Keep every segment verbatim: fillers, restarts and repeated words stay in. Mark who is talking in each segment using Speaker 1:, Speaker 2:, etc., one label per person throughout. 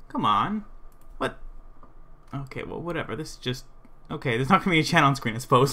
Speaker 1: Come on. What? Okay, well, whatever. This is just... Okay, there's not going to be a chat on screen, I suppose.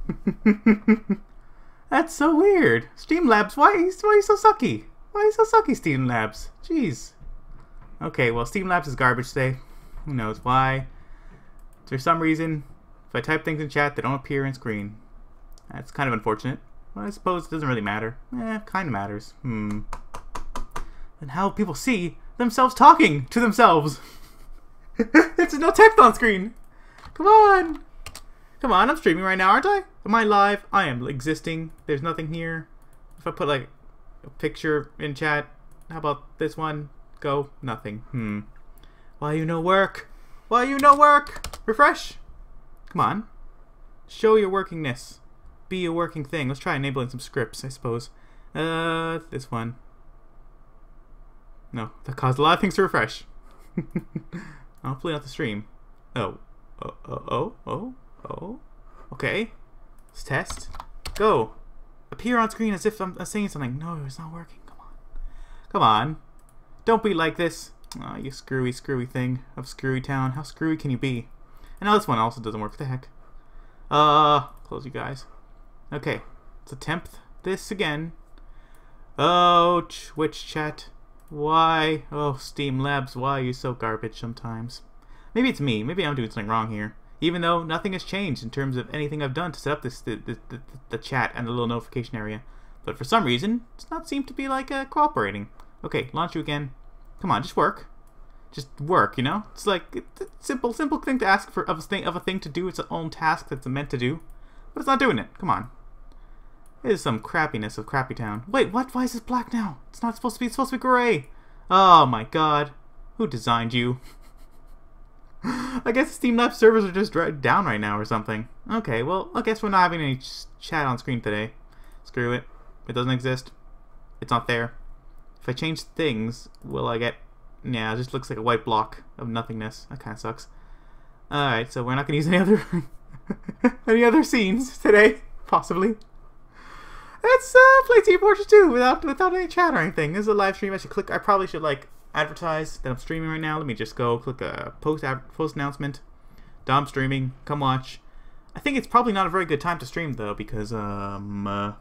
Speaker 1: That's so weird. Streamlabs, why, why are you so sucky? Why are you so sucky, Streamlabs? Jeez. Okay, well, Streamlabs is garbage today. Who knows why? For some reason, if I type things in chat, they don't appear in screen. That's kind of unfortunate. But I suppose it doesn't really matter. Eh, kind of matters. Hmm. And how people see themselves talking to themselves. There's no text on screen. Come on. Come on, I'm streaming right now, aren't I? Am I live? I am existing. There's nothing here. If I put like a picture in chat, how about this one? Go. Nothing. Hmm. Why you no work? Why you no work? Refresh. Come on. Show your workingness. Be a working thing. Let's try enabling some scripts, I suppose. Uh, this one. No, that caused a lot of things to refresh. Hopefully not the stream. Oh. Oh, oh, oh, oh, oh. Okay. Let's test. Go. Appear on screen as if I'm saying something. No, it's not working. Come on. Come on. Don't be like this. Oh, you screwy, screwy thing of Screwy Town. How screwy can you be? And now this one also doesn't work. What the heck? Uh, close you guys. Okay. Let's attempt this again. Oh, Twitch chat. Why? Oh, Steam Labs, why are you so garbage sometimes? Maybe it's me. Maybe I'm doing something wrong here. Even though nothing has changed in terms of anything I've done to set up this the, the, the, the chat and the little notification area. But for some reason, it does not seem to be like uh, cooperating. Okay, launch you again. Come on, just work. Just work, you know? It's like it's a simple, simple thing to ask for of a thing of a thing to do. It's its own task that's meant to do, but it's not doing it. Come on. It is some crappiness of Crappy Town. Wait, what? Why is this black now? It's not supposed to be. It's supposed to be gray. Oh my God, who designed you? I guess Steam Lab servers are just down right now or something. Okay, well, I guess we're not having any ch chat on screen today. Screw it. It doesn't exist. It's not there. If I change things, will I get... Yeah, it just looks like a white block of nothingness. That kind of sucks. Alright, so we're not going to use any other any other scenes today, possibly. Let's uh, play Team Fortress two without without any chat or anything. This is a live stream. I should click... I probably should, like, advertise that I'm streaming right now. Let me just go click a post post announcement. Dom streaming. Come watch. I think it's probably not a very good time to stream, though, because, um... Uh,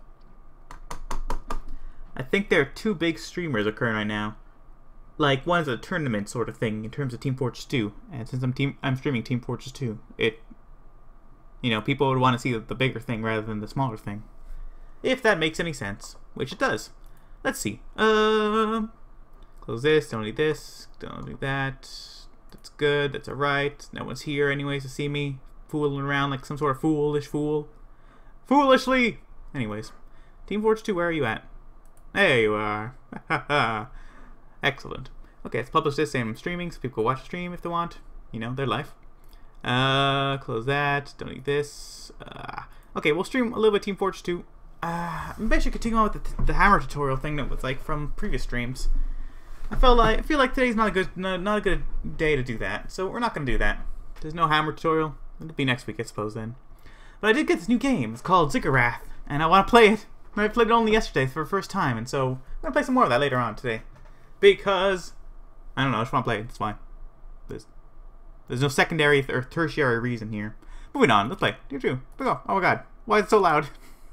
Speaker 1: I think there are two big streamers occurring right now. Like, one is a tournament sort of thing in terms of Team Fortress two, and since I'm team I'm streaming Team Fortress two, it, you know, people would want to see the, the bigger thing rather than the smaller thing, if that makes any sense, which it does. Let's see. Um, close this. Don't need this. Don't do that. That's good. That's alright. No one's here anyways to see me fooling around like some sort of foolish fool. Foolishly. Anyways, Team Fortress two, where are you at? There you are. Excellent. Okay, let's publish this saying I'm streaming so people can watch the stream if they want. You know, their life. Uh, close that. Don't need this. Uh, okay, we'll stream a little bit Team Fortress two. Uh, maybe I should continue on with the, the hammer tutorial thing that was like from previous streams. I felt like I feel like today's not a good no, not a good day to do that, so we're not gonna do that. There's no hammer tutorial. It'll be next week, I suppose then. But I did get this new game. It's called Ziggy, and I want to play it. I played it only yesterday for the first time, and so I'm gonna play some more of that later on today. Because I don't know, I just want to play it. That's why. There's there's no secondary or tertiary reason here. Moving on. Let's play. Do do. Go. Oh my God. Why is it so loud?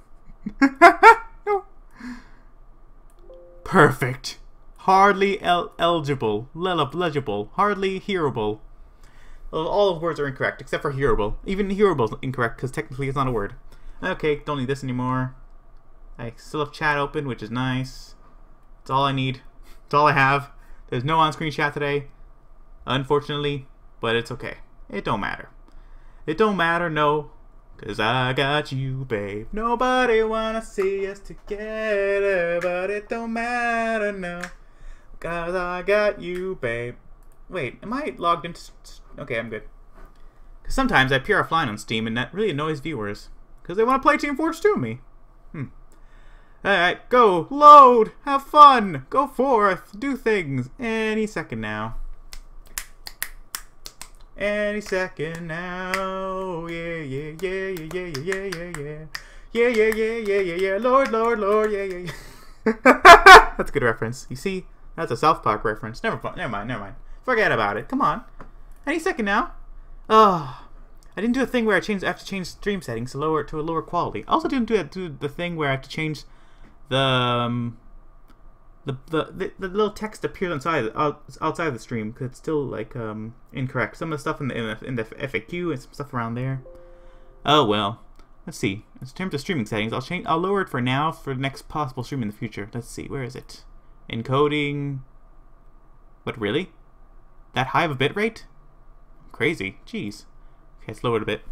Speaker 1: No. Perfect. Hardly el eligible. Le legible. Hardly hearable. Well, all of the words are incorrect except for hearable. Even hearable is incorrect because technically it's not a word. Okay, don't need this anymore. I still have chat open, which is nice. That's all I need. That's all I have. There's no on-screen chat today, unfortunately, but it's okay. It don't matter. It don't matter, no, cause I got you, babe. Nobody wanna see us together, but it don't matter, no, cause I got you, babe. Wait, am I logged into... Okay, I'm good. Cause sometimes I appear offline on Steam, and that really annoys viewers, cause they want to play Team Fortress two with me. Hmm. Alright, go, load, have fun, go forth, do things, any second now. Any second now, yeah, yeah, yeah, yeah, yeah, yeah, yeah, yeah. Yeah, yeah, yeah, yeah, yeah, yeah, Lord, Lord, Lord, yeah, yeah, yeah. That's a good reference. You see, that's a South Park reference. Never, never mind, never mind. Forget about it. Come on. Any second now. Oh, I didn't do a thing where I changed. I have to change stream settings to lower to a lower quality. I also didn't do, do the thing where I have to change the um, the, the the the little text appears inside out, outside of the stream because it's still like um incorrect. Some of the stuff in the in the, in the F A Q and some stuff around there. Oh well. Let's see. In terms of streaming settings, I'll change. I'll lower it for now for the next possible stream in the future. Let's see. Where is it? Encoding. What, really? That high of a bit rate? Crazy. Jeez. Okay, let's lower it a bit.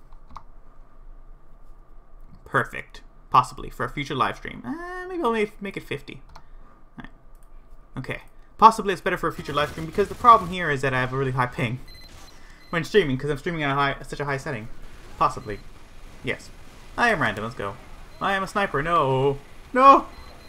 Speaker 1: Perfect. Possibly for a future live stream. Uh, maybe I'll make, make it fifty. Right. Okay. Possibly it's better for a future live stream because the problem here is that I have a really high ping when streaming because I'm streaming at a high, such a high setting. Possibly. Yes. I am random. Let's go. I am a sniper. No. No.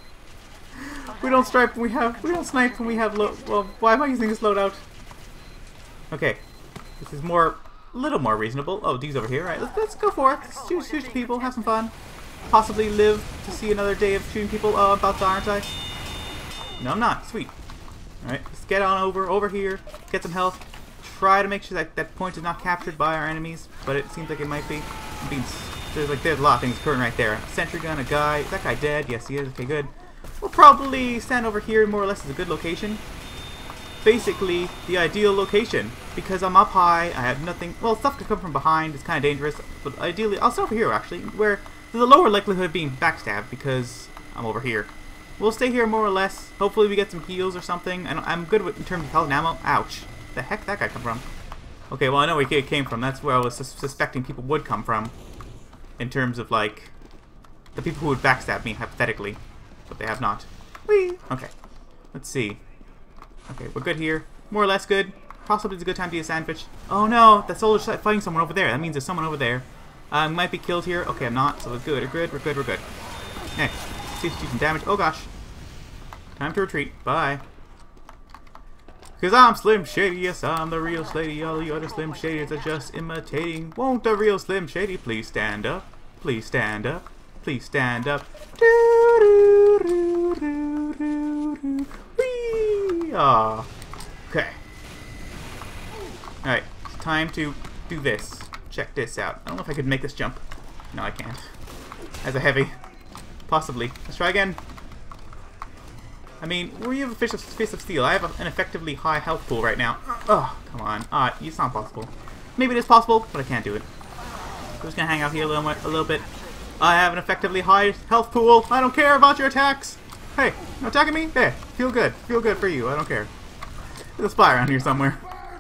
Speaker 1: We don't stripe when we have. We don't snipe when we have low. Well, why am I using this loadout? Okay. This is more, a little more reasonable. Oh, D's over here. All right. Let's let's go for it. Let's shoot, shoot people. Have some fun. Possibly live to see another day of shooting people. Oh, I'm about to aren't I? No, I'm not. Sweet. All right. Let's get on over over here. Get some health. Try to make sure that that point is not captured by our enemies, but it seems like it might be. Being, there's like there's a lot of things occurring right there. A sentry gun, a guy. Is that guy dead? Yes, he is. Okay, good. We'll probably stand over here. More or less is a good location. Basically, the ideal location because I'm up high. I have nothing. Well, stuff could come from behind. It's kind of dangerous, but ideally, I'll start over here actually, where there's a lower likelihood of being backstabbed because I'm over here. We'll stay here more or less. Hopefully, we get some heals or something. And I'm good with in terms of health and ammo. Ouch. The heck did that guy come from? Okay, well I know where he came from. That's where I was sus suspecting people would come from. In terms of like the people who would backstab me hypothetically, but they have not. Whee! Okay, let's see. Okay, we're good here. More or less good. Possibly it's a good time to eat a sandwich. Oh no, that soldier's fighting someone over there. That means there's someone over there. I uh, might be killed here. Okay, I'm not. So we're good. We're good. We're good. We're good. Hey, see if you do some damage. Oh gosh. Time to retreat. Bye. Cause I'm Slim Shady, yes I'm the real Shady. All the other Slim Shadys are just imitating. Won't the real Slim Shady please stand up? Please stand up. Please stand up. Doo doo doo doo doo doo. Whee! Aw. Okay. Alright, it's time to do this. Check this out. I don't know if I could make this jump. No, I can't. As a heavy. Possibly. Let's try again. I mean, we have a fist of, fist of steel. I have an effectively high health pool right now. Oh, come on. Ah, it's not possible. Maybe it is possible, but I can't do it. I'm just gonna hang out here a little, a little bit. I have an effectively high health pool. I don't care about your attacks. Hey, no attacking me? Hey, feel good. Feel good for you. I don't care. There's a spy around here somewhere.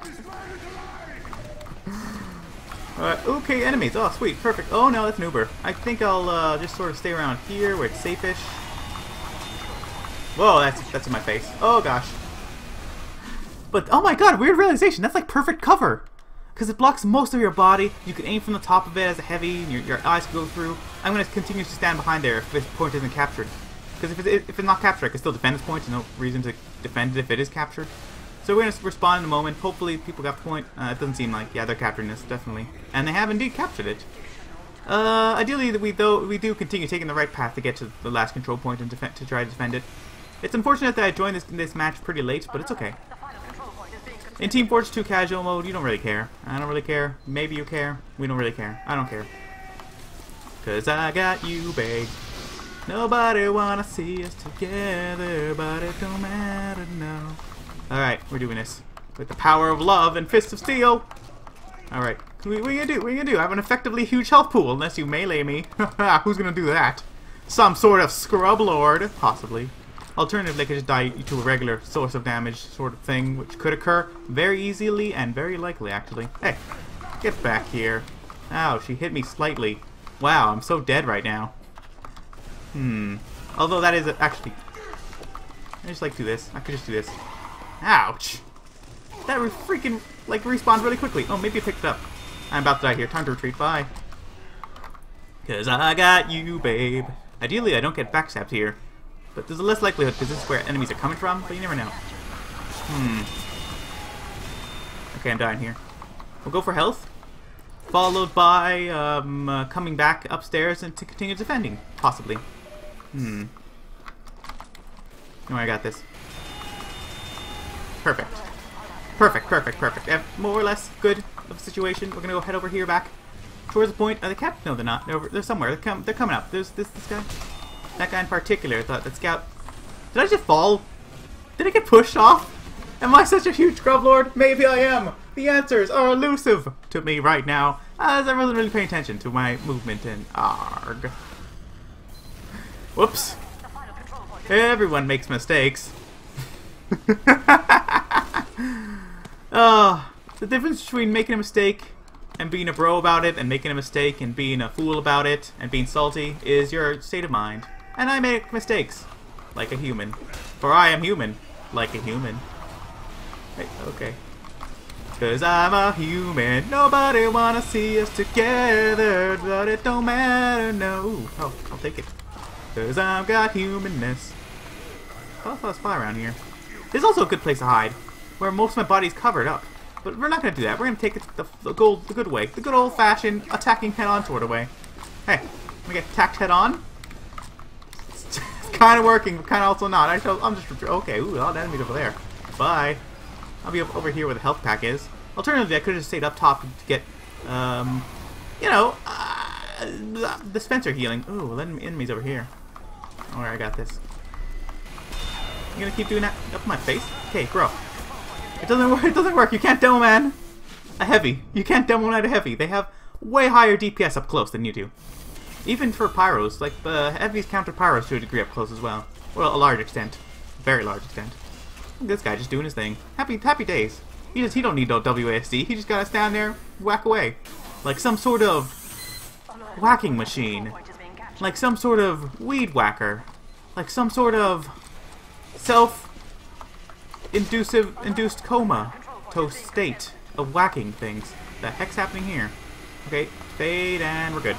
Speaker 1: Alright, okay, enemies. Oh, sweet. Perfect. Oh, no, that's an Uber. I think I'll uh, just sort of stay around here where it's safe-ish. Whoa, that's that's in my face. Oh gosh. But oh my god, weird realization. That's like perfect cover, because it blocks most of your body. You can aim from the top of it as a heavy, and your, your eyes can go through. I'm gonna continue to stand behind there if this point isn't captured, because if it, if it's not captured, I can still defend this point. There's no reason to defend it if it is captured. So we're gonna respond in a moment. Hopefully, people got the point. Uh, it doesn't seem like. Yeah, they're capturing this definitely, and they have indeed captured it. Uh, ideally, we though we do continue taking the right path to get to the last control point and defend, to try to defend it. It's unfortunate that I joined this this match pretty late, but it's okay. In Team Fortress two casual mode, you don't really care. I don't really care. Maybe you care. We don't really care. I don't care. Cause I got you, babe. Nobody wanna see us together, but it don't matter now. Alright, we're doing this. With the power of love and fists of steel. Alright. What are you gonna do? What are you gonna do? I have an effectively huge health pool, unless you melee me. Who's gonna do that? Some sort of scrub lord, possibly. Alternatively, I could just die to a regular source of damage sort of thing, which could occur very easily and very likely, actually. Hey, get back here. Ow, she hit me slightly. Wow, I'm so dead right now. Hmm. Although that is actually... I just like do this. I could just do this. Ouch. That re freaking, like, respawned really quickly. Oh, maybe I picked it up. I'm about to die here. Time to retreat. Bye. Cause I got you, babe. Ideally, I don't get backstabbed here. But there's a less likelihood because this is where enemies are coming from, but you never know. Hmm. Okay, I'm dying here. We'll go for health. Followed by um, uh, coming back upstairs and to continue defending, possibly. Hmm. No, I got this. Perfect. Perfect, perfect, perfect. Uh, more or less good of a situation. We're gonna go head over here back towards the point. Are they capped? No, they're not. They're, over, they're somewhere. They're, com they're coming up. There's this this guy. That guy in particular. Thought that scout. Did I just fall? Did I get pushed off? Am I such a huge grub lord? Maybe I am. The answers are elusive to me right now, as I wasn't really paying attention to my movement and arg. Whoops. Everyone makes mistakes. Oh, the difference between making a mistake and being a bro about it, and making a mistake and being a fool about it, and being salty, is your state of mind. And I make mistakes, like a human. For I am human, like a human. Hey, okay. Cause I'm a human, nobody wanna see us together, but it don't matter, no. Oh, I'll take it. Cause I've got humanness. I thought I was fly around here. This is also a good place to hide, where most of my body's covered up. But we're not gonna do that. We're gonna take it the, the, gold, the good way, the good old-fashioned attacking head-on sort of way. Hey, we get attacked head-on. It's, it's kind of working, but kind of also not. I shall, I'm just okay. Ooh, all the enemies over there. Bye. I'll be over here where the health pack is. Alternatively, I could have just stayed up top to get, um, you know, uh, dispenser healing. Ooh, let enemies over here. Alright, I got this. You gonna keep doing that up my face? Okay, bro. It doesn't work. It doesn't work. You can't demo man a heavy. You can't demo man a heavy. They have way higher D P S up close than you do. Even for pyros, like the heavies counter pyros to a degree up close as well. Well, a large extent, very large extent. This guy just doing his thing. Happy, happy days. He just he don't need no W A S D. He just gotta stand there, whack away, like some sort of whacking machine, like some sort of weed whacker, like some sort of self-inducive induced coma toast state of whacking things. The heck's happening here? Okay, fade and we're good.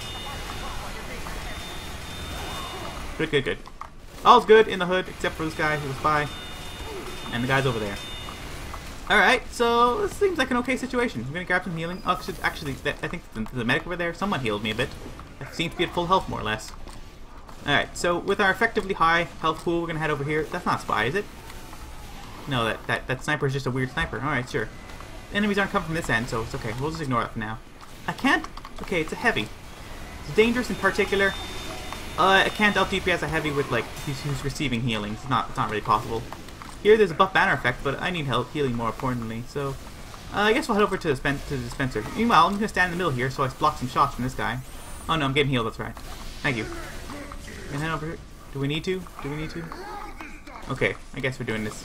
Speaker 1: Good, good, good. All's good in the hood except for this guy who's by. And the guy's over there. Alright, so this seems like an okay situation. I'm gonna grab some healing. Oh, actually, I think the, the medic over there, someone healed me a bit. I seem to be at full health, more or less. Alright, so with our effectively high health pool, we're gonna head over here. That's not spy, is it? No, that, that, that sniper is just a weird sniper. Alright, sure. Enemies aren't coming from this end, so it's okay. We'll just ignore that for now. I can't... Okay, it's a heavy. It's dangerous in particular. Uh, I can't out D P S a heavy with, like, who's, who's receiving healing. It's not, it's not really possible. Here there's a buff banner effect, but I need help healing more importantly, so... Uh, I guess we'll head over to the, to the dispenser. Meanwhile, I'm just gonna stand in the middle here so I block some shots from this guy. Oh no, I'm getting healed, that's right. Thank you. Can I head over here? Do we need to? Do we need to? Okay, I guess we're doing this.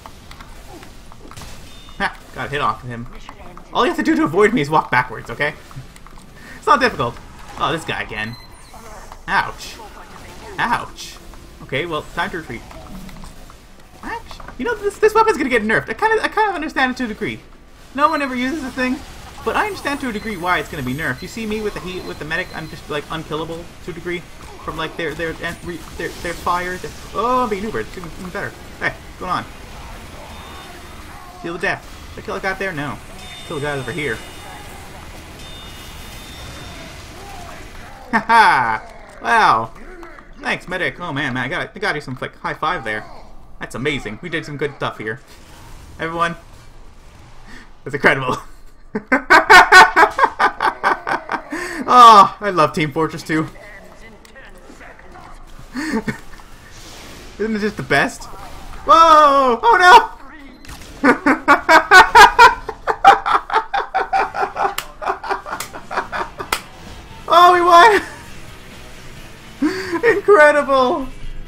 Speaker 1: Ha! Got a hit off of him. All you have to do to avoid me is walk backwards, okay? It's not difficult. Oh, this guy again. Ouch. Ouch. Okay, well, time to retreat. Actually, you know, this this weapon's gonna get nerfed. I kind of I kind of understand it to a degree. No one ever uses the thing, but I understand to a degree why it's gonna be nerfed. You see me with the heat with the medic, I'm just like unkillable to a degree from like their their their their, their fire. Their, oh, I'm being Ubered. It's even better. Hey, what's going on? Deal with death. Did I kill a guy there? No. Kill the guy over here. Haha! Wow. Thanks, medic. Oh man, man, I got I got you some like high five there. That's amazing. We did some good stuff here. Everyone, it's incredible. Oh, I love Team Fortress two. Isn't it just the best? Whoa! Oh no! Oh, we won! Incredible!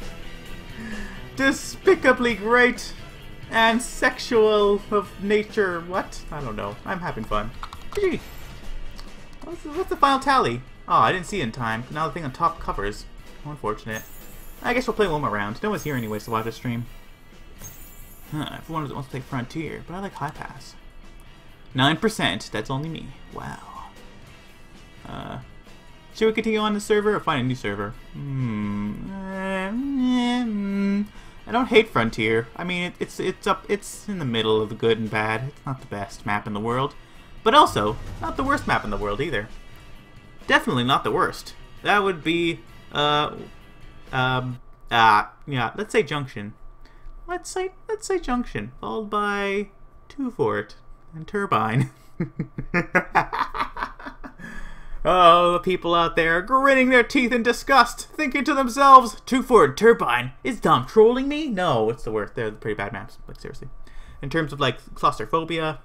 Speaker 1: Despicably great and sexual of nature. What? I don't know. I'm having fun. Gee. What's the, what's the final tally? Oh, I didn't see it in time. Now the thing on top covers. How unfortunate. I guess we'll play one more round. No one's here anyways to watch the stream. Huh, everyone wants to play Frontier, but I like High Pass. nine percent. That's only me. Wow. Uh... Should we continue on the server or find a new server? Hmm. I don't hate Frontier. I mean, it, it's it's up. It's in the middle of the good and bad. It's not the best map in the world, but also not the worst map in the world either. Definitely not the worst. That would be uh um uh yeah. Let's say Junction. Let's say let's say Junction followed by Two fort. And turbine. Oh, the people out there gritting their teeth in disgust, thinking to themselves, two fort turbine. Is Dom trolling me? No, it's the worst. They're pretty bad maps. Like, seriously. In terms of, like, claustrophobia.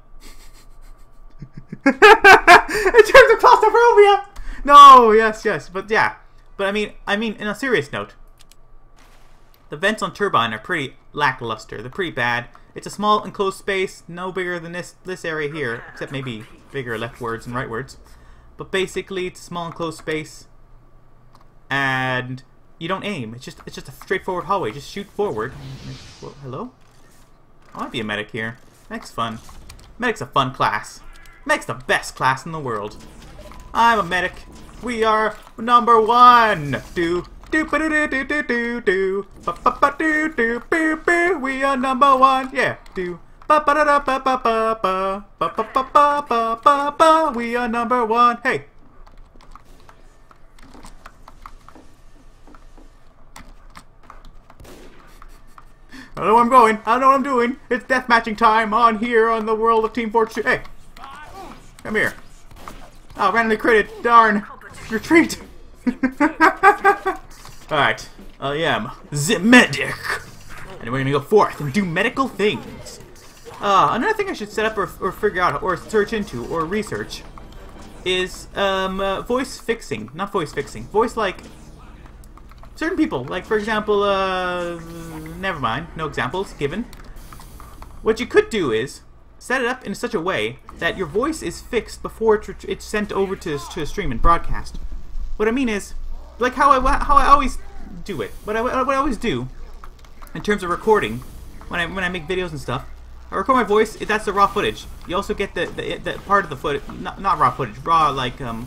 Speaker 1: In terms of claustrophobia! No, yes, yes. But, yeah. But, I mean, I mean, in a serious note, the vents on turbine are pretty lackluster. They're pretty bad. It's a small enclosed space, no bigger than this this area here, except maybe bigger leftwards and rightwards. But basically, it's a small enclosed space, and you don't aim. It's just it's just a straightforward hallway. Just shoot forward. Well, hello? I want to be a medic here. Medic's fun. Medic's a fun class. Medic's the best class in the world. I'm a medic. We are number one. Do. Do ba do do do do do do ba ba ba do do boo boo. We are number one. Yeah. Do ba ba da da ba ba ba ba ba ba ba ba ba ba ba. We are number one. Hey. I don't know where I'm going. I don't know what I'm doing. It's deathmatching time on here on the world of Team Fortress. Hey. Come here. Oh, randomly critted. Darn. Retreat. Alright, I am the medic, and we're gonna go forth and do medical things. Uh, another thing I should set up or, or figure out or search into or research is um, uh, voice fixing. Not voice fixing. Voice like certain people. Like, for example, uh, never mind. No examples given. What you could do is set it up in such a way that your voice is fixed before it's sent over to, to a stream and broadcast. What I mean is, like how I how I always do it. What I what I always do in terms of recording when I when I make videos and stuff, I record my voice. That's the raw footage. You also get the the, the part of the footage, not not raw footage, raw like um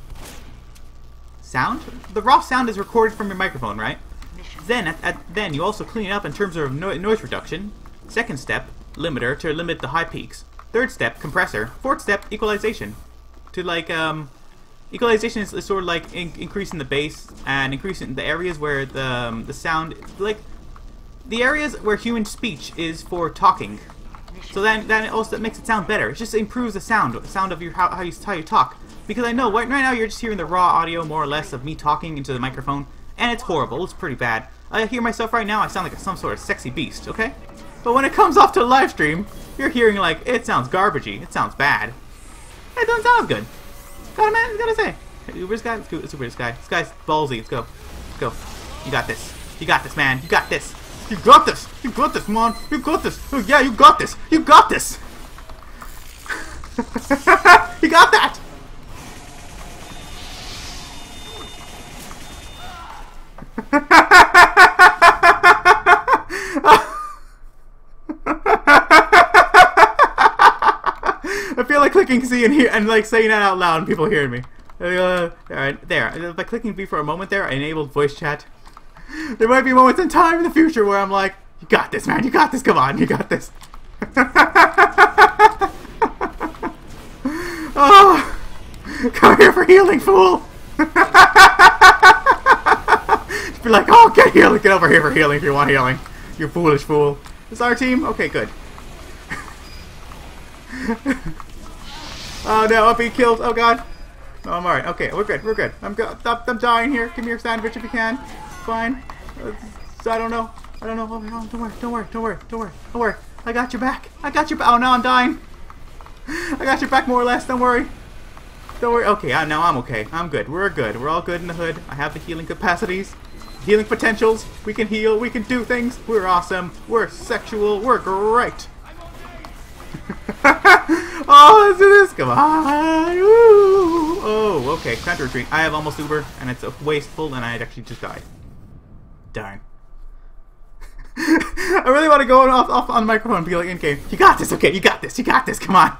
Speaker 1: sound. The raw sound is recorded from your microphone, right? Then at, at then you also clean it up in terms of no, noise reduction. Second step, limiter to limit the high peaks. Third step, compressor. Fourth step, equalization to like um. Equalization is, is sort of like in increasing the bass and increasing the areas where the um, the sound, like the areas where human speech is for talking. So then that also makes it sound better. It just improves the sound, the sound of your how, how you how you talk. Because I know right, right now you're just hearing the raw audio more or less of me talking into the microphone, and it's horrible. It's pretty bad. I hear myself right now. I sound like a, some sort of sexy beast. Okay, but when it comes off to live stream, you're hearing like it sounds garbagey. It sounds bad. It doesn't sound good. Gotta man, gotta say. Uber's guy, let's go. Let's Uber this guy. This guy's ballsy. Let's go. Let's go. You got this. You got this, man. You got this. You got this. You got this, man. You got this. Oh yeah, you got this. You got this. You got that. I feel like clicking C and here and like saying that out loud and people hearing me. Uh, Alright, there. By clicking V for a moment there, I enabled voice chat. There might be moments in time in the future where I'm like, you got this, man. You got this. Come on. You got this. Oh, come here for healing, fool. Just be like, oh, get healing. Get over here for healing if you want healing. You foolish fool. Is our team? Okay, good. Oh no, I'll be killed. Oh god. No, I'm alright. Okay, we're good. We're good. I'm good. I'm dying here. Give me your sandwich if you can. Fine. Uh, I don't know. I don't know. Oh, no, don't worry. Don't worry. Don't worry. Don't worry. Don't worry. I got your back. I got your back. Oh no, I'm dying. I got your back more or less. Don't worry. Don't worry. Okay, I, now I'm okay. I'm good. We're good. We're all good in the hood. I have the healing capacities. Healing potentials. We can heal. We can do things. We're awesome. We're sexual. We're great. Oh, let's do this. Come on. Ooh. Oh, okay. Counter retreat. I have almost Uber, and it's wasteful, and I actually just died. Darn. I really want to go off, off on the microphone and be like, in game, you got this. Okay, you got this. You got this. Come on.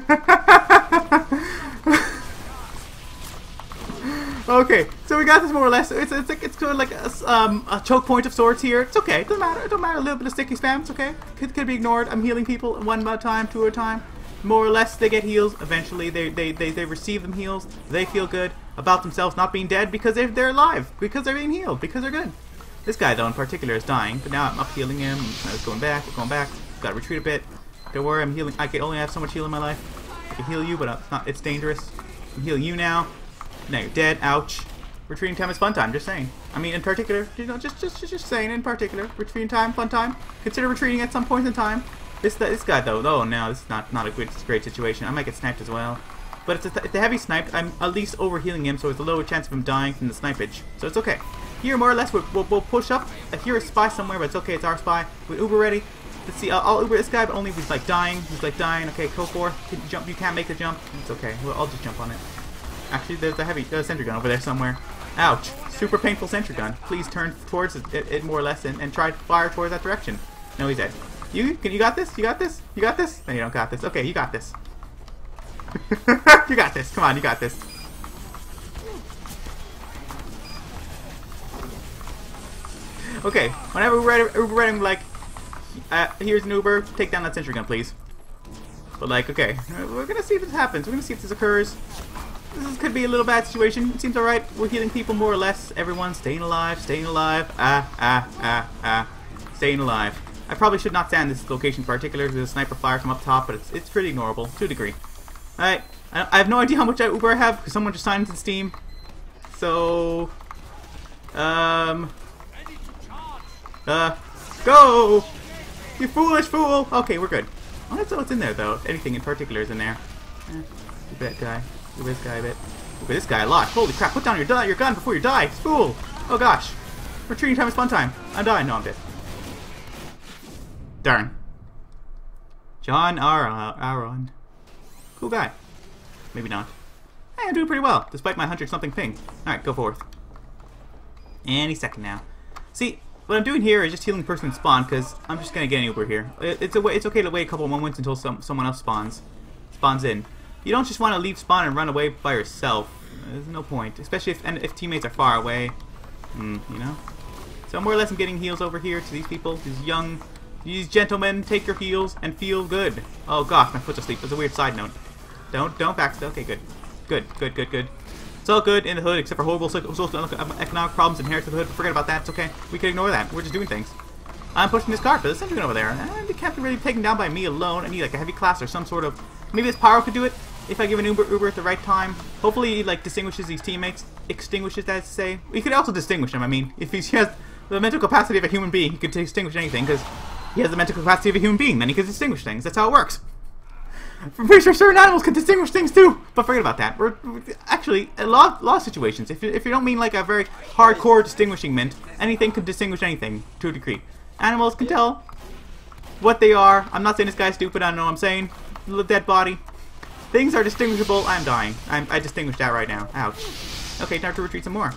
Speaker 1: Okay, so we got this more or less. It's it's like it's sort of like a, um, a choke point of sorts here. It's okay. It doesn't matter. It don't matter. A little bit of sticky spam. It's okay. Could could be ignored. I'm healing people one at a time, two at a time. More or less, they get heals. Eventually, they they they, they receive them heals. They feel good about themselves not being dead because they're they're alive, because they're being healed, because they're good. This guy though in particular is dying, but now I'm up healing him. I was going back, going back. Got to retreat a bit. Don't worry, I'm healing. I can only have so much heal in my life. I can heal you, but it's not. It's dangerous. I can heal you now. Now you're dead. Ouch. Retreating time is fun time. Just saying. I mean, in particular, you know, just just just, just saying. In particular, retreating time, fun time. Consider retreating at some point in time. This this guy though. Oh no, this is not not a good great situation. I might get sniped as well. But if the, if the heavy sniped, I'm at least overhealing him, so it's a lower chance of him dying from the snipage. So it's okay. Here, more or less, we'll, we'll, we'll push up. I hear a spy somewhere, but it's okay. It's our spy. With Uber ready. Let's see. I'll, I'll Uber this guy, but only if he's like dying. He's like dying. Okay, go forth. Can you jump? You can't make the jump. It's okay. Well, I'll just jump on it. Actually, there's a heavy there's a sentry gun over there somewhere. Ouch. Super painful sentry gun. Please turn towards it, it, it more or less, and, and try to fire towards that direction. No, he's dead. You can you got this? You got this? You got this? No, you don't got this. Okay, you got this. You got this. Come on, you got this. Okay, whenever we're ready, we're ready like, uh, here's an Uber. Take down that sentry gun, please. But like, okay, we're gonna see if this happens. We're gonna see if this occurs. This could be a little bad situation. It seems alright. We're healing people more or less. Everyone's staying alive, staying alive. Ah, ah, ah, ah. Staying alive. I probably should not stand this location in particular. There's a sniper fire from up top, but it's, it's pretty ignorable to a degree. Alright. I, I have no idea how much Uber I have because someone just signed into Steam. So... Um... Uh... Go! You foolish fool! Okay, we're good. I don't know what's in there, though. Anything in particular is in there. Eh, look at that guy. Look at this guy a bit. Look at this guy a lot. Holy crap, put down your, your gun before you die, fool! Oh gosh. Retreating time is fun time. I'm dying. No, I'm dead. Darn. John Aaron. Cool guy. Maybe not. Hey, I'm doing pretty well, despite my hundred something ping. Alright, go forth. Any second now. See, what I'm doing here is just healing the person in spawn, because I'm just going to get an Uber here. It, it's, a way, it's okay to wait a couple of moments until some, someone else spawns. Spawns in. You don't just want to leave spawn and run away by yourself. There's no point, especially if, and if teammates are far away. Mm, you know? So more or less I'm getting heals over here to these people, these young... These gentlemen, take your heals and feel good. Oh gosh, my foot's asleep. That's a weird side note. Don't, don't backstep. Okay, good. Good, good, good, good. It's all good in the hood, except for horrible economic problems inherent to the hood. But forget about that. It's okay. We can ignore that. We're just doing things. I'm pushing this car, but there's something over there. And it can't be really taken down by me alone. I need like a heavy class or some sort of... Maybe this pyro could do it if I give an Uber Uber at the right time. Hopefully he like distinguishes these teammates. Extinguishes, that is to say. We could also distinguish him. I mean, if he has the mental capacity of a human being, he could distinguish anything, because... He has the mental capacity of a human being, then he can distinguish things. That's how it works. I'm pretty sure certain animals can distinguish things too. But forget about that. We're, we're actually, a lot, a lot of situations, if you, if you don't mean like a very hardcore distinguishing mint, anything can distinguish anything to a degree. Animals can tell what they are. I'm not saying this guy's stupid, I don't know what I'm saying. Little dead body. Things are distinguishable. I'm dying. I'm, I distinguished that right now. Ouch. Okay, time to retreat some more.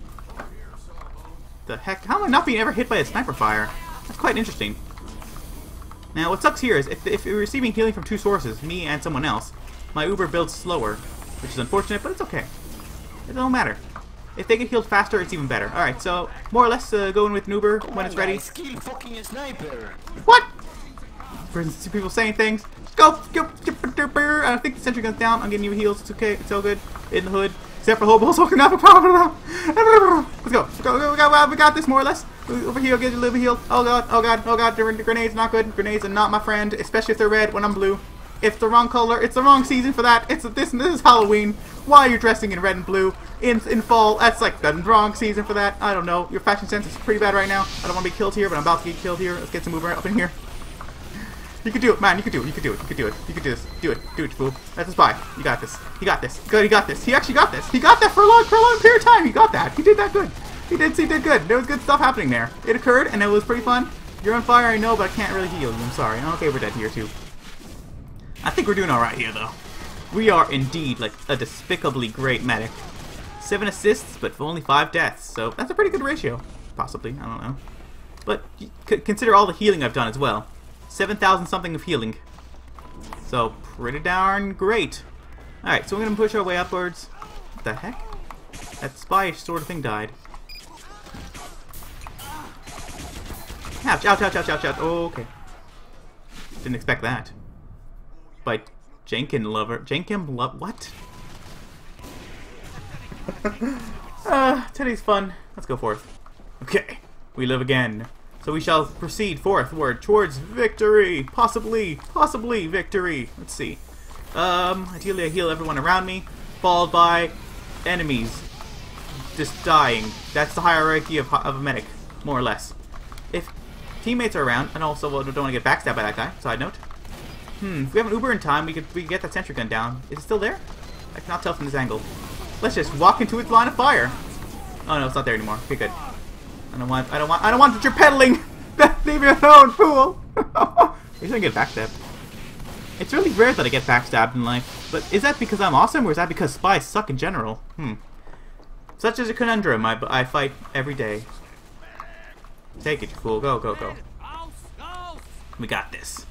Speaker 1: The heck? How am I not being ever hit by a sniper fire? That's quite interesting. Now, what sucks here is, if, if you're receiving healing from two sources, me and someone else, my Uber builds slower, which is unfortunate, but it's okay. It don't matter. If they get healed faster, it's even better. Alright, so, more or less, uh, go in with an Uber when it's ready. What? People saying things. Go! Go! I think the sentry gun's down. I'm getting you heals. It's okay. It's all good. In the hood. Except for hobos walking up. Let's go. Let's go. Go, go, go. We got this, more or less. Over here, get a little heal. Oh god, oh god, oh god. Grenades not good. Grenades are not my friend, especially if they're red when I'm blue. It's the wrong color. It's the wrong season for that. It's this. This is Halloween. Why are you dressing in red and blue in in fall? That's like the wrong season for that. I don't know. Your fashion sense is pretty bad right now. I don't want to be killed here, but I'm about to get killed here. Let's get some Uber up in here. You can do it, man. You can do it. You can do it. You can do it. You can do this. Do it. Do it, fool. That's a spy. You got this. He got this. Good. He got this. He actually got this. He got that for a long, for a long period of time. He got that. He did that good. He did. He did good. There was good stuff happening there. It occurred, and it was pretty fun. You're on fire, I know, but I can't really heal you. I'm sorry. Okay, we're dead here too. I think we're doing all right here, though. We are indeed like a despicably great medic. Seven assists, but only five deaths. So that's a pretty good ratio. Possibly. I don't know. But consider all the healing I've done as well. seven thousand something of healing. So, pretty darn great. Alright, so we're going to push our way upwards. What the heck? That spy sort of thing died. Ouch, ouch, ouch, ouch, ouch, ouch. Oh, okay. Didn't expect that. By Jenkin Lover. Jenkin Love. What? uh, today's fun. Let's go forth. Okay. We live again. So we shall proceed forthward towards victory. Possibly, possibly victory. Let's see. Um, ideally I heal everyone around me, followed by enemies just dying. That's the hierarchy of, of a medic, more or less. If teammates are around, and also well, don't want to get backstabbed by that guy, side note. Hmm, if we have an Uber in time, we could, we could get that sentry gun down. Is it still there? I cannot tell from this angle. Let's just walk into its line of fire. Oh no, it's not there anymore. Okay, good. I don't want, I don't want, I don't want that you're pedaling! Leave me alone, fool! He's gonna get backstabbed. It's really rare that I get backstabbed in life, but is that because I'm awesome, or is that because spies suck in general? Hmm. Such is a conundrum I, I fight every day. Take it, you fool. Go, go, go. We got this.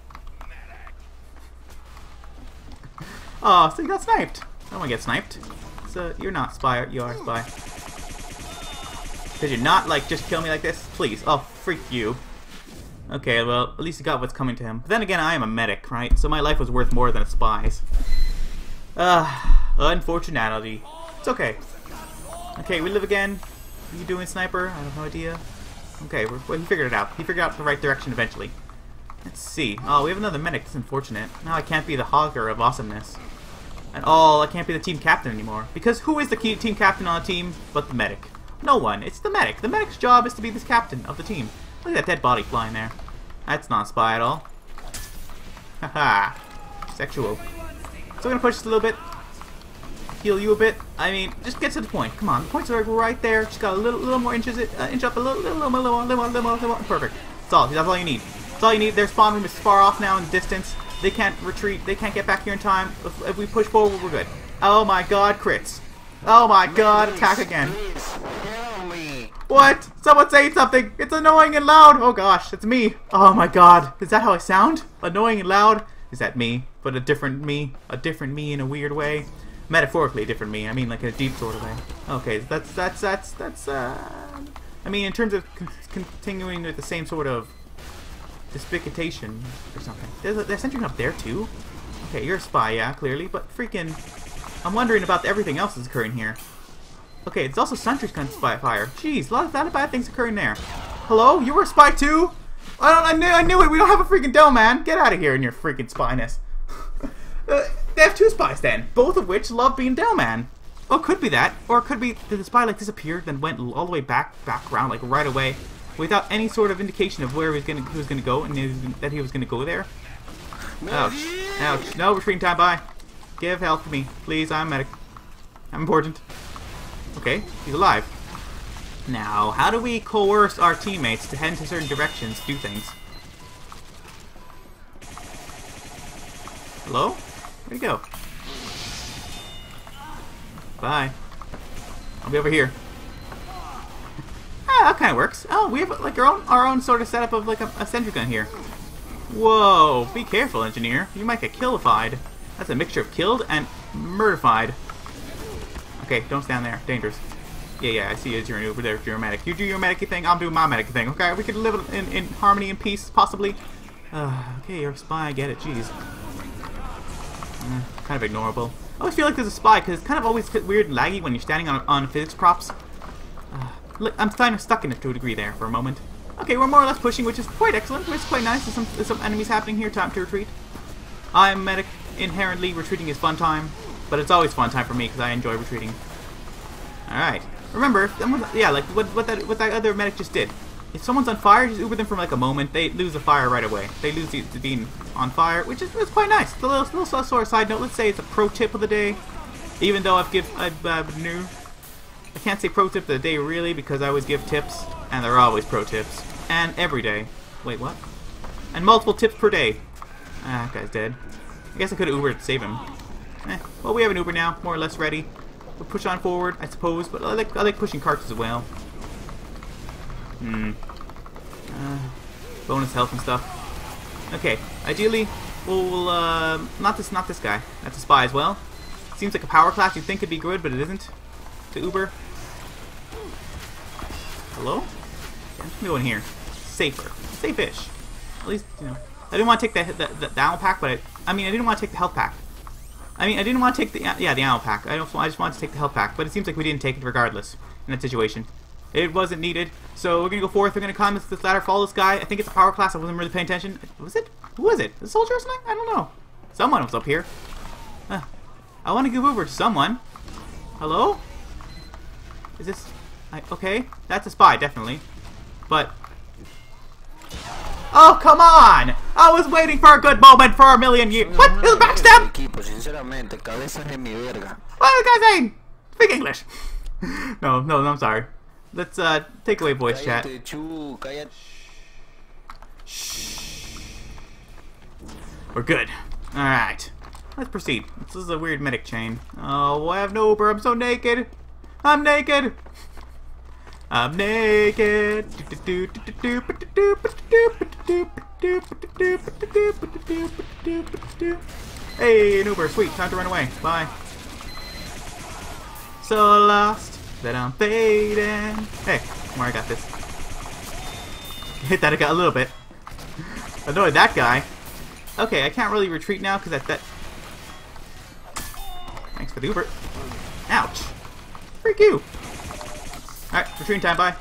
Speaker 1: Oh, so you got sniped. I don't want to get sniped. So you're not spy, you are a spy. Could you not, like, just kill me like this? Please. Oh, freak you. Okay, well, at least he got what's coming to him. But then again, I am a medic, right? So my life was worth more than a spy's. Ah, uh, unfortunately. It's okay. Okay, we live again. What are you doing, sniper? I have no idea. Okay, we're, well, he figured it out. He figured out the right direction eventually. Let's see. Oh, we have another medic. That's unfortunate. Now I can't be the hogger of awesomeness. And oh, I can't be the team captain anymore. Because who is the key team captain on a team but the medic? No one. It's the medic. The medic's job is to be the captain of the team. Look at that dead body flying there. That's not a spy at all. Haha. Sexual. So we're going to push this a little bit. Heal you a bit. I mean, just get to the point. Come on. The points are right there. Just got a little little more inches. Uh, inch up a little, little, little, little, little, little, little, little. Perfect. That's all. That's all you need. That's all you need. Their spawn room is far off now in the distance. They can't retreat. They can't get back here in time. If, if we push forward, we're good. Oh my god, crits. Oh my god, attack again. What? Someone say something! It's annoying and loud! Oh gosh, it's me! Oh my god, is that how I sound? Annoying and loud? Is that me? But a different me? A different me in a weird way? Metaphorically a different me, I mean like in a deep sort of way. Okay, that's, that's, that's, that's, uh... I mean in terms of con continuing with the same sort of despication or something. There's a, there's sentry up there too? Okay, you're a spy, yeah, clearly, but freaking... I'm wondering about everything else that's occurring here. Okay, it's also sentries kind of spy fire. Jeez, a lot of, lot of bad things occurring there. Hello? You were a spy too? I don't. I knew. I knew it. We don't have a freaking dome, man. Get out of here in your freaking spyness. uh, they have two spies then, both of which love being dome, man. Oh, it could be that, or it could be did the spy like disappear, then went all the way back, back around, like right away, without any sort of indication of where he was gonna, he was gonna go, and he was, that he was gonna go there. Ouch! Ouch! No retreating time. Bye. Give help to me, please. I'm a medic. I'm important. Okay, he's alive. Now, how do we coerce our teammates to head into certain directions, do things? Hello? Where'd he go? Bye. I'll be over here. Ah, that kind of works. Oh, we have like our own our own sort of setup of like a, a sentry gun here. Whoa! Be careful, engineer. You might get killified. That's a mixture of killed and murderfied. Okay, don't stand there. Dangerous. Yeah, yeah, I see you as you're an Uber there. You're a medic. You do your medic thing, I'll do my medic thing. Okay, we could live in, in harmony and peace, possibly. Uh, okay, you're a spy. I get it. Jeez. Uh, kind of ignorable. I always feel like there's a spy because it's kind of always weird and laggy when you're standing on on physics props. Uh, I'm kind of stuck in it to a degree there for a moment. Okay, we're more or less pushing, which is quite excellent. Which is quite nice. There's some, there's some enemies happening here. Time to retreat. I'm medic. Inherently, retreating is fun time. But it's always fun time for me because I enjoy retreating. Alright. Remember, yeah, like what, what, that, what that other medic just did. If someone's on fire, just Uber them for like a moment. They lose the fire right away. They lose the, the being on fire, which is it's quite nice. It's a little, little sort of side note. Let's say it's a pro tip of the day. Even though I've give, I've uh, new. I can't say pro tip of the day really because I always give tips. And they're always pro tips. And every day. Wait, what? And multiple tips per day. Ah, that guy's dead. I guess I could have Ubered to save him. Eh, well, we have an Uber now, more or less ready. We'll push on forward, I suppose, but I like I like pushing carts as well. Hmm. Uh, bonus health and stuff. Okay, ideally, we'll, we'll uh, not this not this guy. That's a spy as well. Seems like a power class. You'd think it'd be good, but it isn't. To Uber. Hello? Yeah, I'm going here. Safer, safe-ish. At least you know. I didn't want to take the the, the, the ammo pack, but I, I mean I didn't want to take the health pack. I mean, I didn't want to take the yeah the ammo pack. I don't. I just wanted to take the health pack, but it seems like we didn't take it regardless in that situation. It wasn't needed. So we're gonna go forth. We're gonna climb this, this ladder, follow this guy. I think it's a power class. I wasn't really paying attention. Was it? Who was it? The soldier or something? I don't know. Someone was up here. Uh, I want to give over to someone. Hello? Is this... I, okay, that's a spy, definitely. But... Oh, come on! I was waiting for a good moment for a million years. What? Is it backstab? What is the guy saying? Speak English. no, no, no, I'm sorry. Let's uh, take away voice chat. Shh. We're good. Alright. Let's proceed. This is a weird medic chain. Oh, I have no Uber. I'm so naked. I'm naked. I'm naked. Hey, an Uber. Sweet. Time to run away. Bye. So lost that I'm fading. Hey, where I got this. Hit that a little bit. Annoyed that guy. Okay, I can't really retreat now because that, that... Thanks for the Uber. Ouch. Freak you. Alright, retreating time, bye.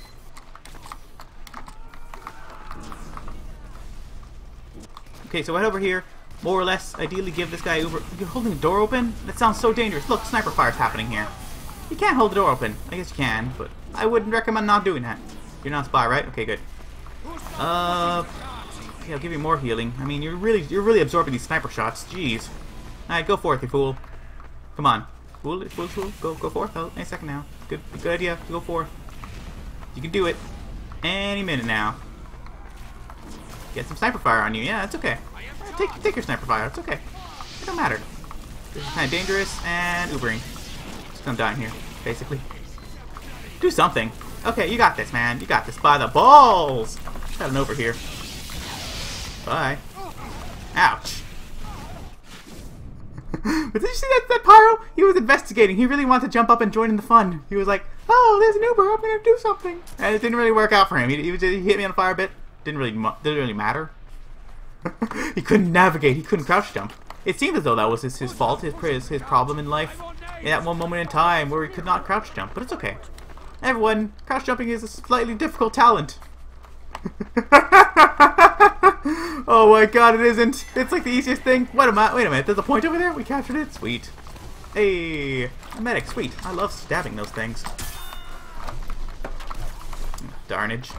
Speaker 1: Okay, so right over here, more or less, ideally give this guy Uber... You're holding the door open? That sounds so dangerous. Look, sniper fire's happening here. You can't hold the door open. I guess you can, but I wouldn't recommend not doing that. You're not a spy, right? Okay, good. Uh... Okay, I'll give you more healing. I mean, you're really you're really absorbing these sniper shots. Jeez. Alright, go forth, you fool. Come on. Fool, fool, fool. Go, go forth. Oh, any second now. Good, good idea. Go forth. You can do it. Any minute now. Get some sniper fire on you. Yeah, it's okay. Right, take, take your sniper fire. It's okay. It don't matter. This is kind of dangerous and Ubering. Just come down here, basically. Do something. Okay, you got this, man. You got this by the balls. Got an over here. Bye. Ouch. But did you see that, that pyro? He was investigating. He really wanted to jump up and join in the fun. He was like, oh, there's an Uber. I'm going to do something. And it didn't really work out for him. He, he, was, he hit me on fire a bit. Didn't really, didn't really matter. He couldn't navigate. He couldn't crouch jump. It seemed as though that was his, his fault, his, his, his problem in life. In that one moment in time where he could not crouch jump. But it's okay. Everyone, crouch jumping is a slightly difficult talent. Oh my god, it isn't. It's like the easiest thing. What am I? Wait a minute, there's a point over there? We captured it? Sweet. Hey, a medic, sweet. I love stabbing those things. Darnage.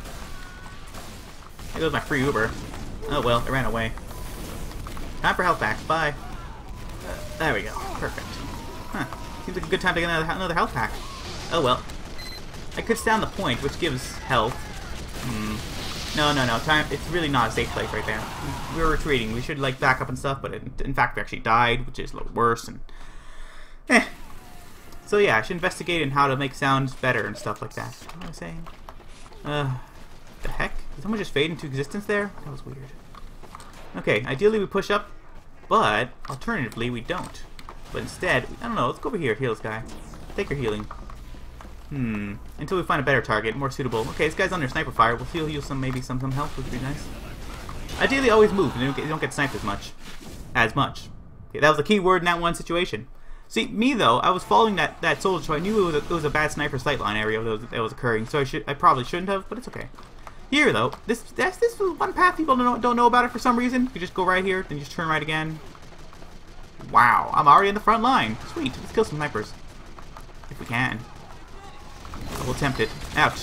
Speaker 1: There goes my free Uber. Oh well, it ran away. Time for health packs, bye. Uh, there we go, perfect. Huh, seems like a good time to get another, another health pack. Oh well. I could stand the point, which gives health. Hmm. No, no, no. Time. It's really not a safe place right there. We were retreating. We should like back up and stuff, but it, in fact we actually died, which is a little worse. And eh. So yeah, I should investigate in how to make sounds better and stuff like that. What am I saying? Uh, the heck? Did someone just fade into existence there? That was weird. Okay. Ideally we push up, but alternatively we don't. But instead, I don't know. Let's go over here. Heal this guy. Take your healing. Hmm. Until we find a better target, more suitable. Okay, this guy's under sniper fire. We'll heal you some, maybe some some health, which would be nice. Ideally, always move. You don't get, you don't get sniped as much. As much. Okay, that was the key word in that one situation. See, me though, I was following that that soldier, so I knew it was a, it was a bad sniper sightline area that was, that was occurring. So I should I probably shouldn't have, but it's okay. Here though, this that's this was one path people don't know, don't know about it for some reason. You just go right here, then you just turn right again. Wow, I'm already in the front line. Sweet, let's kill some snipers if we can. We'll attempt it. Ouch.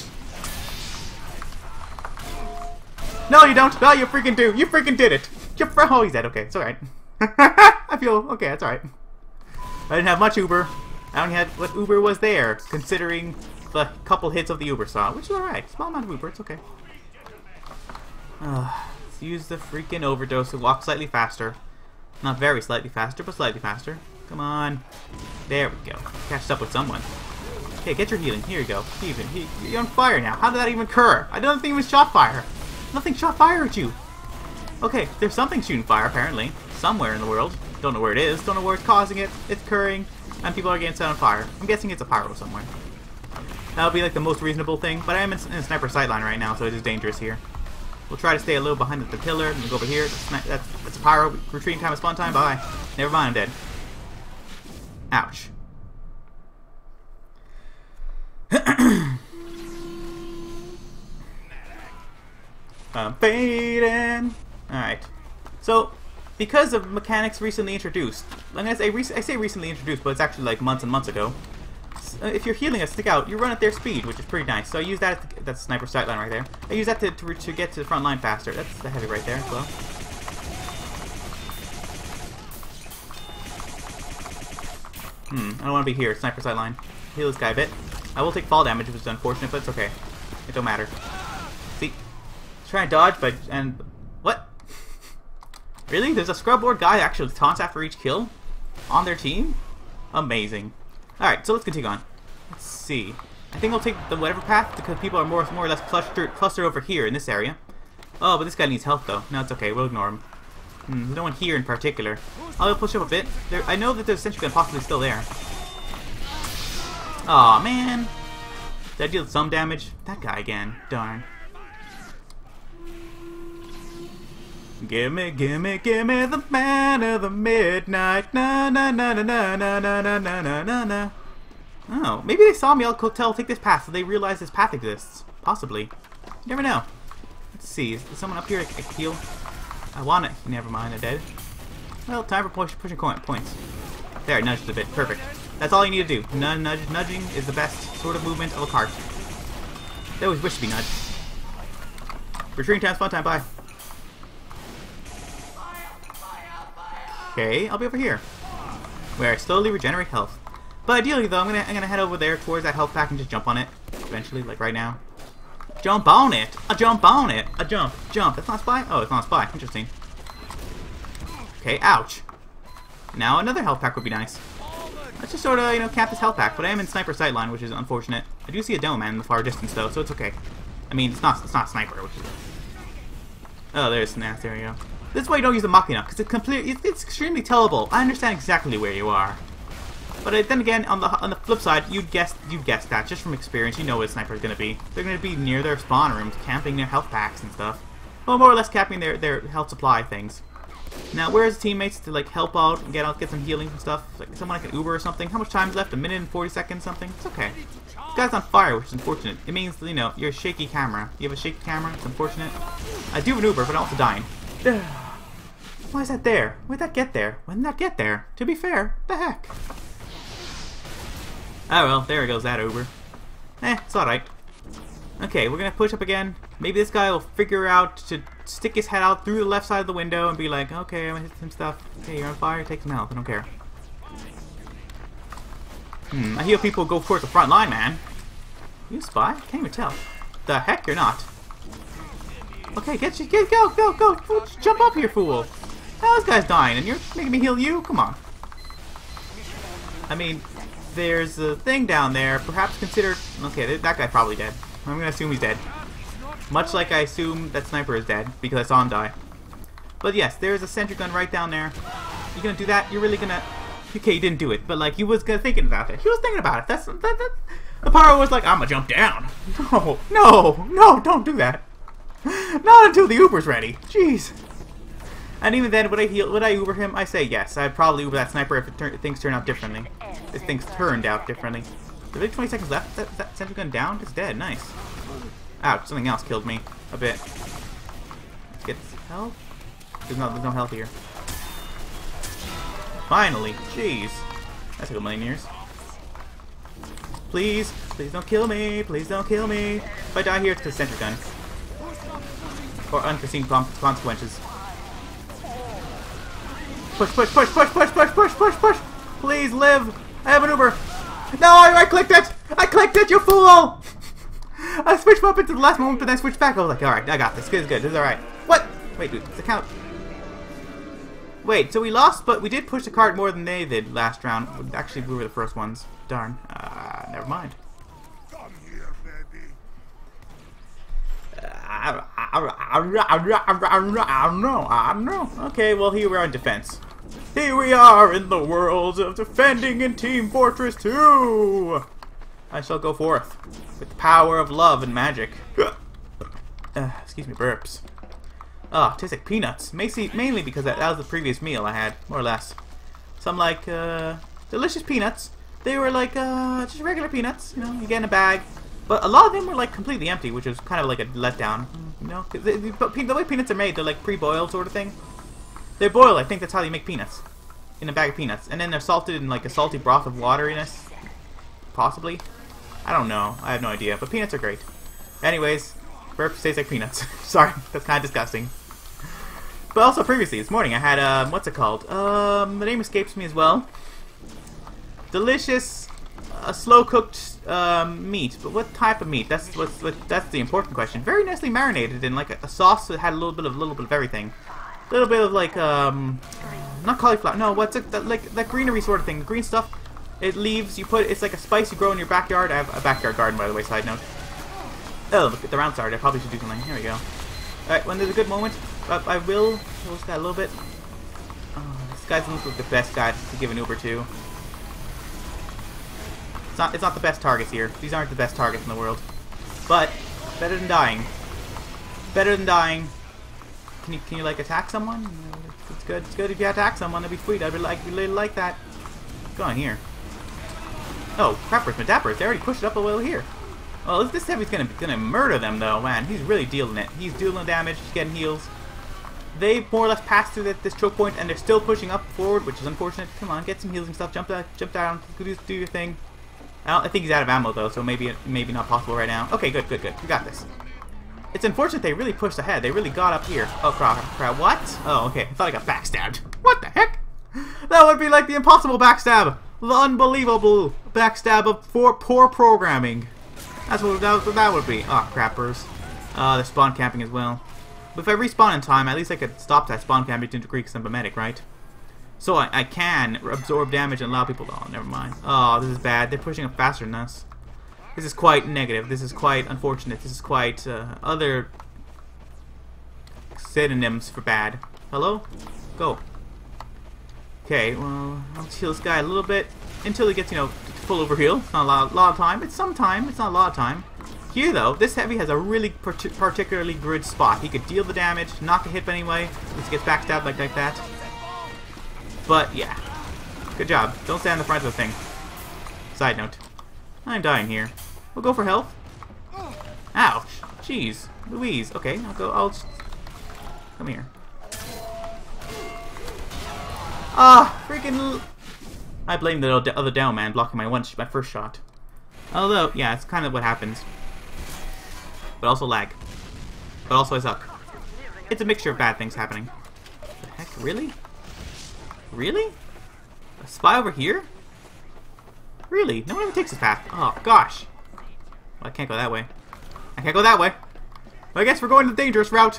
Speaker 1: No, you don't. No, you freaking do. You freaking did it. You fr oh, he's dead. Okay, it's alright. I feel okay. That's alright. I didn't have much Uber. I only had what Uber was there, considering the couple hits of the Uber saw, which is alright. Small amount of Uber. It's okay. Uh, let's use the freaking overdose to walk slightly faster. Not very slightly faster, but slightly faster. Come on. There we go. Catch up with someone. Okay, get your healing. Here you go. Even he, you're on fire now. How did that even occur? I don't think it was shot fire. Nothing shot fire at you. Okay, there's something shooting fire apparently somewhere in the world. Don't know where it is. Don't know where it's causing it. It's occurring, and people are getting set on fire. I'm guessing it's a pyro somewhere. That would be like the most reasonable thing. But I am in, in a sniper sightline right now, so it is dangerous here. We'll try to stay a little behind the pillar and go over here. That's, that's, that's a pyro. Retreating time is fun time. Bye. Never mind. I'm dead. Ouch. I'm fading. Alright. So, because of mechanics recently introduced, I'm gonna say, rec I say recently introduced, but it's actually like months and months ago. Uh, if you're healing a stick out, you run at their speed, which is pretty nice. So I use that, as the, that's sniper sight line right there. I use that to, to, to get to the front line faster. That's the heavy right there as well. Hmm, I don't want to be here. Sniper sight line. Heal this guy a bit. I will take fall damage, which is unfortunate, but it's okay. It don't matter. See? Try and dodge, but... and... what? Really? There's a scrub board guy that actually taunts after each kill? On their team? Amazing. Alright, so let's continue on. Let's see. I think I'll take the whatever path because people are more, more or less clustered, clustered over here in this area. Oh, but this guy needs help though. No, it's okay. We'll ignore him. Hmm, there's no one here in particular. I'll push up a bit. There, I know that there's a sentry gun possibly still there. Aw, man. Did I deal some damage? That guy again. Darn. Gimme, gimme, gimme the man of the midnight. Na na na na na na na na na na na na. Oh, maybe they saw me all tell take this path, so they realize this path exists. Possibly. You never know. Let's see. Is there someone up here I can heal? I want it. Never mind. They're dead. Well, time for push, pushing points. There, nudged a bit. Perfect. That's all you need to do. Nudge, nudge, nudging is the best sort of movement of a cart. They always wish to be nudged. Retreating time's fun time. Bye. Okay, I'll be over here, where I slowly regenerate health. But ideally, though, I'm gonna I'm gonna head over there towards that health pack and just jump on it. Eventually, like right now. Jump on it! A jump on it! A jump! Jump! That's not spy? Oh, it's not spy. Interesting. Okay, ouch. Now another health pack would be nice. Let's just sort of, you know, cap this health pack. But I am in sniper sight line, which is unfortunate. I do see a dome man in the far distance, though, so it's okay. I mean, it's not it's not sniper, which is. Oh, there's Snaps. There you go. This is why you don't use the Machina, because it's completely, it's, it's extremely tellable. I understand exactly where you are, but uh, then again, on the on the flip side, you'd guess you'd guess that just from experience. You know what a sniper is going to be. They're going to be near their spawn rooms, camping their health packs and stuff, well, more or less capping their their health supply things. Now, where's teammates to like help out and get out, get some healing and stuff? Like someone like an Uber or something. How much time's left? A minute and forty seconds, something. It's okay. This guy's on fire, which is unfortunate. It means, you know, you're a shaky camera. You have a shaky camera. It's unfortunate. I do have an Uber, but I'm also dying. Why is that there? Where'd that get there? When did that get there? To be fair, the heck? Oh well, there goes that Uber. Eh, it's alright. Okay, we're gonna push up again. Maybe this guy will figure out to stick his head out through the left side of the window and be like, okay, I'm gonna hit some stuff. Okay, you're on fire, take some health, I don't care. Hmm, I heal people go towards the front line, man. You a spy? Can't even tell. The heck you're not. Okay, get you, get, go, go, go, go, jump up here, fool. Oh, this guy's dying, and you're making me heal you? Come on. I mean, there's a thing down there. Perhaps consider... okay, that guy's probably dead. I'm gonna assume he's dead. Much like I assume that sniper is dead, because I saw him die. But yes, there's a sentry gun right down there. You gonna do that? You're really gonna... okay, you didn't do it, but like, he was gonna thinking about it. He was thinking about it. That's... that, that... the power was like, I'm gonna jump down. No, no, no, don't do that. Not until the Uber's ready. Jeez. And even then, would I heal? Would I Uber him? I say yes. I'd probably Uber that sniper if it tur things turn out differently. If things turned out differently. There's like twenty seconds left. That, that sentry gun down? It's dead. Nice. Ouch! Something else killed me a bit. Let's get health. There's no, there's no health here. Finally. Jeez. That took a million years. Please, please don't kill me. Please don't kill me. If I die here, it's the sentry gun. Or unforeseen consequences. Push, push, push, push, push, push, push, push, push! Please live! I have an Uber! No, I, I clicked it! I clicked it, you fool! I switched up into the last moment, but then I switched back. I was like, alright, I got this. Good, good, this is alright. What? Wait, dude, does it count? Wait, so we lost, but we did push the cart more than they did last round. Actually, we were the first ones. Darn. Uh, never mind. I, I, I, I, I know, I know. Okay, well, here we are in defense. Here we are in the world of defending in Team Fortress two. I shall go forth with the power of love and magic. Uh, excuse me, burps. Ah, oh, tastes like peanuts. Mainly because that, that was the previous meal I had, more or less. Some like uh, delicious peanuts. They were like uh, just regular peanuts. You know, you get in a bag. But a lot of them were like completely empty, which was kind of like a letdown. You know, the, the, the way peanuts are made, they're like pre-boiled sort of thing. They're boiled. I think that's how you make peanuts, in a bag of peanuts, and then they're salted in like a salty broth of wateriness, possibly. I don't know. I have no idea. But peanuts are great. Anyways, burp tastes like peanuts. Sorry, that's kind of disgusting. But also previously this morning I had um, what's it called? Um, the name escapes me as well. Delicious, uh, slow cooked um, meat. But what type of meat? That's what's what, that's the important question. Very nicely marinated in like a, a sauce that had a little bit of a little bit of everything. A little bit of like um, not cauliflower. No, what's it? That, like that greenery sort of thing. The green stuff. It leaves. You put. It's like a spice you grow in your backyard. I have a backyard garden, by the way. Side note. Oh, look at the round started. I probably should do something. Here we go. All right, when there's a good moment, I, I will kill this guy a little bit. Oh, this guy doesn't look like the best guy to give an Uber to. It's not. It's not the best targets here. These aren't the best targets in the world. But better than dying. Better than dying. Can you can you like attack someone? It's good. It's good if you attack someone. That'd be sweet. I'd like really like that. What's going on here? Oh, crappers, madappers. They already pushed it up a little here. Well, this heavy's gonna gonna murder them though, man. He's really dealing it. He's dealing damage. He's getting heals. They more or less passed through this choke point, and they're still pushing up forward, which is unfortunate. Come on, get some heals and stuff. Jump down, jump down. Do, do your thing. I, don't, I think he's out of ammo though, so maybe maybe not possible right now. Okay, good, good, good. We got this. It's unfortunate they really pushed ahead. They really got up here. Oh crap! Crap! What? Oh, okay. I thought I got backstabbed. What the heck? That would be like the impossible backstab. The unbelievable backstab of poor, poor programming. That's what that, that would be. Oh, crappers. Uh, they're spawn camping as well. But if I respawn in time, at least I could stop that spawn camping to a degree because I'm a medic, right? So I, I can absorb damage and allow people to... Oh, never mind. Oh, this is bad. They're pushing up faster than us. This is quite negative. This is quite unfortunate. This is quite uh, other synonyms for bad. Hello? Go. Okay, well, I'll heal this guy a little bit until he gets, you know, full overheal. It's not a lot, lot of time. It's some time. It's not a lot of time. Here, though, this heavy has a really part particularly good spot. He could deal the damage, not get hit anyway. He gets backstabbed like, like that. But, yeah. Good job. Don't stand in the front of the thing. Side note. I'm dying here. We'll go for health. Ouch. Jeez. Louise. Okay, I'll go. I'll just... Come here. Ah, freaking... I blame the other down man blocking my one, my first shot. Although, yeah, it's kind of what happens. But also lag. But also I suck. It's a mixture of bad things happening. What the heck? Really? Really? A spy over here? Really? No one ever takes this path. Oh, gosh. Well, I can't go that way. I can't go that way. Well, I guess we're going the dangerous route.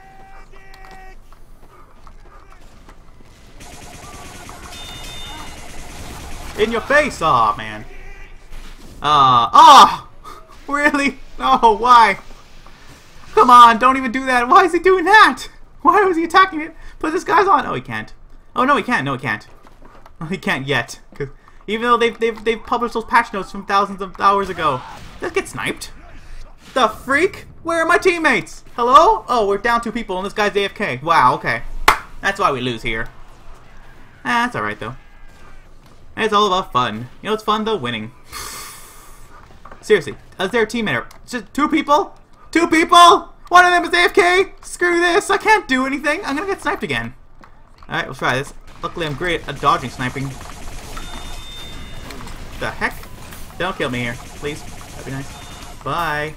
Speaker 1: In your face! Aw, oh, man. Uh, oh! Really? Oh, why? Come on, don't even do that. Why is he doing that? Why was he attacking it? Put this guy's on. Oh, he can't. Oh, no, he can't. No, he can't. Oh, he can't yet. Cause even though they've, they've, they've published those patch notes from thousands of hours ago. Let's get sniped. The freak? Where are my teammates? Hello? Oh, we're down two people and this guy's A F K. Wow, okay. That's why we lose here. Ah, that's alright, though. It's all about fun. You know what's fun, though? Winning. Seriously, is there a teammate? Just two people? Two people? One of them is A F K? Screw this. I can't do anything. I'm gonna get sniped again. Alright, we'll try this. Luckily, I'm great at dodging sniping. The heck? Don't kill me here, please. That'd be nice. Bye.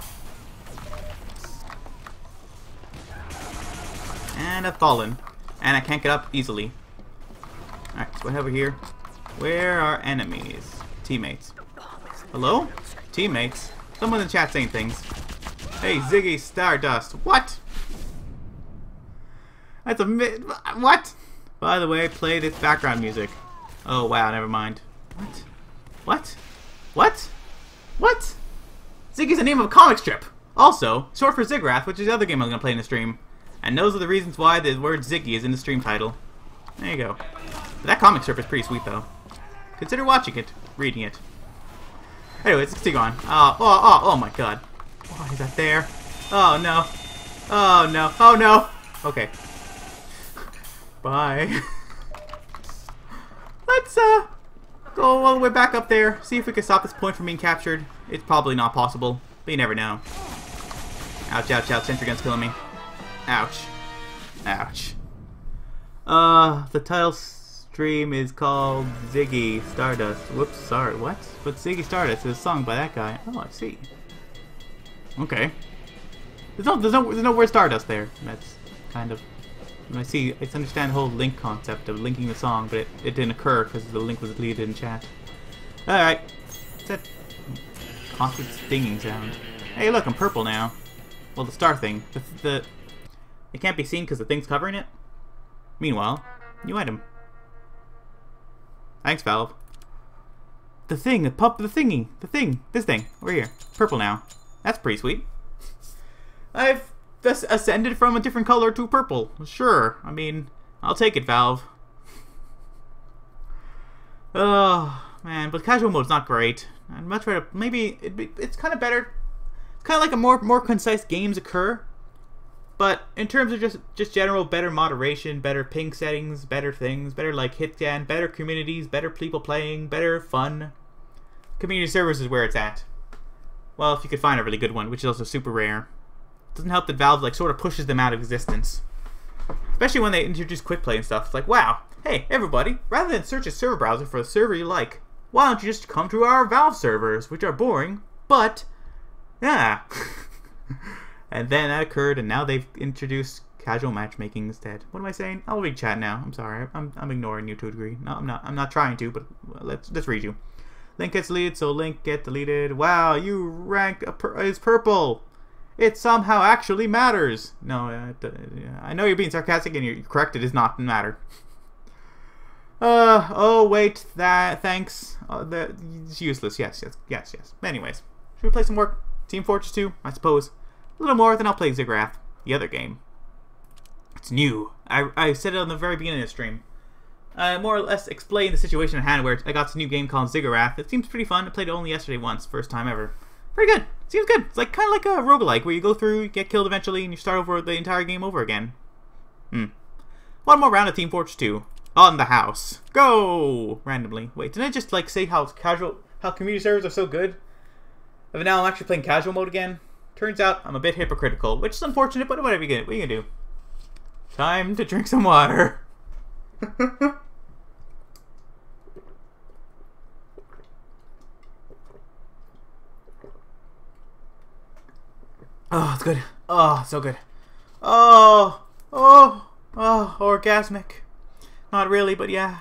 Speaker 1: And I've fallen. And I can't get up easily. Alright, so over here. Where are enemies? Teammates. Hello? Teammates? Someone in the chat saying things. Hey, Ziggy Stardust. What? That's a mi- What? By the way, play this background music. Oh, wow, never mind. What? What? What? What? Ziggy's the name of a comic strip. Also, short for Zigrath, which is the other game I'm going to play in the stream. And those are the reasons why the word Ziggy is in the stream title. There you go. But that comic strip is pretty sweet, though. Consider watching it, reading it. Anyways, let's continue on. Oh, oh, oh, oh my god. Why is that there? Oh no. Oh no. Oh no. Okay. Bye. Let's uh go all the way back up there. See if we can stop this point from being captured. It's probably not possible. But you never know. Ouch, ouch, ouch. Sentry gun's killing me. Ouch. Ouch. Uh, the title stream is called Ziggy Stardust. Whoops, sorry, what? But Ziggy Stardust is a song by that guy. Oh, I see. Okay. There's no, there's no, there's no word Stardust there. That's kind of... I see, I understand the whole link concept of linking the song, but it, it didn't occur because the link was deleted in chat. Alright. What's that constant stinging sound? Hey, look, I'm purple now. Well, the star thing. The, the it can't be seen because the thing's covering it. Meanwhile, new item. Thanks, Valve. The thing, the pup, the thingy, the thing, this thing, over here. Purple now. That's pretty sweet. I've just ascended from a different color to purple. Sure, I mean, I'll take it, Valve. Oh, man, but casual mode's not great. I'd much rather, maybe, it'd be, it's kind of better. It's kind of like a more more concise games occur. But in terms of just, just general better moderation, better ping settings, better things, better like hit scan, better communities, better people playing, better fun. Community servers is where it's at. Well, if you could find a really good one, which is also super rare. It doesn't help that Valve like sort of pushes them out of existence. Especially when they introduce quick play and stuff. It's like, wow, hey, everybody, rather than search a server browser for a server you like, why don't you just come to our Valve servers, which are boring, but, yeah. And then that occurred, and now they've introduced casual matchmaking instead. What am I saying? I'll read chat now. I'm sorry. I'm, I'm ignoring you to a degree. No, I'm not. I'm not trying to, but let's let's read you. Link gets deleted, so link get deleted. Wow, you ranked a pur is purple. It somehow actually matters. No, uh, I know you're being sarcastic, and you're correct. It does not matter. Uh oh wait that thanks. Uh, that it's useless. Yes yes yes yes. Anyways, should we play some more Team Fortress two? I suppose. A little more, then I'll play Ziggurat, the other game. It's new. I, I said it on the very beginning of the stream. I more or less explained the situation at hand where I got this new game called Ziggurat. It seems pretty fun. I played it only yesterday once, first time ever. Pretty good. Seems good. It's like kind of like a roguelike where you go through, you get killed eventually, and you start over the entire game over again. Hmm. One more round of Team Fortress two. On the house. Go! Randomly. Wait, didn't I just like say how casual, how community servers are so good? But now I'm actually playing casual mode again. Turns out I'm a bit hypocritical, which is unfortunate, but whatever you get, what are you gonna do? Time to drink some water. Oh, it's good. Oh, so good. Oh, oh, oh, orgasmic. Not really, but yeah.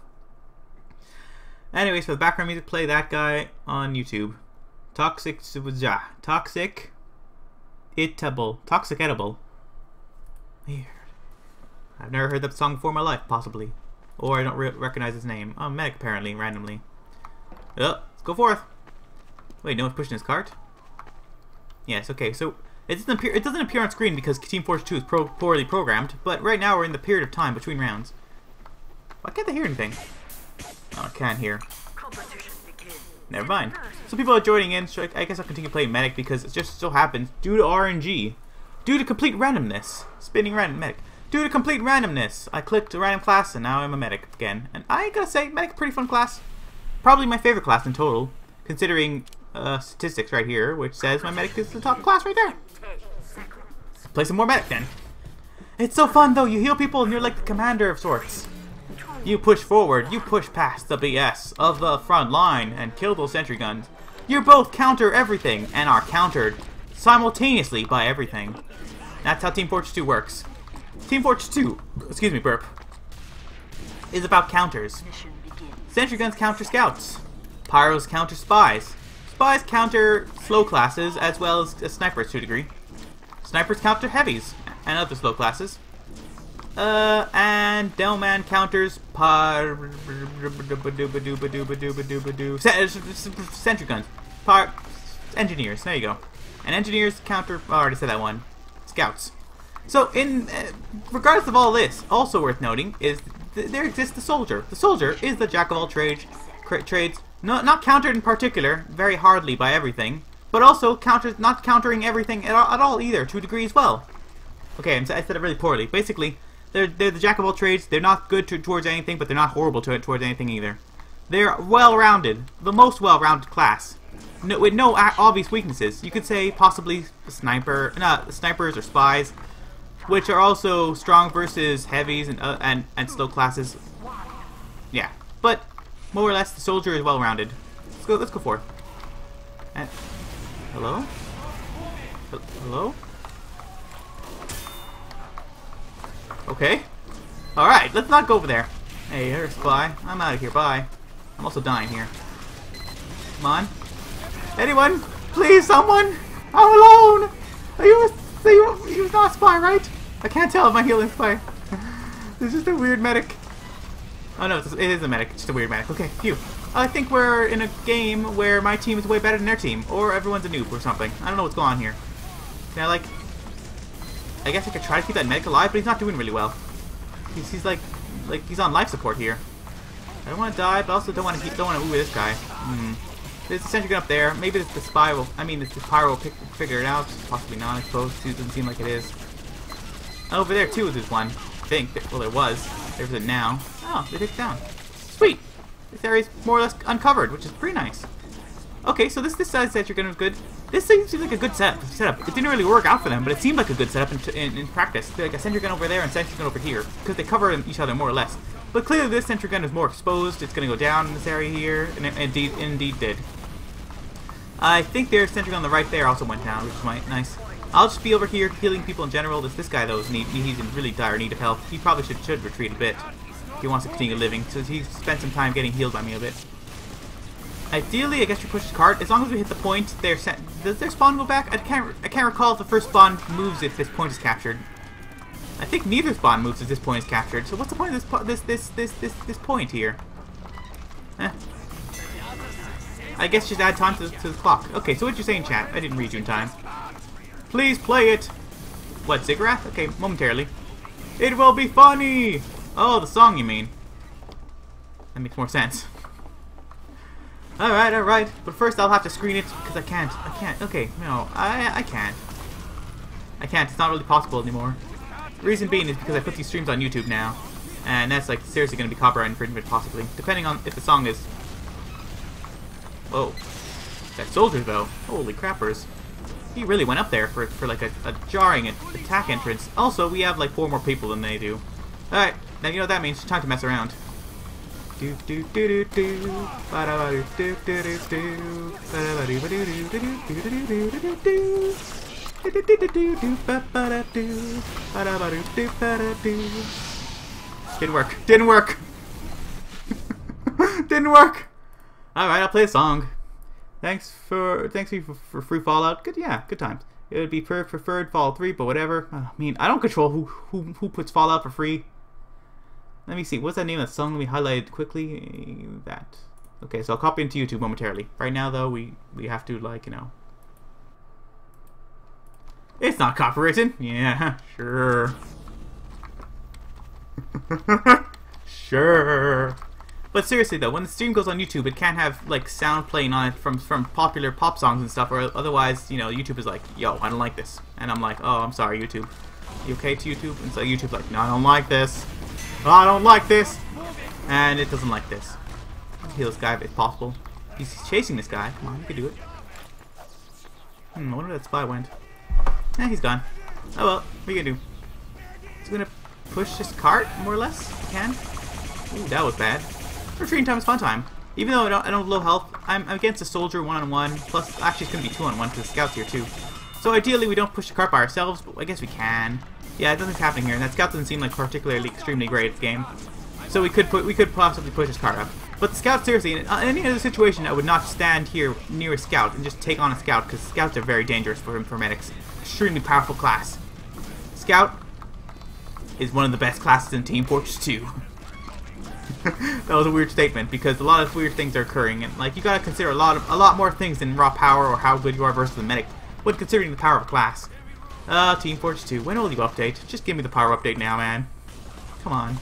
Speaker 1: Anyways, for the background music, play that guy on YouTube. Toxic, toxic. Itable. Toxic Edible. Weird. I've never heard that song before in my life, possibly. Or I don't re recognize his name. Oh, Medic, apparently, randomly. Oh, let's go forth. Wait, no one's pushing his cart? Yes, okay, so it doesn't appear, it doesn't appear on screen because Team Fortress two is pro poorly programmed, but right now we're in the period of time between rounds. Why can't they hear anything? Oh, I can't hear. Never mind. So people are joining in, so I guess I'll continue playing Medic because it just so happens, due to R N G, due to complete randomness, spinning random Medic, due to complete randomness, I clicked a random class and now I'm a Medic again. And I gotta say, Medic, pretty fun class. Probably my favorite class in total, considering uh, statistics right here, which says my Medic is the top class right there. Play some more Medic then. It's so fun though, you heal people and you're like the commander of sorts. You push forward, you push past the B S of the front line and kill those sentry guns. You both counter everything and are countered simultaneously by everything. That's how Team Fortress two works. Team Fortress two, excuse me, burp, is about counters. Sentry guns counter scouts. Pyros counter spies. Spies counter slow classes as well as, as snipers to a degree. Snipers counter heavies and other slow classes. Uh, and Delman counters par sentry guns. Par engineers. There you go. And engineers counter. Oh, I already said that one. Scouts. So, in uh, regardless of all this, also worth noting is th there exists the soldier. The soldier is the jack of all trades. Trades, not not countered in particular, very hardly by everything, but also counters not countering everything at all, at all either to a degree as well. Okay, I said it really poorly. Basically. They're, they're the jack of all trades. They're not good to, towards anything, but they're not horrible to it towards anything either. They're well-rounded. The most well-rounded class. No, with no obvious weaknesses. You could say possibly sniper, not snipers or spies, which are also strong versus heavies and uh, and and slow classes. Yeah, but more or less the soldier is well-rounded. Let's go. Let's go for it. And, hello? Hello? Okay. All right. Let's not go over there. Hey, here's spy. I'm out of here. Bye. I'm also dying here. Come on. Anyone? Please, someone! I'm alone! Are you a, are you, you're not a spy, right? I can't tell if my healing spy. It's just a weird medic. Oh no, it's, it is a medic. It's just a weird medic. Okay, phew. I think we're in a game where my team is way better than their team. Or everyone's a noob or something. I don't know what's going on here. Can I, like... I guess I could try to keep that medic alive, but he's not doing really well. He's, he's like... Like, he's on life support here. I don't want to die, but I also don't want to keep, don't want to ooh this guy. Hmm. There's a sentry gun up there. Maybe the, the spy will, I mean, the, the pyro will pick, figure it out. Possibly not, I suppose. It doesn't seem like it is. Over there, too, there's one. I think. Well, there was. There's it now. Oh, they took it down. Sweet! This area's more or less uncovered, which is pretty nice. Okay, so this this side sentry gun was good. This thing seems like a good setup. setup. It didn't really work out for them, but it seemed like a good setup in, in, in practice. Like a sentry gun over there and sentry gun over here, because they cover each other more or less. But clearly this sentry gun is more exposed. It's going to go down in this area here, and it indeed, indeed did. I think their sentry gun on the right there also went down, which is my, nice. I'll just be over here healing people in general. This this guy though is need, he's in really dire need of help. He probably should should retreat a bit if he wants to continue living. So he spent some time getting healed by me a bit. Ideally, I guess you push the cart. As long as we hit the point, their does their spawn go back? I can't I can't recall if the first spawn moves if this point is captured. I think neither spawn moves if this point is captured. So what's the point of this this this this this this point here? Eh. I guess just add time to, to the clock. Okay, so what you're saying, chat? I didn't read you in time. Please play it. What, Ziggurat? Okay, momentarily. It will be funny. Oh, the song you mean? That makes more sense. All right, all right. But first, I'll have to screen it because I can't. I can't. Okay, no, I I can't. I can't. It's not really possible anymore. The reason being is because I put these streams on YouTube now, and that's like seriously going to be copyright infringement, possibly, depending on if the song is. Whoa, that soldier though. Holy crappers! He really went up there for for like a, a jarring attack entrance. Also, we have like four more people than they do. All right, now you know what that means. It's time to mess around. Do do do do do. Ba da ba do do do do do. Ba da ba do ba do do do do do do do do. Didn't work. Didn't work. Didn't work. All right, I'll play a song. Thanks for thanks for, for free Fallout. Good, yeah, good times. It would be per preferred Fallout three, but whatever. I mean, I don't control who who who puts Fallout for free. Let me see. What's that name of that song? Let me highlight it quickly. That. Okay, so I'll copy into YouTube momentarily. Right now, though, we we have to like you know. It's not copywritten. Yeah, sure. Sure. But seriously though, when the stream goes on YouTube, it can't have like sound playing on it from from popular pop songs and stuff, or otherwise, you know, YouTube is like, yo, I don't like this, and I'm like, oh, I'm sorry, YouTube. You okay to YouTube? And so YouTube's like, no, I don't like this. I don't like this, and it doesn't like this. Kill this guy if possible. He's chasing this guy. Come on, you can do it. Hmm, I wonder where that spy went. Eh, he's gone. Oh well, what are you gonna do? He's gonna push this cart, more or less. Can. Ooh, that was bad. Retreating time is fun time. Even though I don't, I don't have low health, I'm, I'm against a soldier one on one. Plus, actually, it's gonna be two on one because the scout's here too. So ideally, we don't push the cart by ourselves, but I guess we can. Yeah, nothing's happening here, and that scout doesn't seem like particularly extremely great at the game. So we could put we could possibly push this cart up. But the scout, seriously, in any other situation, I would not stand here near a scout and just take on a scout because scouts are very dangerous for for medics. Extremely powerful class. Scout is one of the best classes in Team Fortress two. That was a weird statement because a lot of weird things are occurring, and like you gotta consider a lot of a lot more things than raw power or how good you are versus the medic when considering the power of a class. Uh, Team Fortress two. When will you update? Just give me the power update now, man. Come on.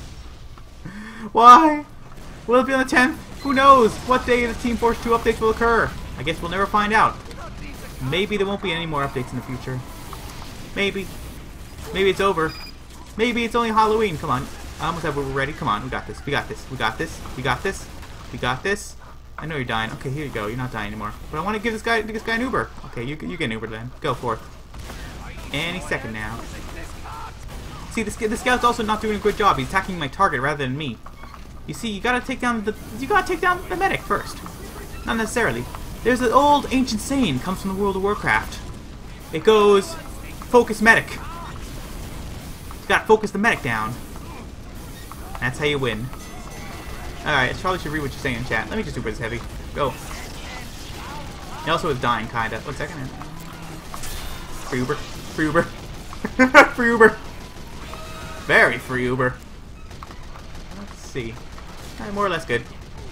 Speaker 1: Why? Will it be on the tenth? Who knows? What day the Team Fortress two updates will occur? I guess we'll never find out. Maybe there won't be any more updates in the future. Maybe. Maybe it's over. Maybe it's only Halloween. Come on. I almost have we're ready. Come on, we got this. We got this. We got this. We got this. You got this? I know you're dying. Okay, here you go. You're not dying anymore. But I want to give this guy this guy an Uber. Okay, you, you get an Uber then. Go for it. Any second now. See, this, this scout's also not doing a good job. He's attacking my target rather than me. You see, you gotta take down the you gotta take down the medic first. Not necessarily. There's an old ancient saying, comes from the World of Warcraft. It goes, focus medic. You gotta focus the medic down. That's how you win. Alright, I probably should read what you're saying in chat. Let me just do this heavy. Go. He also is dying, kinda. One second. Free Uber. Free Uber. Free Uber. Very free Uber. Let's see. Alright, more or less good.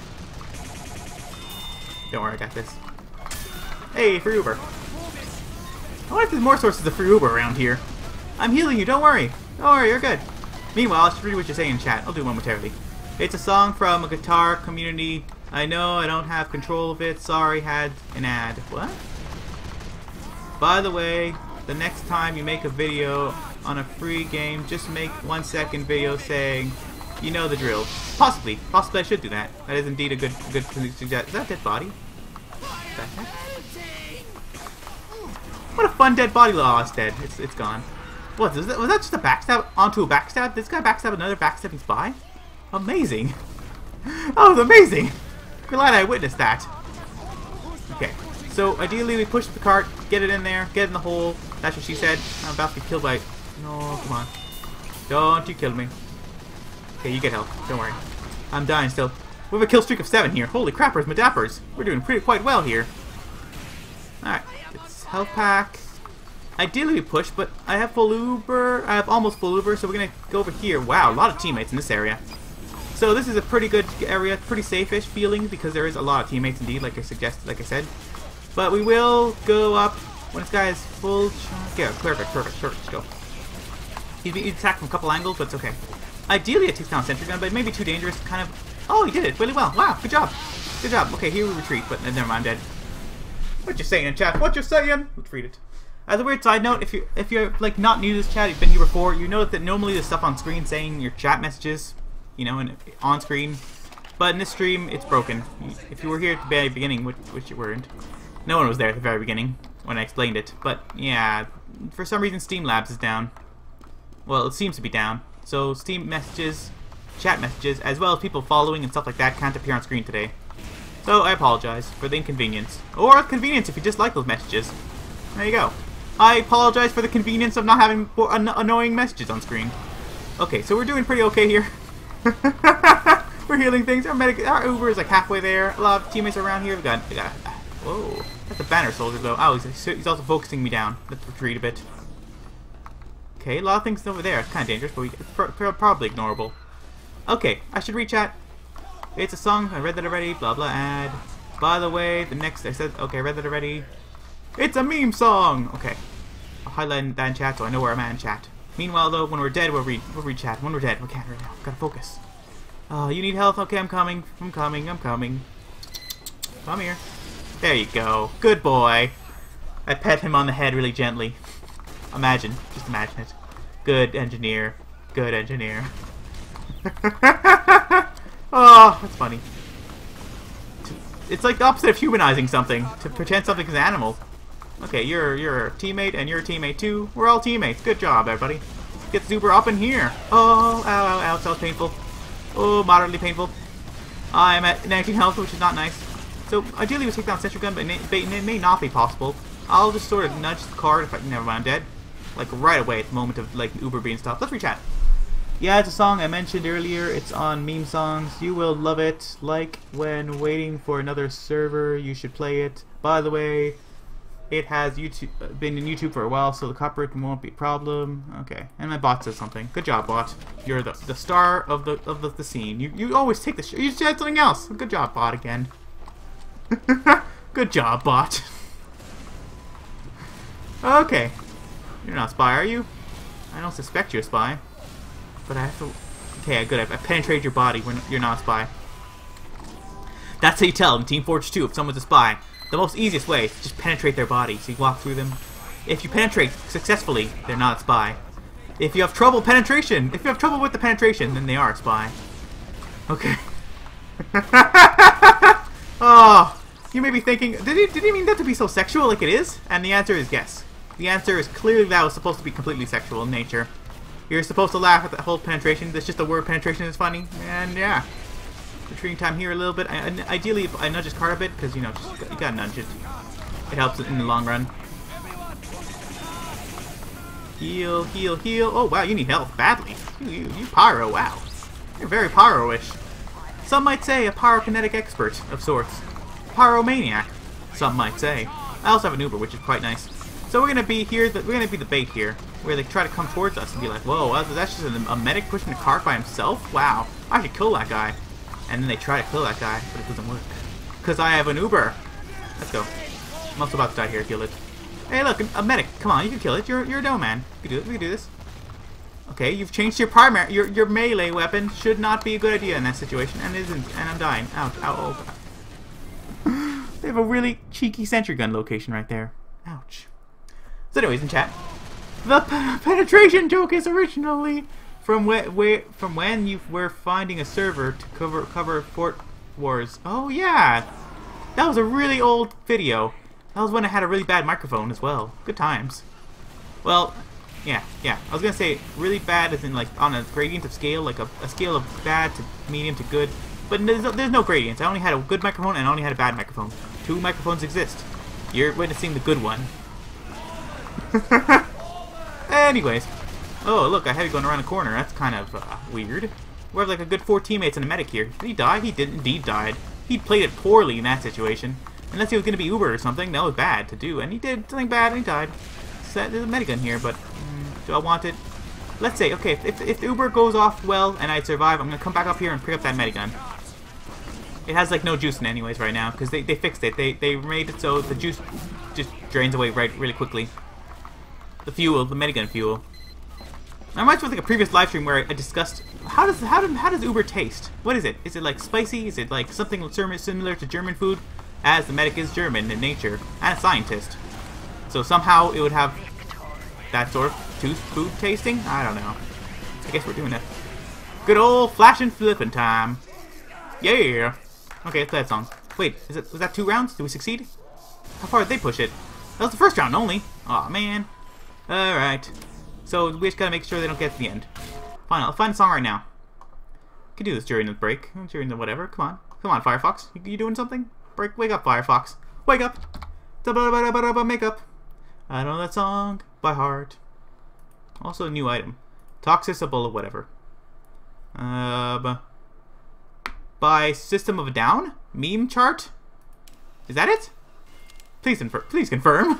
Speaker 1: Don't worry, I got this. Hey, free Uber. I wonder if there's more sources of free Uber around here. I'm healing you, don't worry. Don't worry, you're good. Meanwhile, I should read what you're saying in chat. I'll do it momentarily. It's a song from a guitar community. I know I don't have control of it. Sorry, had an ad. What? By the way, the next time you make a video on a free game, just make one second video saying, you know the drill. Possibly. Possibly I should do that. That is indeed a good good suggestion. Is that a dead body? What a fun dead body. Oh, it's dead. It's, it's gone. What, was that, was that just a backstab onto a backstab? This guy backstab another backstabbing spy? Amazing. That was amazing. Glad I witnessed that. Okay. So, ideally we push the cart, get it in there, get in the hole. That's what she said. I'm about to be killed by... No, come on. Don't you kill me. Okay, you get help. Don't worry. I'm dying still. We have a kill streak of seven here. Holy crappers, madappers. We're doing pretty quite well here. Alright. It's health pack. Ideally we push, but I have full Uber. I have almost full Uber, so we're going to go over here. Wow, a lot of teammates in this area. So this is a pretty good area, pretty safe-ish feeling, because there is a lot of teammates indeed, like I suggested, like I said. But we will go up when this guy is full. Yeah, perfect, perfect, perfect. Let's go. He's being attacked from a couple angles, but it's okay. Ideally, it takes down a sentry gun, but it may be too dangerous. Kind of. Oh, he did it really well. Wow, good job, good job. Okay, here we retreat, but never mind, I'm dead. What you saying, chat? What you saying? Let's read it. As a weird side note, if you if you're like not new to this chat, you've been here before, you know that normally there's stuff on screen saying your chat messages, you know, and on screen. But in this stream, it's broken. If you were here at the very beginning, which, which you weren't, no one was there at the very beginning when I explained it. But yeah, for some reason Steam Labs is down. Well, it seems to be down. So Steam messages, chat messages, as well as people following and stuff like that can't appear on screen today. So I apologize for the inconvenience. Or convenience if you just like those messages. There you go. I apologize for the convenience of not having an annoying messages on screen. Okay, so we're doing pretty okay here. We're healing things. Our medic, our Uber is like halfway there. A lot of teammates around here. We got, we got. Whoa, that's a banner soldier though. Oh, he's, he's also focusing me down. Let's retreat a bit. Okay, a lot of things over there. It's kind of dangerous, but we, it's pr pr probably ignorable. Okay, I should rechat. It's a song. I read that already. Blah blah ad. By the way, the next I said. Okay, I read that already. It's a meme song! Okay. I'll highlight that in chat so I know where I'm at in chat. Meanwhile, though, when we're dead, we'll read, we'll read chat. When we're dead, we can't right now. Gotta focus. Oh, uh, you need health? Okay, I'm coming. I'm coming. I'm coming. Come here. There you go. Good boy. I pet him on the head really gently. Imagine. Just imagine it. Good engineer. Good engineer. Oh, that's funny. It's like the opposite of humanizing something. To pretend something's an animal. Okay, you're you're a teammate, and you're a teammate too. We're all teammates. Good job, everybody. Get Zuber up in here. Oh, ow, ow, ow. That was painful. Oh, moderately painful. I'm at nineteen health, which is not nice. So, ideally we take down sentry gun, but it may, it may not be possible. I'll just sort of nudge the card if I... Never mind, I'm dead. Like, right away at the moment of, like, Uber being stopped. Let's rechat. Yeah, it's a song I mentioned earlier. It's on meme songs. You will love it. Like, when waiting for another server, you should play it. By the way... It has YouTube been in YouTube for a while, so the copyright won't be a problem. Okay, and my bot says something. Good job, bot. You're the the star of the of the, the scene. You you always take the sh you said something else. Good job, bot again. Good job, bot. Okay, you're not a spy, are you? I don't suspect you're a spy, but I have to. Okay, good. I, I penetrated your body when you're not a spy. That's how you tell in Team Fortress two if someone's a spy. The most easiest way is to just penetrate their body. So you walk through them. If you penetrate successfully, they're not a spy. If you have trouble penetration, if you have trouble with the penetration, then they are a spy. Okay. Oh, you may be thinking, did he, did he mean that to be so sexual like it is? And the answer is yes. The answer is clearly that was supposed to be completely sexual in nature. You're supposed to laugh at the whole penetration. That's just the word penetration is funny. And yeah. Retreating time here a little bit. I, I, ideally, if I nudge his card a bit, because, you know, just, you gotta nudge it. It helps in the long run. Heal, heal, heal. Oh, wow, you need health badly. You, you, you pyro, wow. You're very pyro-ish. Some might say a pyrokinetic expert of sorts. Pyromaniac, some might say. I also have an Uber, which is quite nice. So we're gonna be here. The, we're gonna be the bait here, where they try to come towards us and be like, "Whoa, that's just a, a medic pushing a cart by himself. Wow, I should kill that guy." And then they try to kill that guy, but it doesn't work because I have an Uber. Let's go. I'm also about to die here. Kill it. Hey, look, a medic. Come on, you can kill it. You're you're a no man. You can do it. We can do this. Okay, you've changed your primary, your your melee weapon. Should not be a good idea in that situation, and isn't. And I'm dying. Ouch! Ow! Oh, God. They have a really cheeky sentry gun location right there. Ouch. So, anyways, in chat, the penetration joke is originally from when from when you were finding a server to cover cover Fort Wars. Oh yeah, that was a really old video. That was when I had a really bad microphone as well. Good times. Well. Yeah, yeah. I was gonna say really bad as in like on a gradient of scale, like a, a scale of bad to medium to good. But there's no, there's no gradients. I only had a good microphone and I only had a bad microphone. Two microphones exist. You're witnessing the good one. Anyways. Oh, look, I have you going around a corner. That's kind of uh, weird. We have like a good four teammates and a medic here. Did he die? He did indeed died. He played it poorly in that situation. Unless he was gonna be Uber or something. That was bad to do. And he did something bad and he died. So there's a medigun here, but do I want it? Let's say, okay, if, if the Uber goes off well and I survive, I'm going to come back up here and pick up that medigun. It has, like, no juice in it anyways right now, because they, they fixed it. They, they made it so the juice just drains away right really quickly. The fuel, the medigun fuel. I reminds me of like a previous live stream where I discussed, how does, how, do, how does Uber taste? What is it? Is it, like, spicy? Is it, like, something similar to German food? As the medic is German in nature, and a scientist. So somehow it would have that sort of tooth food tasting? I don't know. I guess we're doing it. Good old flashing flipping time. Yeah. Okay, it's that song. Wait, is it was that two rounds? Did we succeed? How far did they push it? That was the first round only. Aw, man. Alright. So we just gotta make sure they don't get to the end. Fine, I'll find a song right now. We can do this during the break. During the whatever. Come on. Come on, Firefox. You, you doing something? Break. Wake up, Firefox. Wake up. Makeup. I know that song by heart. Also a new item. Toxicable or whatever. Uh, by System of a Down? Meme chart? Is that it? Please confirm. Please confirm.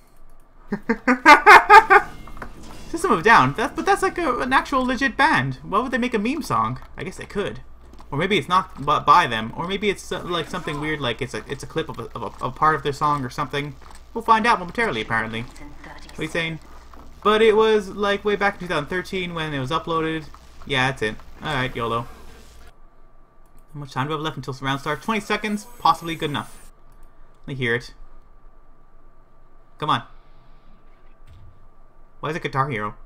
Speaker 1: System of a Down. That, but that's like a, an actual legit band. Why would they make a meme song? I guess they could. Or maybe it's not by them. Or maybe it's uh, like something weird, like it's a it's a clip of a, of a, of a part of their song or something. We'll find out momentarily, apparently. What are you saying? But it was like way back in two thousand thirteen when it was uploaded. Yeah, that's it. Alright, YOLO. How much time do we have left until round starts? twenty seconds, possibly good enough. Let me hear it. Come on. Why is it Guitar Hero?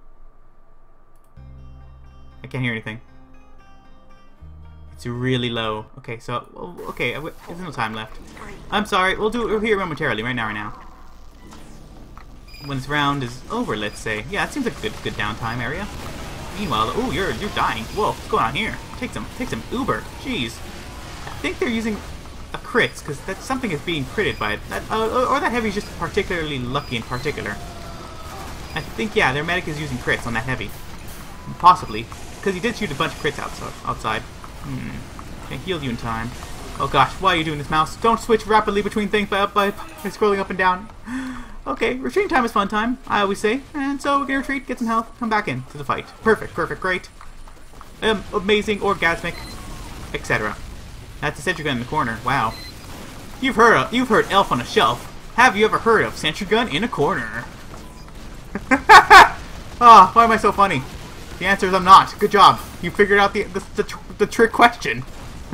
Speaker 1: I can't hear anything. It's really low. Okay, so okay, there's no time left. I'm sorry. We'll do it here momentarily. Right now, right now. When this round is over, let's say. Yeah, it seems like a good, good downtime area. Meanwhile, oh, you're you're dying. Whoa, what's going on here? Take some, take some Uber. Jeez. I think they're using a crits because that something is being critted by it. That, uh, or that heavy is just particularly lucky in particular. I think yeah, their medic is using crits on that heavy. Possibly because he did shoot a bunch of crits outside. Outside. Hmm. Can't heal you in time. Oh gosh, why are you doing this, mouse? Don't switch rapidly between things by, by, by scrolling up and down. Okay, retreating time is fun time, I always say. And so we're gonna retreat, get some health, come back in to the fight. Perfect, perfect, great. Um, amazing, orgasmic, et cetera. That's a sentry gun in the corner. Wow. You've heard of, you've heard Elf on a Shelf. Have you ever heard of sentry gun in a corner? Ah, oh, why am I so funny? The answer is I'm not. Good job. You figured out the the, the, the trick question.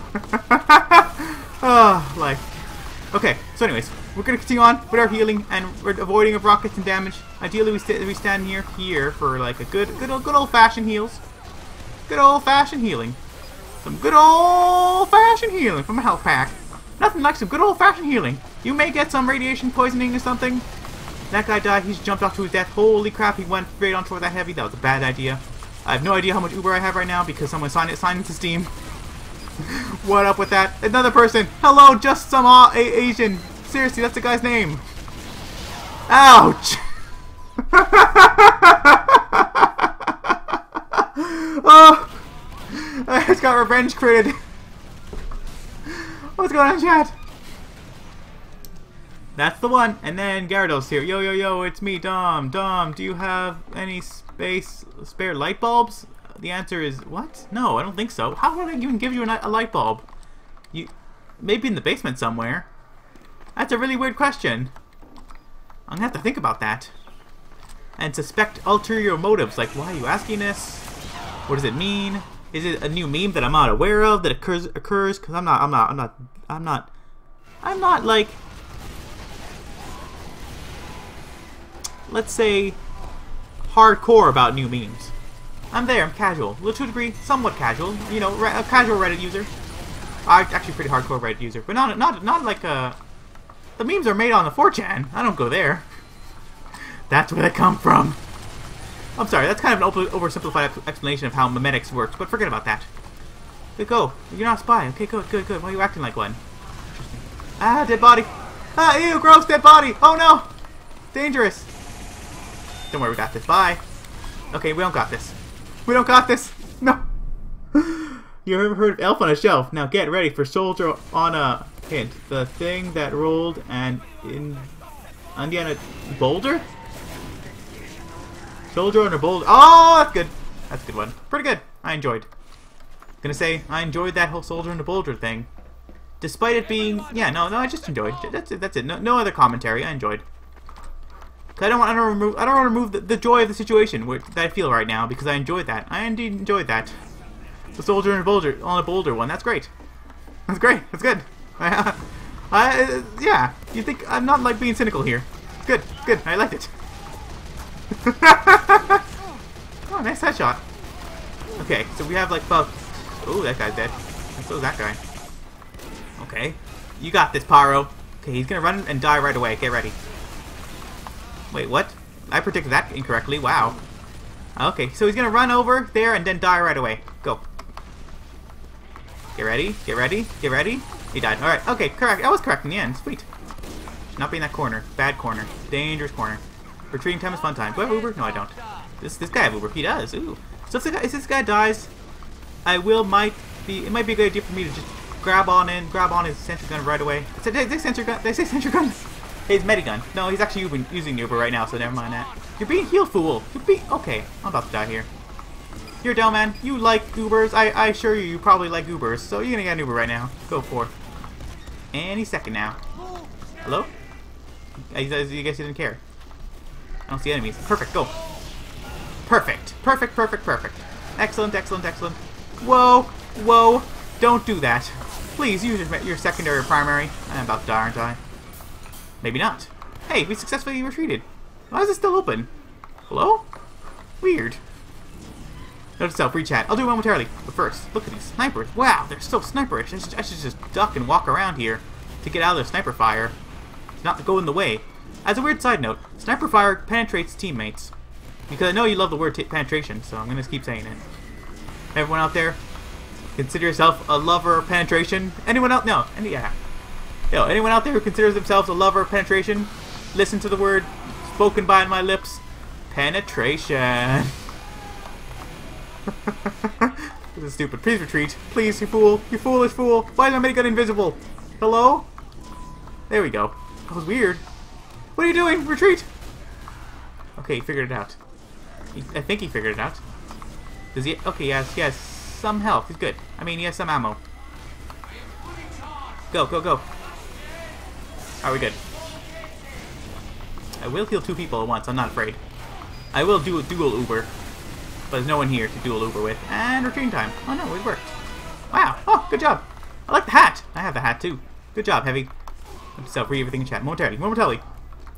Speaker 1: Oh, life. Okay, so anyways, we're going to continue on with our healing and we're avoiding of rockets and damage. Ideally, we, st we stand here, here for like a good, good, good old-fashioned heals. Good old-fashioned healing. Some good old-fashioned healing from a health pack. Nothing like some good old-fashioned healing. You may get some radiation poisoning or something. That guy died. He's jumped off to his death. Holy crap, he went straight on toward that heavy. That was a bad idea. I have no idea how much Uber I have right now because someone signed it signed into Steam. What up with that? Another person. Hello, just some uh, a Asian. Seriously, that's the guy's name. Ouch! Oh! I just got revenge critted. What's going on, chat? That's the one. And then Gyarados here. Yo, yo, yo, it's me, Dom. Dom, do you have any space, spare light bulbs? The answer is, what? No, I don't think so. How would I even give you a, a light bulb? You, maybe in the basement somewhere. That's a really weird question. I'm gonna have to think about that. And suspect ulterior motives. Like, why are you asking this? What does it mean? Is it a new meme that I'm not aware of that occurs occurs? Because I'm not, I'm not, I'm not, I'm not, I'm not like, let's say, hardcore about new memes. I'm there, I'm casual. Well, to a degree, somewhat casual. You know, a casual Reddit user. I'm actually pretty hardcore Reddit user, but not, not, not like a. The memes are made on the four chan. I don't go there. That's where they come from. I'm sorry, that's kind of an oversimplified explanation of how memetics works, but forget about that. Good, go. You're not a spy. Okay, good, good, good. Why are you acting like one? Interesting. Ah, dead body. Ah, ew, gross, dead body. Oh no. Dangerous. Don't worry, we got this. Bye. Okay, we don't got this. We don't got this. No. You ever heard of Elf on a Shelf? Now get ready for Soldier on a Hint. The thing that rolled and in Indiana Boulder? Soldier on a boulder. Oh, that's good. That's a good one. Pretty good. I enjoyed. Gonna say, I enjoyed that whole Soldier on a boulder thing. Despite it being, yeah, no, no, I just enjoyed. That's it. That's it. No, no other commentary. I enjoyed. I don't want to remove. I don't want to remove the, the joy of the situation where, that I feel right now because I enjoyed that. I indeed enjoyed that. The Soldier on a boulder, on a boulder one. That's great. That's great. That's good. I, I, yeah. You think I'm not like being cynical here? It's good. It's good. I liked it. Oh, nice headshot. Okay, so we have like about. Oh, that guy's dead. And so is that guy. Okay, you got this, Pyro. Okay, he's gonna run and die right away. Get ready. Wait, what? I predicted that incorrectly. Wow. Okay, so he's gonna run over there and then die right away. Go. Get ready. Get ready. Get ready. He died. All right. Okay, correct. I was correct in the end. Sweet. Should not be in that corner. Bad corner. Dangerous corner. Retreating time is fun time. Do I have Uber? No, I don't. This this guy have Uber. He does. Ooh. So if this guy, if this guy dies, I will might be. It might be a good idea for me to just grab on in, grab on his sentry gun right away. Did I say sentry gun? Did I say sentry gun? His medigun. No, he's actually using, using the Uber right now, so never mind that. You're being healed, fool. You're being okay. I'm about to die here. You're down, man. You like Ubers. I I assure you, you probably like Ubers. So you're gonna get an Uber right now. Go for it. Any second now. Hello? I, I guess you didn't care. I don't see enemies. Perfect. Go. Perfect. Perfect. Perfect. Perfect. Excellent. Excellent. Excellent. Whoa. Whoa. Don't do that. Please use your, your secondary or primary. I'm about to die, aren't I? Maybe not. Hey, we successfully retreated. Why is it still open? Hello? Weird. Note to self, re-chat. I'll do it momentarily. But first, look at these snipers. Wow, they're so sniperish. I should, I should just duck and walk around here to get out of their sniper fire. To not go in the way. As a weird side note, sniper fire penetrates teammates. Because I know you love the word penetration, so I'm going to keep saying it. Everyone out there, consider yourself a lover of penetration. Anyone else? No. Any, yeah. Yo, anyone out there who considers themselves a lover of penetration, listen to the word spoken by my lips. Penetration. This is stupid. Please retreat. Please, you fool. You foolish fool. Why is my minigun invisible? Hello? There we go. That was weird. What are you doing? Retreat! Okay, he figured it out. He, I think he figured it out. Does he? Okay, he has, he has some health. He's good. I mean, he has some ammo. Go, go, go. Are we good? I will heal two people at once. I'm not afraid. I will do a dual Uber. But there's no one here to dual Uber with. And retreating time. Oh no, it worked. Wow. Oh, good job. I like the hat. I have the hat too. Good job, Heavy. Self read everything in chat. Momentarily. Momentarily.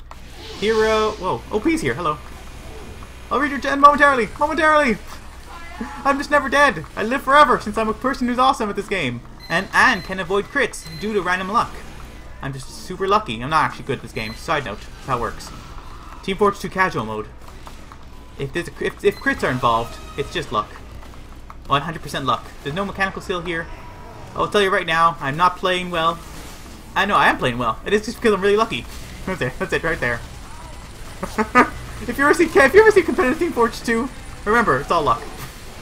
Speaker 1: Hero. Whoa. O P's here. Hello. I'll read your chat momentarily. Momentarily. I'm just never dead. I live forever since I'm a person who's awesome at this game. And, and can avoid crits due to random luck. I'm just super lucky. I'm not actually good at this game. Side note, that's how it works. Team Fortress two casual mode. If, there's a, if, if crits are involved, it's just luck. one hundred percent luck. There's no mechanical skill here. I'll tell you right now, I'm not playing well. I know, I am playing well. It is just because I'm really lucky. That's it, that's it, right there. if you ever see if you ever see competitive Team Fortress two, remember, it's all luck.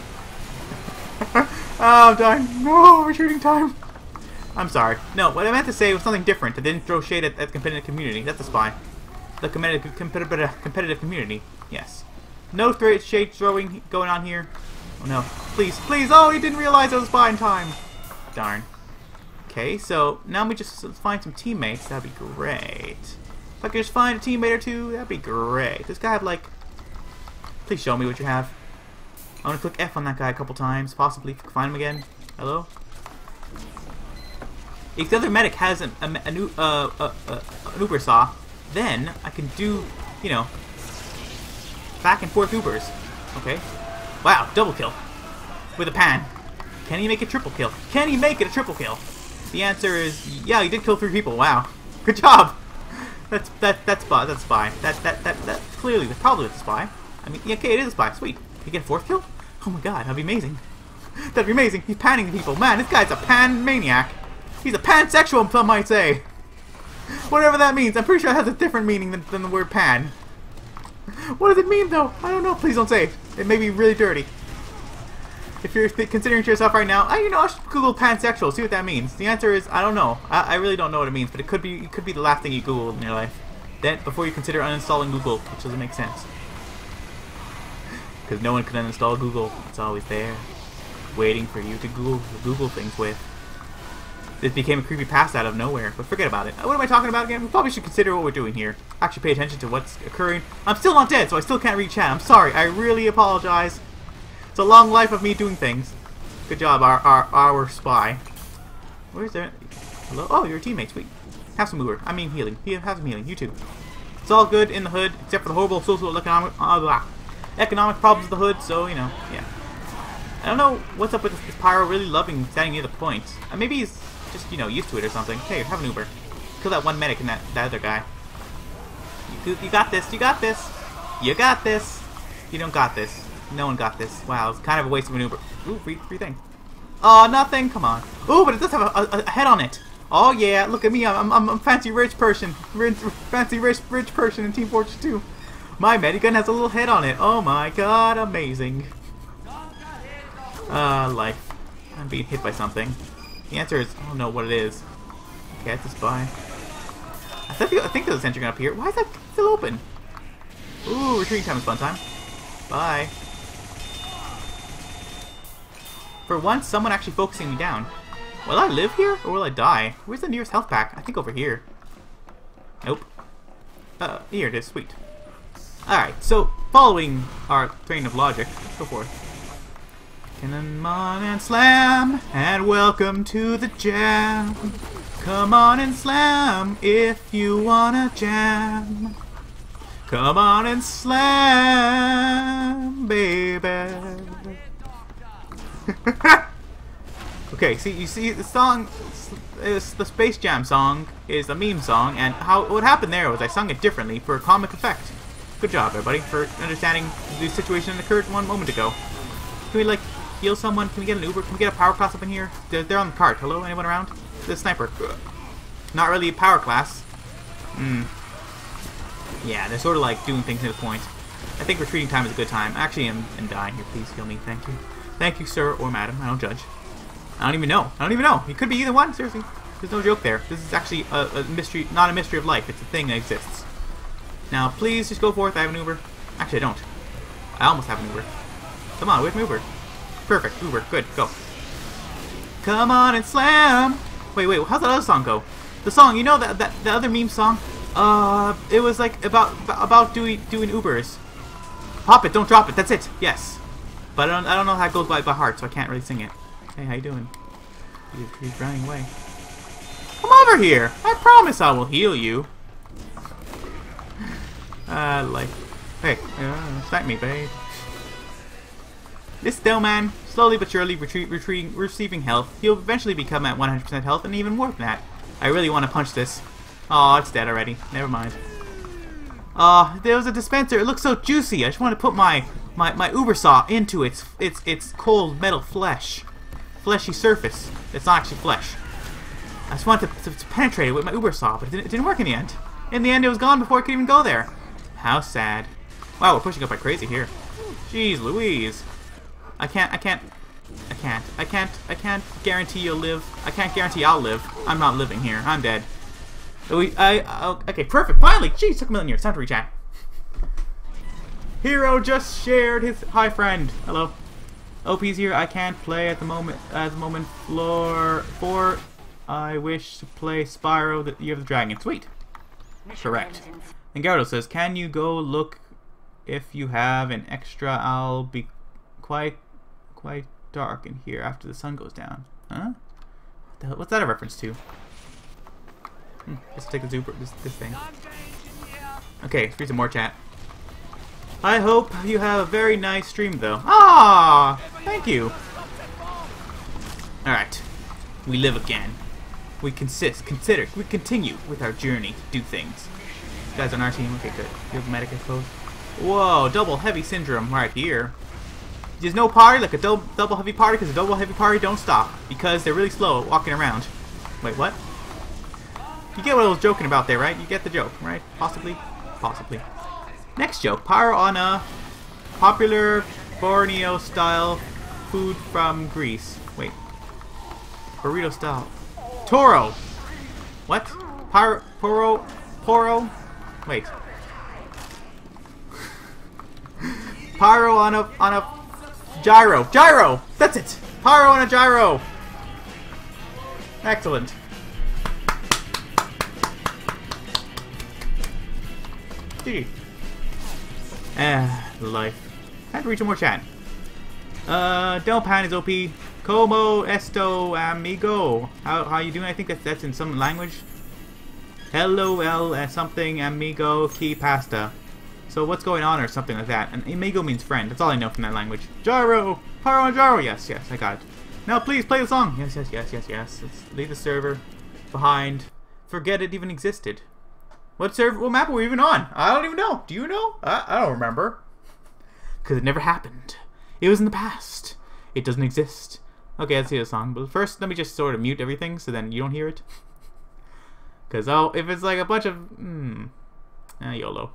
Speaker 1: Oh, I'm dying. No, retreating time. I'm sorry. No, what I meant to say was something different. I didn't throw shade at, at the competitive community. That's a spy. The competitive, competitive, competitive community. Yes. No th shade throwing going on here. Oh no. Please, please. Oh, he didn't realize I was a spy in time. Darn. Okay, so now we just find some teammates. That'd be great. If I could just find a teammate or two, that'd be great. This guy have like... Please show me what you have. I want to click F on that guy a couple times. Possibly find him again. Hello? If the other medic has an, a, a new, uh, uh, uh, an Uber saw, then I can do, you know, back and forth Ubers. Okay. Wow, double kill. With a pan. Can he make a triple kill? Can he make it a triple kill? The answer is, yeah, he did kill three people. Wow. Good job. That's, that, that's spy. That's spy. That, that, that, that, clearly, that's probably a spy. I mean, yeah, okay, it is a spy. Sweet. Can you get a fourth kill? Oh my god, that'd be amazing. That'd be amazing. He's panning people. Man, this guy's a pan maniac. He's a pansexual, some might say. Whatever that means. I'm pretty sure it has a different meaning than, than the word pan. What does it mean, though? I don't know. Please don't say it. It may be really dirty. If you're considering to yourself right now, I, you know, I should Google pansexual, see what that means. The answer is, I don't know. I, I really don't know what it means, but it could be it could be the last thing you Google in your life. Then, before you consider uninstalling Google, which doesn't make sense. Because no one can uninstall Google. It's always there. Waiting for you to Google Google things with. This became a creepypasta out of nowhere, but forget about it. What am I talking about again? We probably should consider what we're doing here. Actually pay attention to what's occurring. I'm still not dead, so I still can't read chat. I'm sorry. I really apologize. It's a long life of me doing things. Good job, our our, our spy. Where's there? Hello? Oh, you're a teammate. Sweet. Have some Uber. I mean healing. Have some healing. You too. It's all good in the hood, except for the horrible social economic uh, blah, economic problems of the hood. So you know, yeah. I don't know what's up with this, this pyro really loving standing near the point. Uh, maybe he's just, you know, used to it or something. Hey, have an Uber. Kill that one medic and that, that other guy. You, you got this. You got this. You got this. You don't got this. No one got this. Wow, it's kind of a waste of an Uber. Ooh, free, free thing. Oh, nothing. Come on. Ooh, but it does have a, a, a head on it. Oh, yeah. Look at me. I'm, I'm, I'm a fancy rich person. Rich, fancy rich, rich person in Team Fortress two. My medigun has a little head on it. Oh, my God. Amazing. Uh, life. I'm being hit by something. The answer is, I don't know what it is. Okay, it's a spy. I think, I think there's a sentry gun up here. Why is that still open? Ooh, retreating time is fun time. Bye. For once, someone actually focusing me down. Will I live here, or will I die? Where's the nearest health pack? I think over here. Nope. Uh, here it is. Sweet. Alright, so, following our train of logic, let's go for it. Come on and slam, and welcome to the jam. Come on and slam if you wanna jam. Come on and slam, baby. Okay, see, you see, the song, is the Space Jam song is a meme song, and how what happened there was I sung it differently for a comic effect. Good job, everybody, for understanding the situation that occurred one moment ago. Can we, like, heal someone? Can we get an Uber? Can we get a power class up in here? They're, they're on the cart. Hello? Anyone around? The sniper. Not really a power class. Hmm. Yeah, they're sort of like doing things to the point. I think retreating time is a good time. Actually, I'm, I'm dying here. Please heal me. Thank you. Thank you, sir or madam. I don't judge. I don't even know. I don't even know. It could be either one. Seriously. There's no joke there. This is actually a, a mystery, not a mystery of life. It's a thing that exists. Now, please just go forth. I have an Uber. Actually, I don't. I almost have an Uber. Come on, where's my Uber? Perfect. Uber. Good. Go. Come on and slam. Wait, wait. How's that other song go? The song, you know that that the other meme song? Uh, it was like about about doing doing Ubers. Pop it. Don't drop it. That's it. Yes. But I don't I don't know how it goes by by heart, so I can't really sing it. Hey, how you doing? He's, he's running away. Come over here. I promise I will heal you. Uh, like, hey, uh, snipe me, babe. This snowman, slowly but surely retreat, retreating, receiving health. He'll eventually become at one hundred percent health and even more than that. I really want to punch this. Oh, it's dead already. Never mind. Uh, there was a dispenser. It looks so juicy. I just want to put my my my uber saw into its its its cold metal flesh, fleshy surface. It's not actually flesh. I just wanted to, to, to penetrate it with my uber saw, but it didn't, it didn't work in the end. In the end, it was gone before I could even go there. How sad. Wow, we're pushing up like crazy here. Jeez Louise. I can't. I can't. I can't. I can't. I can't guarantee you'll live. I can't guarantee I'll live. I'm not living here. I'm dead. We, I, I, okay, perfect. Finally, jeez, took a million years. Time to rechat. Hero just shared his hi friend. Hello. O P's here. I can't play at the moment. At the moment, floor four. I wish to play Spyro. The Year of the Dragon. Sweet. Correct. And Gyardo says, "Can you go look if you have an extra? I'll be quite, quite dark in here after the sun goes down." Huh? What the hell, what's that a reference to? Hmm, let's take a super this this thing. Okay, let's read some more chat. I hope you have a very nice stream though. Ah, thank you. All right, we live again. We consist, consider, we continue with our journey to do things. You guys on our team? Okay, good. You have medic, I suppose. Whoa, double heavy syndrome right here. There's no party like a double double heavy party because a double heavy party don't stop because they're really slow walking around. Wait, what? You get what I was joking about there, right? You get the joke, right? Possibly, possibly. Next joke: Pyro on a popular Borneo style food from Greece. Wait, burrito style. Toro. What? Pyro, poro, poro. Wait. Pyro on a on a gyro. Gyro. That's it. Pyro on a gyro. Excellent. G G. Ah, life. Had to reach some more chat. Uh, Delpan is O P. Como esto, amigo? How how you doing? I think that's that's in some language. Hello, el uh, something amigo ki pasta. So what's going on or something like that? And amigo means friend. That's all I know from that language. Gyro, pyro on gyro. Yes, yes, I got it. Now please play the song. Yes, yes, yes, yes, yes. Let's leave the server behind. Forget it even existed. What server? What map are we even on? I don't even know. Do you know? I, I don't remember. Because it never happened. It was in the past. It doesn't exist. Okay, let's hear the song. But first, let me just sort of mute everything so then you don't hear it. Because oh, if it's like a bunch of hmm, eh, YOLO.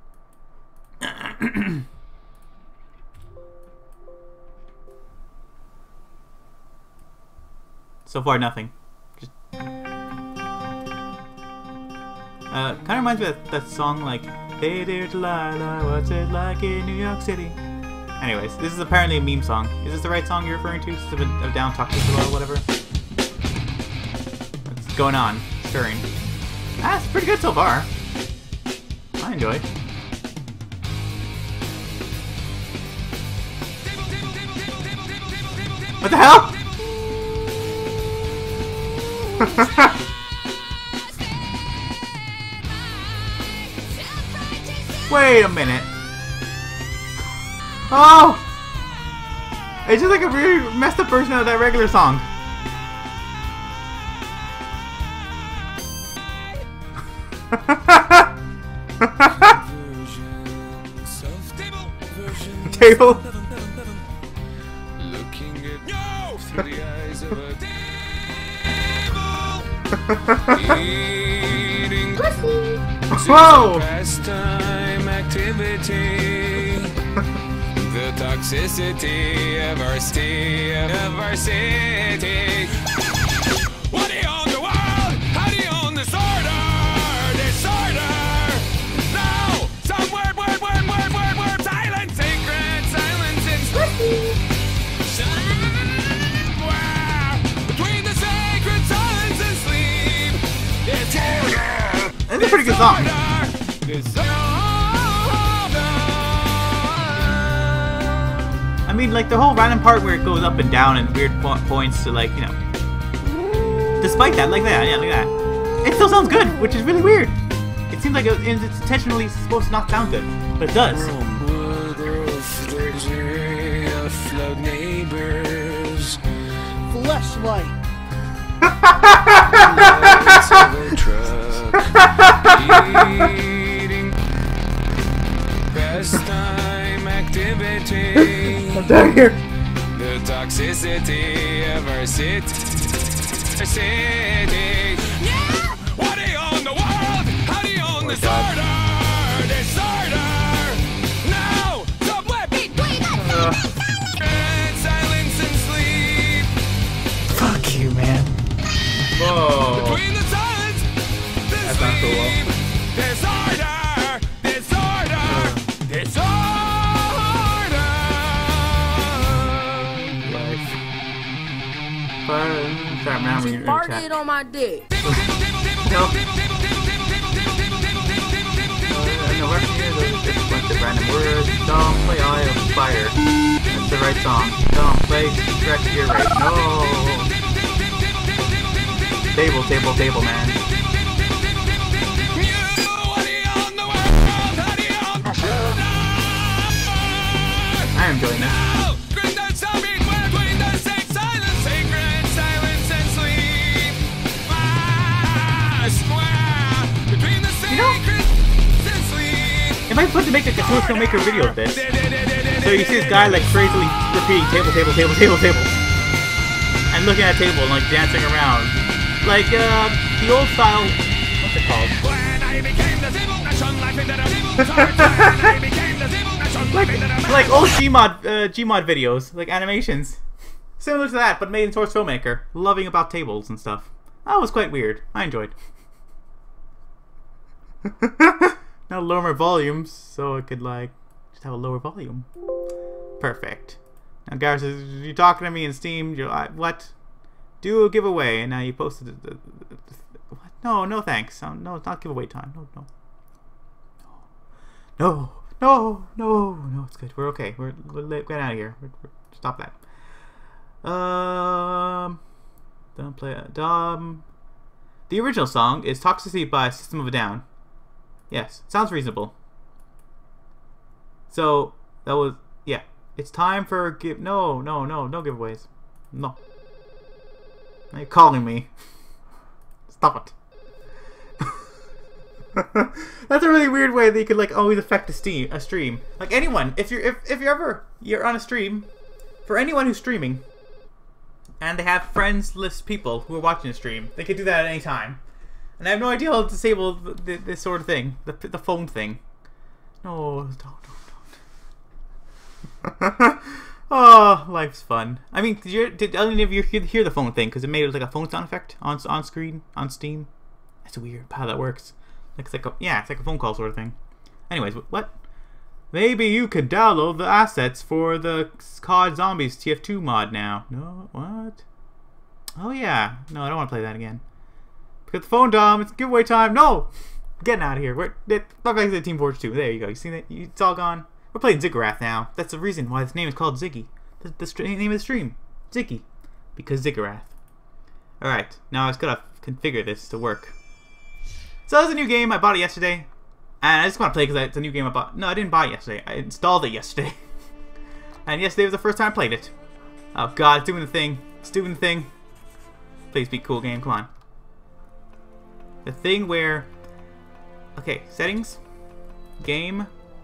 Speaker 1: So far, nothing. Just Uh, kind of reminds me of that, that song like, "Hey dear Delilah, what's it like in New York City?" Anyways, this is apparently a meme song. Is this the right song you're referring to? Is this a, a down talk to or whatever? What's going on? Stirring. Ah, it's pretty good so far. I enjoy it. What the hell? Wait a minute. Oh! It's just like a really messed up version of that regular song. Table. Looking at you through the eyes of a table. Eating whoa! Pastime activity. The toxicity of our city, of our city. What do you own the world? How do you own disorder? Disorder. No! Some word, word, word, word, word, word. Silence, sacred, silence and sleep. Somewhere between the sacred silence and sleep. Disorder. That's a pretty good song. I mean, like, the whole random part where it goes up and down and weird po points to, like, you know. Despite that, like that, yeah, like that. It still sounds good, which is really weird. It seems like it, it's intentionally supposed to not sound good, but it does.
Speaker 2: loud neighbors.
Speaker 3: Fleshlight.
Speaker 2: Lights of a truck. Eating. Pastime activity.
Speaker 1: I'm down here.
Speaker 2: The toxicity of our city. city. Yeah! What do you own the world? How do you own disorder? Disorder! Now! Somewhere between us
Speaker 1: Uh.
Speaker 2: and silence and sleep.
Speaker 3: Fuck you, man.
Speaker 1: Whoa.
Speaker 2: Between the silence, the
Speaker 1: That's not so well.
Speaker 2: sleep. Disorder! Disorder! Disorder!
Speaker 1: Life. Fun. Sorry, man, we're gonna chat.
Speaker 4: Farted on my dick.
Speaker 1: No. Uh, no, we're here. Just a bunch of random words. Don't play Eye of Fire. That's the right song. Don't play Shrek Gear Raid. No. Table, table, table, man. I am enjoying this. You know, if I put to make like a Toast Maker video of this, so you see this guy like crazily repeating table, table, table, table, table, and looking at a table and like dancing around, like uh, the old style. What's it called? like, like old Gmod, uh, Gmod videos, like animations, similar to that, but made in Source Filmmaker, loving about tables and stuff. That was quite weird. I enjoyed. Now lower my volumes so I could like just have a lower volume. Perfect. Now Gareth says, you're talking to me in Steam. You're like, what? Do a giveaway, and now you posted the, the, the, the what? No, no thanks. Um, no, it's not giveaway time. No, no, no, no, no, no. It's good. We're okay. We're, we're get out of here. We're, we're, stop that. Um, don't play. Um, the original song is "Toxicity" by System of a Down. Yes, sounds reasonable. So that was yeah. It's time for give. No, no, no, no giveaways. No. Now you're calling me. Stop it. That's a really weird way that you could like always affect a steam a stream. Like anyone, if you're if if you're ever you're on a stream, for anyone who's streaming, and they have friends list people who are watching the stream, they could do that at any time. And I have no idea how to disable the, the, this sort of thing, the the phone thing. No, don't, don't, don't. Oh, life's fun. I mean, did, you, did any of you hear, hear the phone thing? Because it made it like a phone sound effect on on screen on Steam. That's weird how that works. Like it's like a, yeah, it's like a phone call sort of thing. Anyways, what? Maybe you could download the assets for the C O D Zombies T F two mod now. No, what? Oh yeah, no, I don't want to play that again. Pick up the phone, Dom. It's giveaway time. No, I'm getting out of here. We're back to the Team Fortress two. There you go. You see that? It's all gone. We're playing Ziggurat now. That's the reason why this name is called Ziggy. The, the name of the stream, Ziggy, because Ziggurat. All right, now I just gotta configure this to work. So that's a new game. I bought it yesterday, and I just want to play because it's a new game I bought. No, I didn't buy it yesterday. I installed it yesterday, and yesterday was the first time I played it. Oh God, it's doing the thing. It's doing the thing. Please be cool, game. Come on. The thing where, okay, settings, game,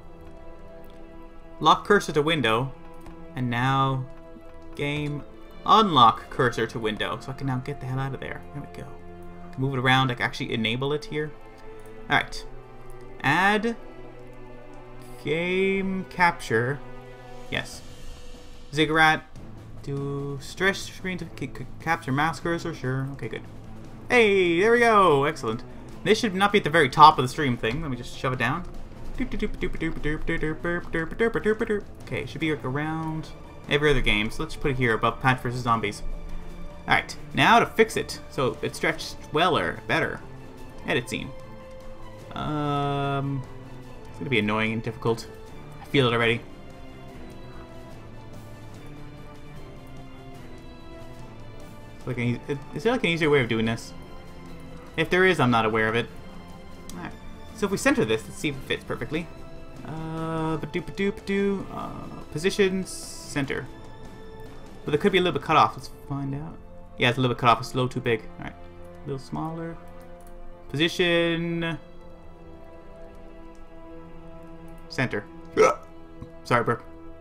Speaker 1: lock cursor to window, and now game, unlock cursor to window. So I can now get the hell out of there. There we go. Move it around. I can actually enable it here. All right. Add game capture. Yes. Ziggurat. Do stretch screen to capture mouse cursor. Sure. Okay, good. Hey, there we go. Excellent. This should not be at the very top of the stream thing. Let me just shove it down. Okay, it should be like around every other game. So let's put it here above Plants versus. Zombies. Alright, now to fix it so it stretched weller, better. Edit scene. Um, it's gonna be annoying and difficult. I feel it already. Like an, is there like an easier way of doing this? If there is, I'm not aware of it. Alright, so if we center this, let's see if it fits perfectly. Uh, ba-doop-a-doop-a-doo, uh, positions, center. But it could be a little bit cut off. Let's find out. Yeah, it's a little bit cut off. It's a little too big. Alright. A little smaller. Position. Center. Sorry, Brooke.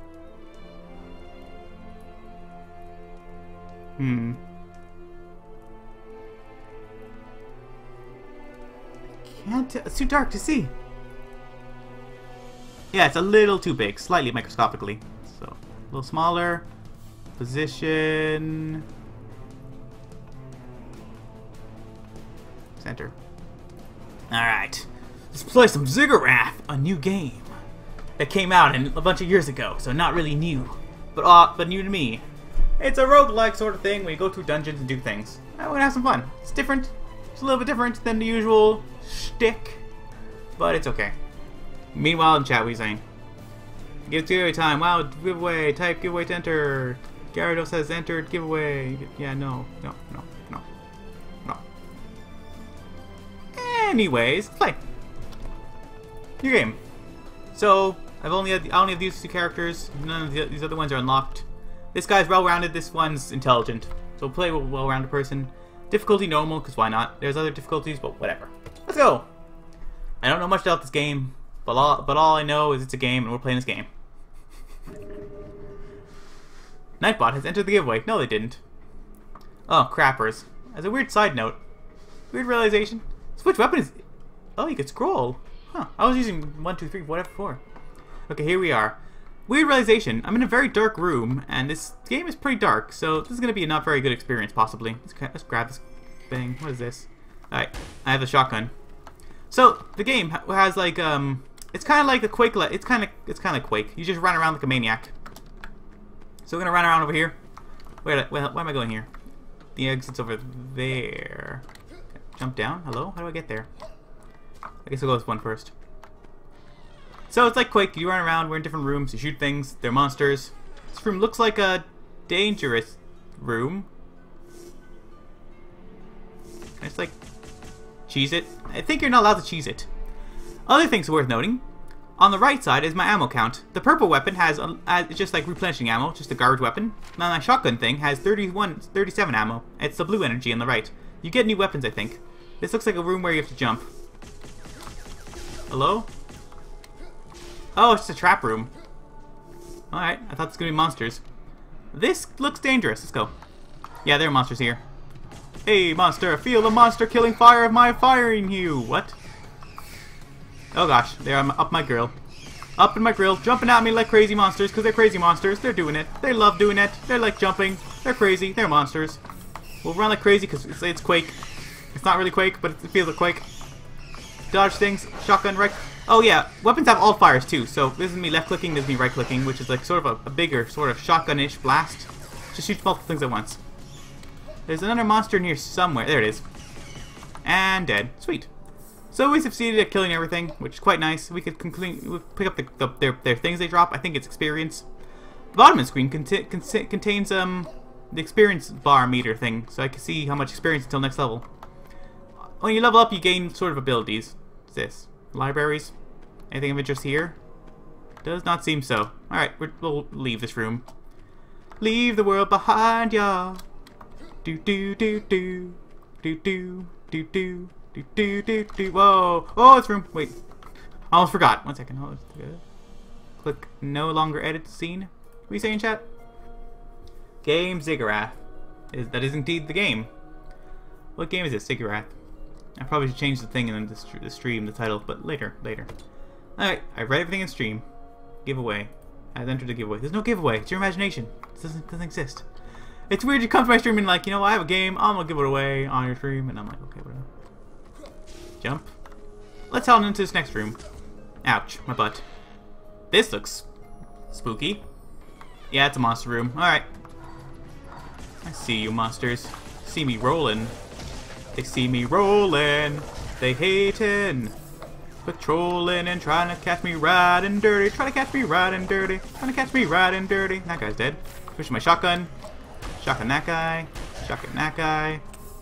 Speaker 1: Hmm. Can't tell. It's too dark to see. Yeah, it's a little too big. Slightly microscopically. So, a little smaller. Position. Center. Alright. Let's play some Ziggy, a new game that came out in a bunch of years ago, so not really new, but uh, but new to me. It's a roguelike sort of thing where you go through dungeons and do things. And we're gonna have some fun. It's different. It's a little bit different than the usual shtick, but it's okay. Meanwhile, in chat, what are you saying? Give giveaway time. Wow, giveaway. Type giveaway to enter. Gyarados says entered giveaway. Yeah, no, no, no, no, no. Anyways, play your game. So I've only had, I only have these two characters. None of the, these other ones are unlocked. This guy's well-rounded. This one's intelligent. So play with a well-rounded person. Difficulty normal, because why not? There's other difficulties, but whatever. Let's go. I don't know much about this game, but all, but all I know is it's a game, and we're playing this game. Nightbot has entered the giveaway. No, they didn't. Oh, crappers. As a weird side note, weird realization. Switch weapon is... Oh, you could scroll. Huh. I was using one, two, three, whatever, four. Okay, here we are. Weird realization. I'm in a very dark room, and this game is pretty dark, so this is going to be a not very good experience, possibly. Let's, let's grab this thing. What is this? Alright, I have a shotgun. So, the game ha has, like, um... It's kind of like the Quake... It's kind of it's kind of Quake. You just run around like a maniac. So we're going to run around over here. Where, where, where am I going here? The exit's over there. Okay. Jump down. Hello? How do I get there? I guess I'll go with one first. So it's like Quake. You run around. We're in different rooms. You shoot things. They're monsters. This room looks like a dangerous room. It's like... cheese it. I think you're not allowed to cheese it. Other things worth noting. On the right side is my ammo count. The purple weapon has, uh, it's just like replenishing ammo, just a garbage weapon. Now my shotgun thing has thirty-one, thirty-seven ammo. It's the blue energy on the right. You get new weapons, I think. This looks like a room where you have to jump. Hello? Oh, it's just a trap room. Alright, I thought this was going to be monsters. This looks dangerous. Let's go. Yeah, there are monsters here. Hey, monster, feel the monster killing fire of my firing you. What? Oh gosh, they're up my grill. Up in my grill, jumping at me like crazy monsters, because they're crazy monsters. They're doing it. They love doing it. They're like jumping. They're crazy. They're monsters. We'll run like crazy because it's, it's Quake. It's not really Quake, but it feels like Quake. Dodge things. Shotgun, right. Oh yeah, weapons have all fires too. So this is me left clicking, this is me right clicking, which is like sort of a, a bigger, sort of shotgun-ish blast. Just shoots multiple things at once. There's another monster in here somewhere. There it is. And dead. Sweet. So we succeeded at killing everything, which is quite nice. We could conclude, pick up the, the, their, their things they drop. I think it's experience. The bottom of the screen conti con contains um the experience bar meter thing, so I can see how much experience until next level. When you level up, you gain sort of abilities. What's this? Libraries? Anything of interest here? Does not seem so. Alright, we'll leave this room. Leave the world behind ya. Do do do do. Do do do do. Do, do, do, do. Whoa! Oh, it's room. Wait. I almost forgot. One second. Hold on. Click no longer edit scene. What are you saying, chat? Game Ziggy. Is that is indeed the game. What game is this? Ziggy. I probably should change the thing in the, the stream, the title, but later, later. Alright, I read everything in stream. Giveaway. I've entered the giveaway. There's no giveaway. It's your imagination. It doesn't, doesn't exist. It's weird you come to my stream and like, you know, I have a game. I'm gonna give it away on your stream, and I'm like, okay, whatever. Jump. Let's head on into this next room. Ouch, my butt. This looks spooky. Yeah, it's a monster room. Alright. I see you monsters. See me rolling. They see me rolling. They hating. Patrolling and trying to catch me riding dirty. Trying to catch me riding dirty. Trying to catch me riding dirty. That guy's dead. Pushing my shotgun. Shotgun that guy. Shotgun that guy.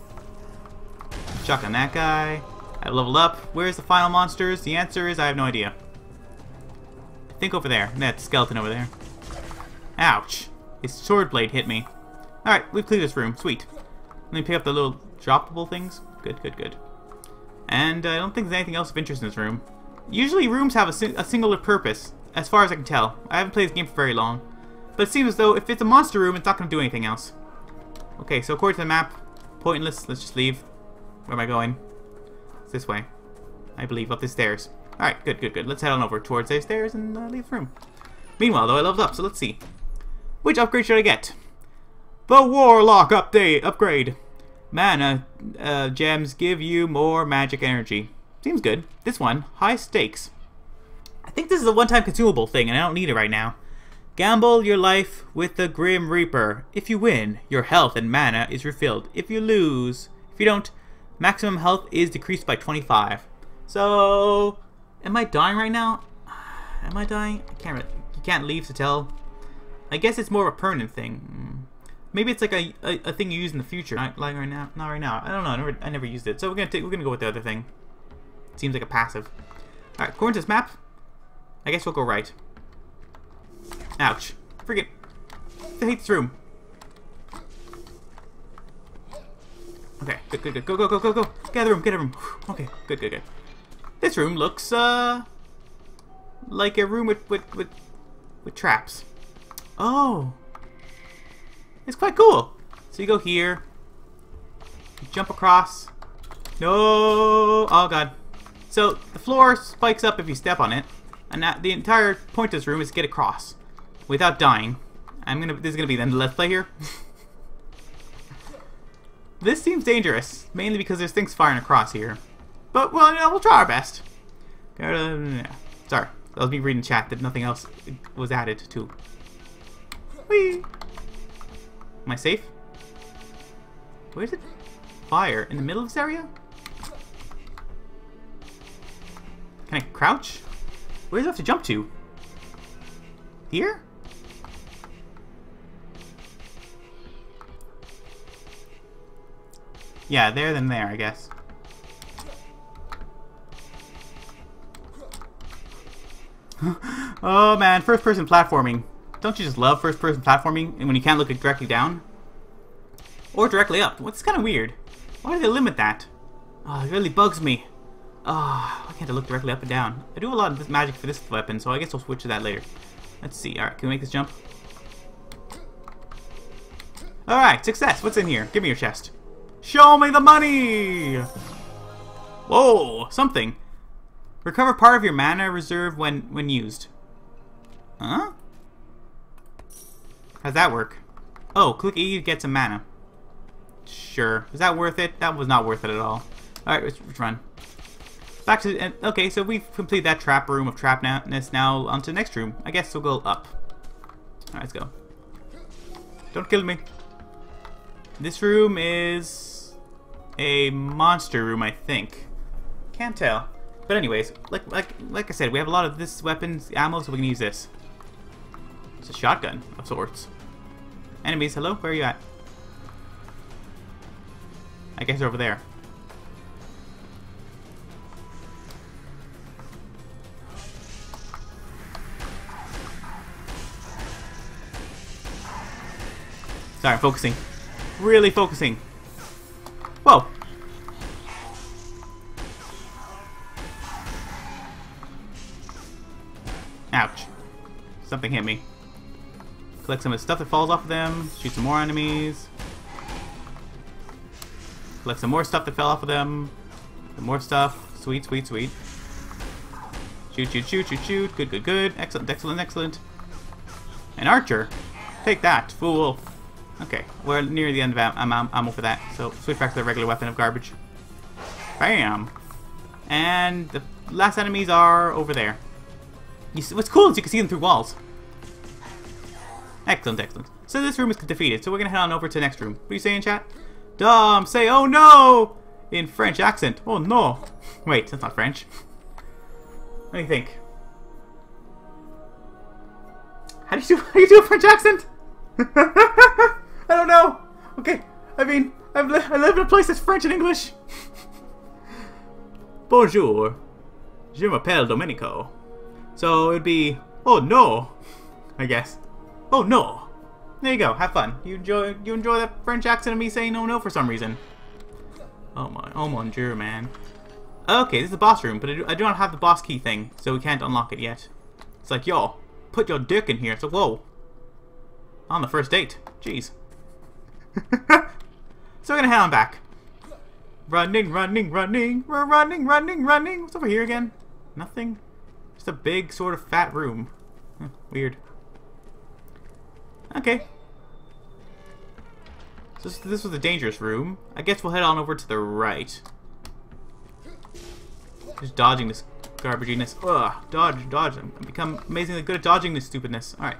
Speaker 1: Shotgun that guy. I leveled up. Where's the final monsters? The answer is I have no idea. I think over there. That skeleton over there. Ouch. his sword blade hit me. Alright, we've cleared this room. Sweet. Let me pick up the little droppable things. Good, good, good. And uh, I don't think there's anything else of interest in this room. Usually rooms have a, si a singular purpose, as far as I can tell. I haven't played this game for very long. But it seems as though if it's a monster room, it's not going to do anything else. Okay, so according to the map, pointless. Let's just leave. Where am I going? It's this way. I believe, up the stairs. Alright, good, good, good. Let's head on over towards those stairs and uh, leave the room. Meanwhile, though, I leveled up, so let's see. Which upgrade should I get? The Warlock update upgrade. Mana uh, gems give you more magic energy. Seems good. This one, high stakes. I think this is a one-time consumable thing, and I don't need it right now. Gamble your life with the Grim Reaper. If you win, your health and mana is refilled. If you lose, if you don't, maximum health is decreased by twenty-five. So, am I dying right now? Am I dying? I can't. Really, you can't leave to tell. I guess it's more of a permanent thing. Maybe it's like a, a, a thing you use in the future. Not like right now. Not right now. I don't know. I never, I never used it. So we're gonna take, we're gonna go with the other thing. Seems like a passive. All right, according to this map, I guess we'll go right. Ouch! Freaking! I hate this room. Okay, good, good, good. Go, go, go, go, go. Get out of the room. Get out of the room. Okay, good, good, good. This room looks uh like a room with with with, with traps. Oh. It's quite cool. So you go here, you jump across. No! Oh god. So the floor spikes up if you step on it, and that, the entire point of this room is to get across without dying. I'm gonna. This is gonna be the end of the let's play here. This seems dangerous, mainly because there's things firing across here. But well, you know, we'll try our best. Sorry, that was me reading chat that nothing else was added to. Whee! Am I safe? Where's it? Fire in the middle of this area? Can I crouch? Where do I have to jump to? Here? Yeah, there then there, I guess. Oh man, first person platforming. Don't you just love first person platforming and when you can't look directly down? Or directly up. What's kind of weird. Why do they limit that? Oh, it really bugs me. Oh, why can't I look directly up and down? I do a lot of this magic for this weapon, so I guess I'll switch to that later. Let's see. Alright, can we make this jump? Alright, success. What's in here? Give me your chest. Show me the money! Whoa, something. Recover part of your mana reserve when, when used. Huh? How's that work? Oh, click E to get some mana. Sure. Is that worth it? That was not worth it at all. Alright, let's, let's run. Back to... Okay, so we've completed that trap room of trapness. Now onto the next room. I guess we'll go up. Alright, let's go. Don't kill me. This room is a monster room, I think. Can't tell. But anyways, like like like I said, we have a lot of this weapons, ammo, so we can use this. It's a shotgun of sorts. Enemies, hello? Where are you at? I guess they're over there. Sorry, I'm focusing. Really focusing. Whoa. Ouch. Something hit me. Collect some of the stuff that falls off of them. Shoot some more enemies. Collect some more stuff that fell off of them. Some more stuff. Sweet, sweet, sweet. Shoot, shoot, shoot, shoot, shoot. Good, good, good. Excellent, excellent, excellent. An archer. Take that, fool. Okay, we're near the end of am am ammo for that. So switch back to the regular weapon of garbage. Bam. And the last enemies are over there. You see, what's cool is you can see them through walls. Excellent, excellent. So this room is defeated, so we're gonna head on over to the next room. What are you saying, chat? Dom, say "oh no" in French accent. Oh no. Wait, that's not French. Let me think. How do you do? How do you do a French accent? I don't know. Okay, I mean, I've li I live in a place that's French and English. Bonjour, je m'appelle Domenico. So it'd be, oh no, I guess. Oh no. There you go. Have fun. You enjoy you enjoy that French accent of me saying no no for some reason. Oh my, oh mon dieu, man. Okay, this is the boss room, but I do, I do not have the boss key thing, so we can't unlock it yet. It's like, yo, put your dick in here. So whoa. On the first date. Jeez. So we're gonna head on back. Running, running, running, we're running, running, running. What's over here again? Nothing. Just a big sort of fat room. Huh, weird. Okay. So this, this was a dangerous room. I guess we'll head on over to the right. Just dodging this garbaginess. Ugh, dodge, dodge. I've become amazingly good at dodging this stupidness. Alright.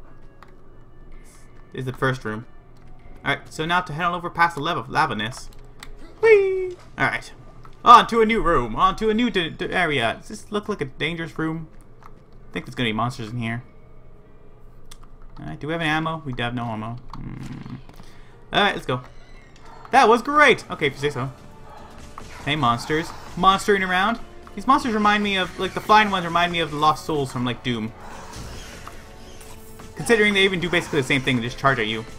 Speaker 1: This is the first room. Alright, so now to head on over past the lava lava-ness. Whee! Alright. On to a new room. On to a new d d area. Does this look like a dangerous room? I think there's going to be monsters in here. Alright, do we have any ammo? We do have no ammo. Mm. Alright, let's go. That was great! Okay, if you say so. Hey, monsters. Monstering around. These monsters remind me of, like, the flying ones remind me of the Lost Souls from, like, Doom. Considering they even do basically the same thing, they just charge at you.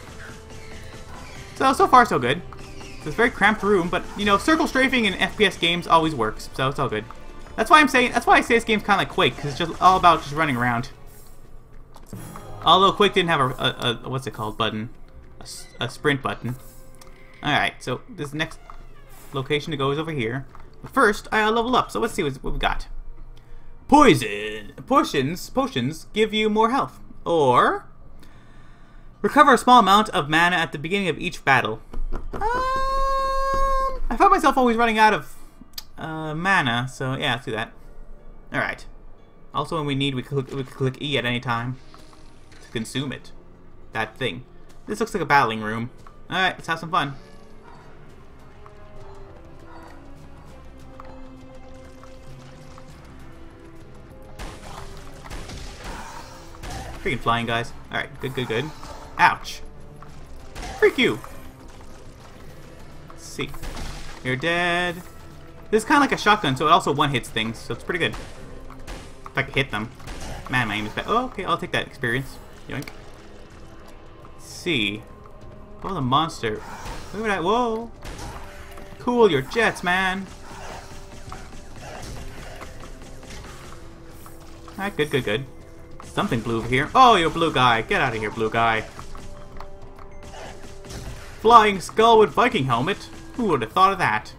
Speaker 1: So, so far, so good. It's a very cramped room, but, you know, circle strafing in F P S games always works, so it's all good. That's why I'm saying, that's why I say this game's kind of like Quake, because it's just all about just running around. Although Quake didn't have a, a, a what's it called, button. A, a sprint button. Alright, so this next location to go is over here. But first, I'll level up, so let's see what, what we got. Poison! Potions, potions give you more health. Or, recover a small amount of mana at the beginning of each battle. Um, I found myself always running out of uh, mana, so yeah, let's do that. Alright. Also, when we need, we click, we click E at any time to consume it. That thing. This looks like a battling room. Alright, let's have some fun. Freaking flying guys. Alright, good, good, good. Ouch. Freak you! Let's see. You're dead. This is kind of like a shotgun, so it also one-hits things, so it's pretty good. If I could hit them. Man, my aim is bad. Oh, okay, I'll take that experience. Yoink. Let's see. Oh, the monster. Look at that. Whoa. Cool your jets, man. Alright, good, good, good. Something blue over here. Oh, you're a blue guy. Get out of here, blue guy. Flying skull with Viking helmet. Who would have thought of that?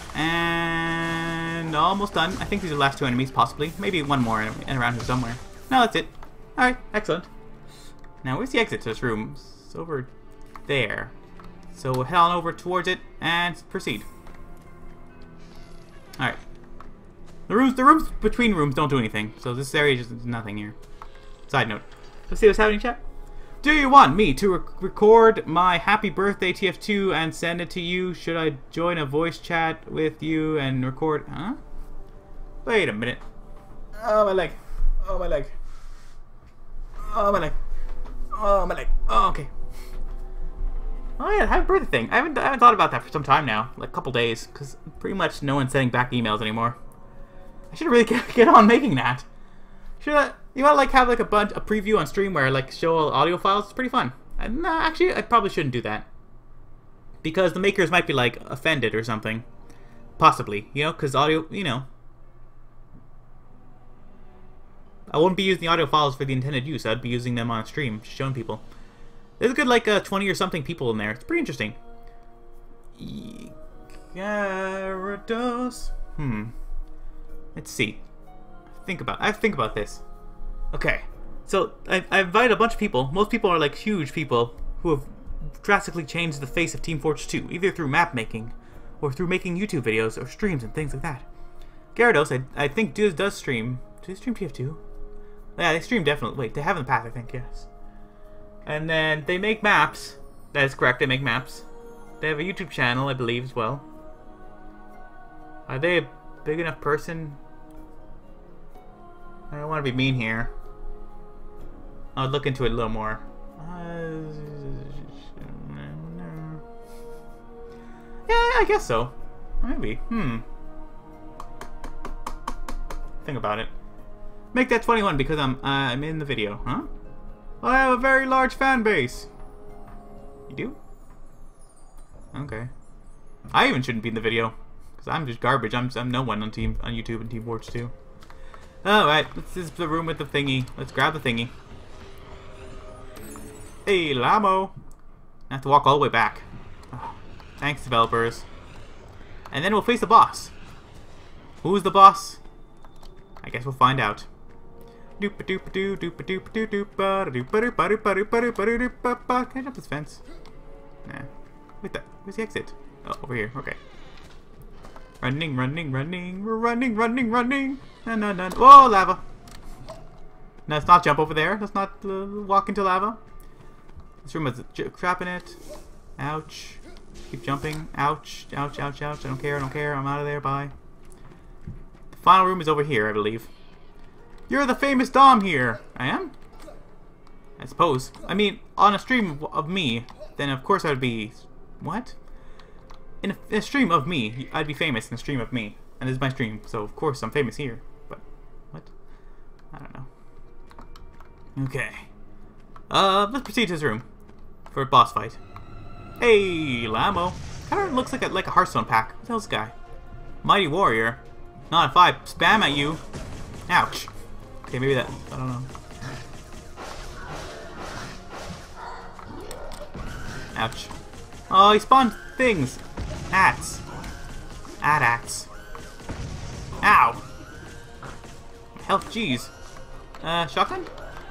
Speaker 1: And almost done. I think these are the last two enemies, possibly. Maybe one more in, in around here somewhere. No, that's it. Alright, excellent. Now, where's the exit to this room? It's over there. So we'll head on over towards it and proceed. Alright. The rooms, the rooms between rooms don't do anything, so this area just is nothing here. Side note. Let's see what's happening, chat. Do you want me to rec record my happy birthday T F two and send it to you? Should I join a voice chat with you and record? Huh? Wait a minute. Oh, my leg. Oh, my leg. Oh, my leg. Oh, my leg. Oh, okay. Oh, yeah, happy birthday thing. I haven't, I haven't thought about that for some time now. Like a couple days. Because pretty much no one's sending back emails anymore. I should really get, get on making that. Should I... You want to like have like a bunch a preview on stream where like show all audio files? It's pretty fun. And, no, actually, I probably shouldn't do that because the makers might be like offended or something, possibly. You know, because audio, you know, I wouldn't be using the audio files for the intended use. I'd be using them on stream, just showing people. There's a good like uh, twenty or something people in there. It's pretty interesting. Gyarados. Hmm. Let's see. Think about. I have to think about this. Okay, so I, I invited a bunch of people. Most people are like huge people who have drastically changed the face of Team Fortress two, either through map making or through making YouTube videos or streams and things like that. Gyarados, I, I think, does, does stream. Do they stream T F two? Yeah, they stream definitely. Wait, they have in the past, I think, yes. And then they make maps. That is correct, they make maps. They have a YouTube channel, I believe, as well. Are they a big enough person? I don't want to be mean here. I'll look into it a little more. Uh, yeah, I guess so. Maybe. Hmm. Think about it. Make that twenty-one because I'm uh, I'm in the video, huh? I have a very large fan base. You do? Okay. I even shouldn't be in the video. Because I'm just garbage. I'm, I'm no one on team on YouTube and Team Forge two. Alright, this is the room with the thingy. Let's grab the thingy. Hey, Lamo! I have to walk all the way back. Oh, thanks, developers. And then we'll face the boss. Who's the boss? I guess we'll find out. Can I jump this fence? Nah. Wait, that. Where's the exit? Oh, over here. Okay. Running, running, running, we're running, running, running. No, no, no. Whoa, lava. No, let's not jump over there. Let's not uh, walk into lava. This room has a trap in it. Ouch. Keep jumping. Ouch. Ouch, ouch, ouch. I don't care, I don't care. I'm out of there. Bye. The final room is over here, I believe. You're the famous Dom here. I am? I suppose. I mean, on a stream of, of me, then of course I would be... What? In a, in a stream of me, I'd be famous in a stream of me. And this is my stream, so of course I'm famous here. But, what? I don't know. Okay. Uh, let's proceed to this room. For a boss fight. Hey, Lamo. Kinda looks like a, like a Hearthstone pack. What the hell's this guy? Mighty Warrior. Not if I spam at you. Ouch. Okay, maybe that... I don't know. Ouch. Oh, he spawned things. Ats. Ad-ats. Ow. Health, jeez. Uh, shotgun?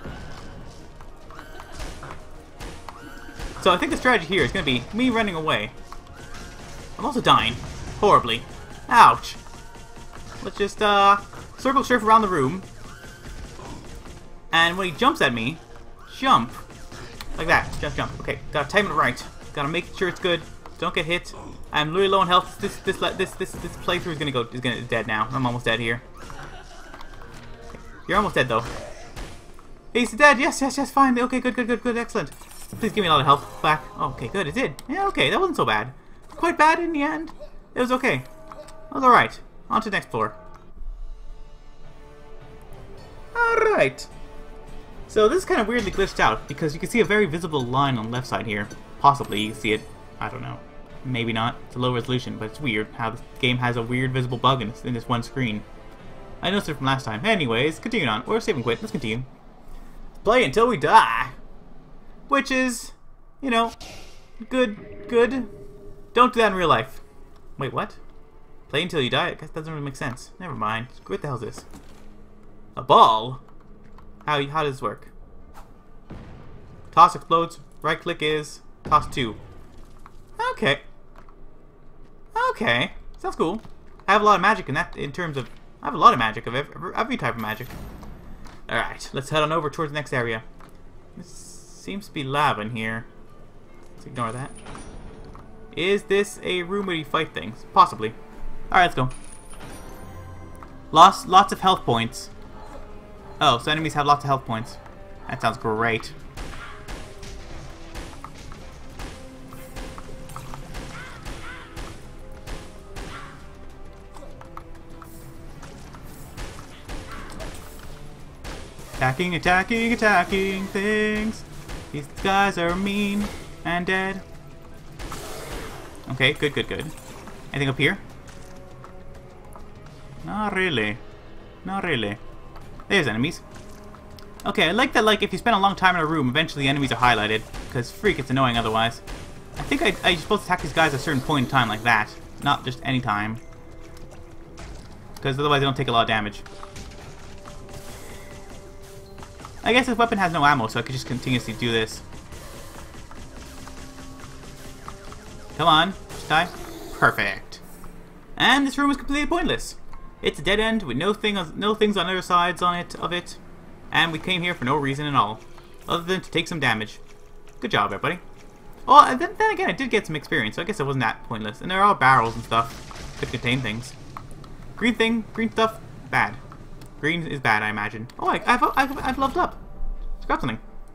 Speaker 1: So I think the strategy here is going to be me running away. I'm also dying. Horribly. Ouch. Let's just, uh, circle surf around the room. And when he jumps at me, jump. Like that. Jump, jump. Okay, gotta time it right. Gotta make sure it's good. Don't get hit. I'm really low on health. This this this this this playthrough is gonna go is gonna is dead now. I'm almost dead here. You're almost dead though. He's dead. Yes, yes, yes. Fine. Okay, good, good, good, good. Excellent. Please give me a lot of health back. Oh, okay, good. It did. Yeah, okay. That wasn't so bad. Quite bad in the end. It was okay. It was all right. On to the next floor. All right. So this is kind of weirdly glitched out because you can see a very visible line on the left side here. Possibly you can see it. I don't know. Maybe not. It's a low resolution, but it's weird how the game has a weird visible bug in this, in this one screen. I noticed it from last time. Anyways, continue on. Or save and quit. Let's continue. Play until we die. Which is, you know, good, good. Don't do that in real life. Wait, what? Play until you die? I guess that doesn't really make sense. Never mind. What the hell is this? A ball? How, how does this work? Toss explodes. Right click is toss two. Okay. Okay. Sounds cool. I have a lot of magic in that, in terms of... I have a lot of magic, of every, every type of magic. Alright, let's head on over towards the next area. This seems to be lava in here. Let's ignore that. Is this a room where you fight things? Possibly. Alright, let's go. Lost, lots of health points. Oh, so enemies have lots of health points. That sounds great. Attacking, attacking, attacking things. These guys are mean and dead. Okay, good, good, good. Anything up here? Not really. Not really. There's enemies. Okay, I like that, like, if you spend a long time in a room, eventually the enemies are highlighted. Because, freak, it's annoying otherwise. I think I, I'm supposed to attack these guys at a certain point in time like that. Not just any time. Because otherwise they don't take a lot of damage. I guess this weapon has no ammo, so I could just continuously do this. Come on, just die. Perfect. And this room is completely pointless. It's a dead end with no thing, no things on other sides on it of it, and we came here for no reason at all, other than to take some damage. Good job, everybody. Oh, and then, then again, I did get some experience, so I guess it wasn't that pointless. And there are all barrels and stuff. Could contain things. Green thing, green stuff, bad. Green is bad, I imagine. Oh, I, I've, I've, I've leveled up. Scrap something.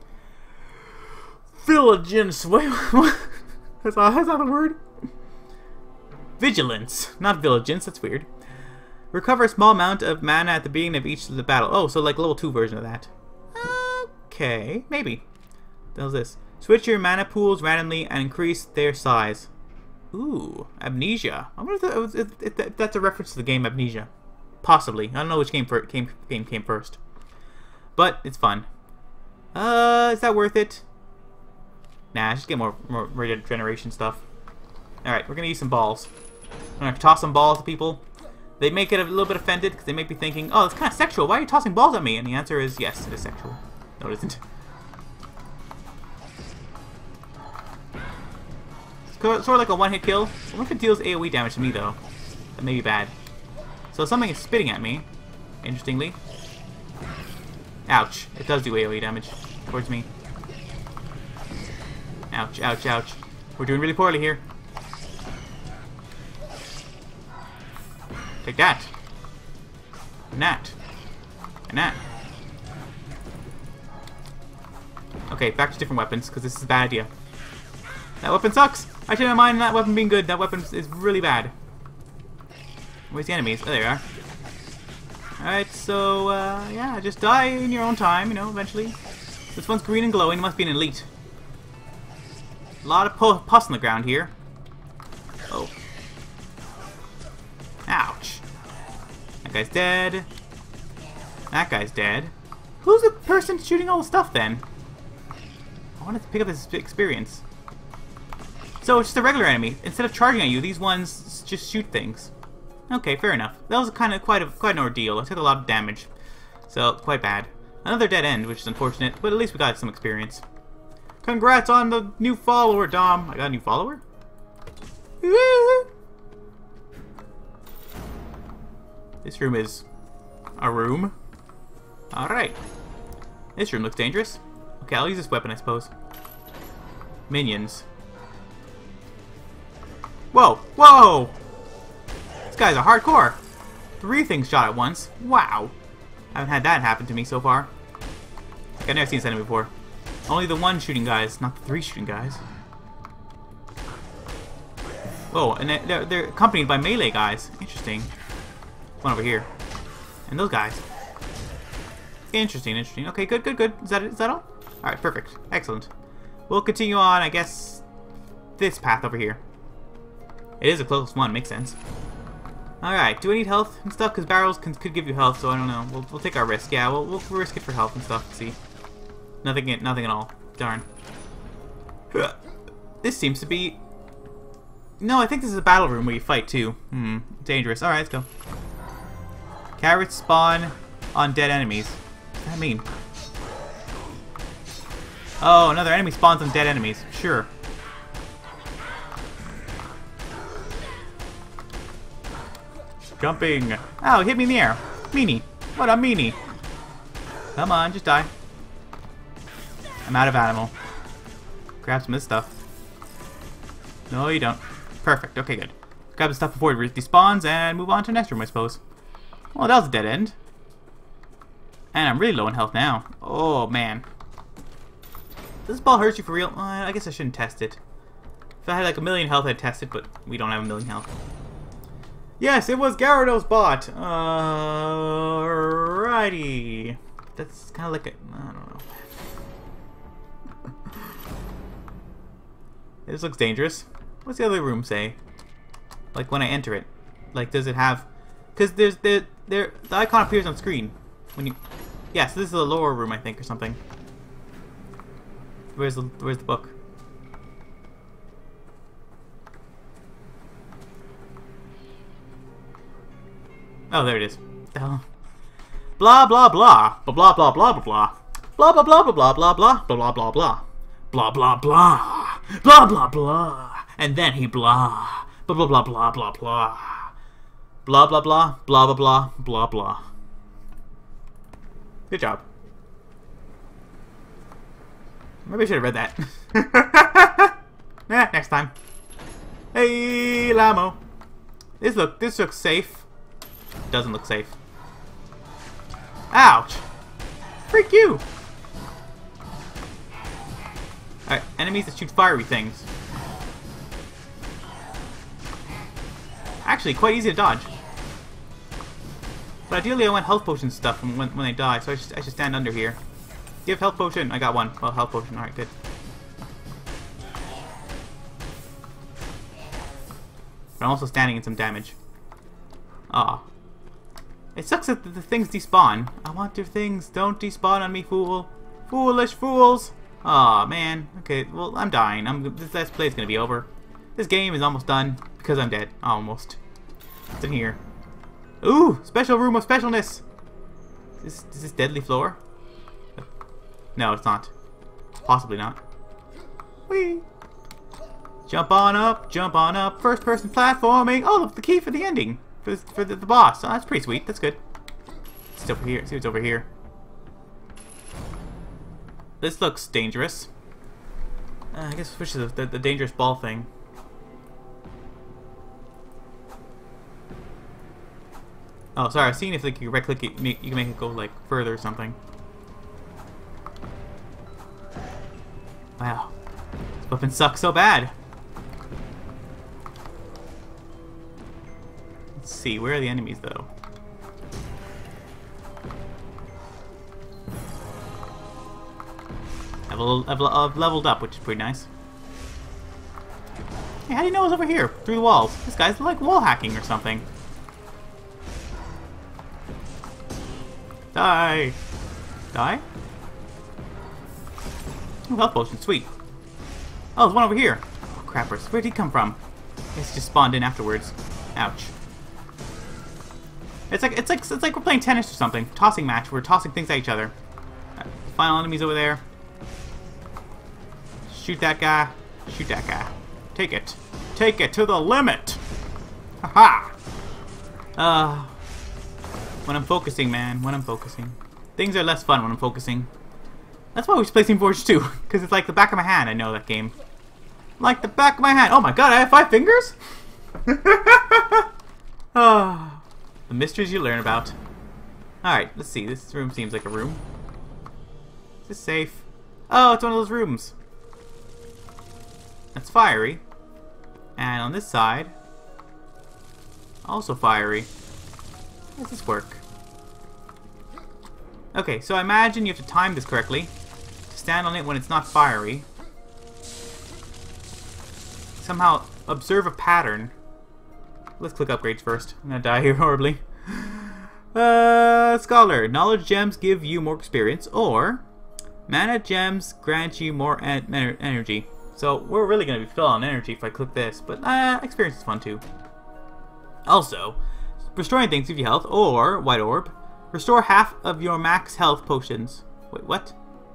Speaker 1: Vigilance. Wait, what? That's not, that's not the word. Vigilance, not vigilance. That's weird. Recover a small amount of mana at the beginning of each of the battle. Oh, so like level two version of that. Okay, maybe. What the hell's this? Switch your mana pools randomly and increase their size. Ooh, Amnesia. I wonder if, that, if, if, if that's a reference to the game Amnesia. Possibly. I don't know which game, for, came, game came first. But it's fun. Uh, is that worth it? Nah, just get more, more regeneration stuff. Alright, we're gonna use some balls. I'm gonna toss some balls to people. They may get a little bit offended because they may be thinking, oh, it's kind of sexual. Why are you tossing balls at me? And the answer is yes, it is sexual. No, it isn't. It's sort of like a one-hit kill. I wonder if it deals AoE damage to me, though. That may be bad. So something is spitting at me, interestingly. Ouch. It does do AoE damage towards me. Ouch, ouch, ouch. We're doing really poorly here. Take that. And that. And that. Okay, back to different weapons, because this is a bad idea. That weapon sucks! I shouldn't mind that weapon being good. That weapon is really bad. Where's the enemies? Oh, there you are. Alright, so, uh, yeah, just die in your own time, you know, eventually. This one's green and glowing. It must be an elite. A lot of pu pus on the ground here. Oh. Ouch. That guy's dead. That guy's dead. Who's the person shooting all the stuff, then? I wanted to pick up this experience. So it's just a regular enemy. Instead of charging at you, these ones just shoot things. Okay, fair enough. That was kind of quite a quite an ordeal. I took a lot of damage, so quite bad. Another dead end, which is unfortunate, but at least we got some experience. Congrats on the new follower, Dom. I got a new follower. This room is a room. All right. This room looks dangerous. Okay, I'll use this weapon, I suppose. Minions. Whoa! Whoa! This guy's a hardcore. Three things shot at once. Wow. I haven't had that happen to me so far. Like, I've never seen this enemy before. Only the one shooting guys, not the three shooting guys. Whoa, and they're, they're accompanied by melee guys. Interesting. One over here. And those guys. Interesting, interesting. Okay, good, good, good. Is that it? Is that all? Alright, perfect. Excellent. We'll continue on, I guess, this path over here. It is the closest one, makes sense. Alright, do I need health and stuff? Because barrels can, could give you health, so I don't know. We'll, we'll take our risk. Yeah, we'll, we'll risk it for health and stuff. See. Nothing, nothing at all. Darn. This seems to be... No, I think this is a battle room where you fight too. Hmm, dangerous. Alright, let's go. Carrots spawn on dead enemies. What does that mean? Oh, another enemy spawns on dead enemies. Sure. Jumping. Oh, hit me in the air. Meanie. What a meanie. Come on, just die. I'm out of animal. Grab some of this stuff. No, you don't. Perfect. Okay, good. Grab the stuff before it despawns and move on to the next room, I suppose. Well, that was a dead end. And I'm really low in health now. Oh, man. Does this ball hurt you for real? Uh, I guess I shouldn't test it. If I had like a million health, I'd test it, but we don't have a million health. Yes, it was Gyarados bot. Alrighty. That's kind of like a... I don't know. This looks dangerous. What's the other room say? Like when I enter it. Like does it have... Because there's the, there, the icon appears on screen. When you... Yeah, so this is the lower room, I think, or something. Where's the, where's the book? Oh, there it is. The hell? Blah blah blah. Blah blah blah blah blah blah. Blah blah blah blah blah blah blah blah blah blah. Blah blah blah. Blah blah blah. And then he blah. Blah blah blah blah blah blah. Blah blah blah blah blah blah blah blah. Good job. Maybe I should have read that. Eh, next time. Hey, Lamo. This look this looks safe. Doesn't look safe. Ouch! Freak you! Alright, enemies that shoot fiery things. Actually, quite easy to dodge. But ideally I want health potion stuff when, when they die, so I should, I should stand under here. Give health potion. I got one. Well, health potion. Alright, good. But I'm also standing in some damage. Aw. It sucks that the things despawn. I want your things. Don't despawn on me, fool. Foolish fools. Aw, man. Okay, well, I'm dying. I'm, this last play is going to be over. This game is almost done because I'm dead. Almost. What's in here? Ooh! Special room of specialness! Is this, is this deadly floor? No, it's not. Possibly not. Whee! Jump on up, jump on up. First person platforming. Oh, look, the key for the ending. For, this, for the, the boss. Oh, that's pretty sweet. That's good. It's over here. See what's over here. This looks dangerous. Uh, I guess switch to the, the, the dangerous ball thing. Oh, sorry. I was seeing if like you right click it, you can make it go like further or something. Wow, this weapon sucks so bad. Let's see, where are the enemies though? I've, I've, I've leveled up, which is pretty nice. Hey, how do you know I was over here through the walls? This guy's like wall hacking or something. Die! Die? Ooh, health potion, sweet. Oh, there's one over here. Oh, crappers. Where'd he come from? I guess he just spawned in afterwards. Ouch. It's like it's like it's like we're playing tennis or something. Tossing match. We're tossing things at each other. Right, final enemies over there. Shoot that guy. Shoot that guy. Take it. Take it to the limit. Haha. Uh. When I'm focusing, man. When I'm focusing. Things are less fun when I'm focusing. That's why we should play Team Fortress two. Because it's like the back of my hand. I know that game. Like the back of my hand. Oh my god, I have five fingers? Oh, the mysteries you learn about. Alright, let's see. This room seems like a room. Is this safe? Oh, it's one of those rooms. That's fiery. And on this side, also fiery. How does this work? Okay, so I imagine you have to time this correctly. To stand on it when it's not fiery. Somehow observe a pattern. Let's click upgrades first. I'm gonna die here horribly. Uh, Scholar. Knowledge gems give you more experience, or mana gems grant you more en en energy. So we're really gonna be full on energy if I click this, but uh, experience is fun too. Also, restoring things give you health, or white orb. Restore half of your max health potions. Wait, what?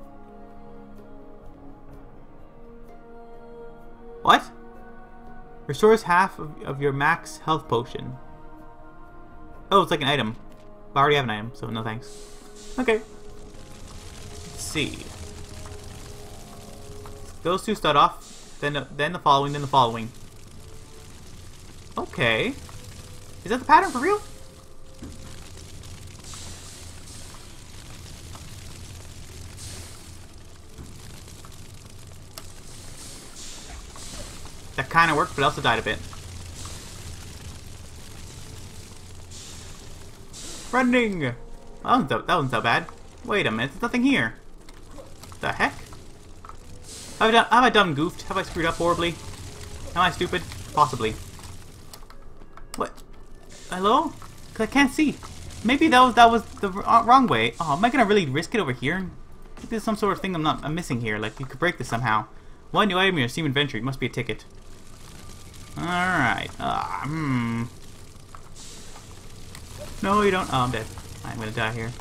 Speaker 1: What? Restores half of, of your max health potion. Oh, it's like an item. I already have an item, so no thanks. Okay. Let's see. Those two start off, then the, then the following, then the following. Okay. Is that the pattern for real? That kind of worked, but also died a bit. Running! That wasn't, that wasn't so bad. Wait a minute, there's nothing here. The heck? Have I, done, have I done goofed? Have I screwed up horribly? Am I stupid? Possibly. What? Hello? Cause I can't see. Maybe that was that was the wrong way. Oh, am I gonna really risk it over here? Maybe there's some sort of thing I'm not I'm missing here. Like you could break this somehow. One new item in your Steam inventory. It must be a ticket. Alright. Uh, hmm. No, you don't. Oh, I'm dead. I'm gonna die here.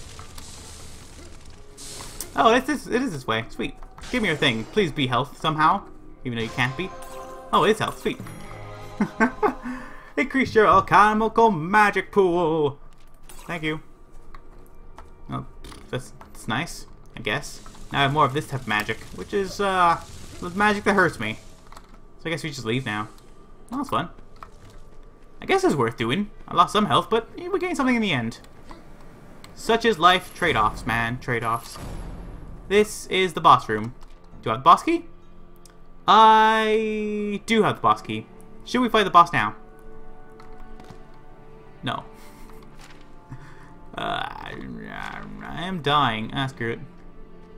Speaker 1: Oh, it's this. It is this way. Sweet. Give me your thing. Please be health somehow, even though you can't be. Oh, it is health. Sweet. Increase your alchemical magic pool. Thank you. Oh, that's, that's nice, I guess. Now I have more of this type of magic, which is uh, the magic that hurts me. So I guess we just leave now. Well, that's fun. I guess it's worth doing. I lost some health, but we gained something in the end. Such is life. Trade-offs, man. Trade-offs. This is the boss room. Do I have the boss key? I do have the boss key. Should we fight the boss now? No. Uh, I am dying. Ah, screw it.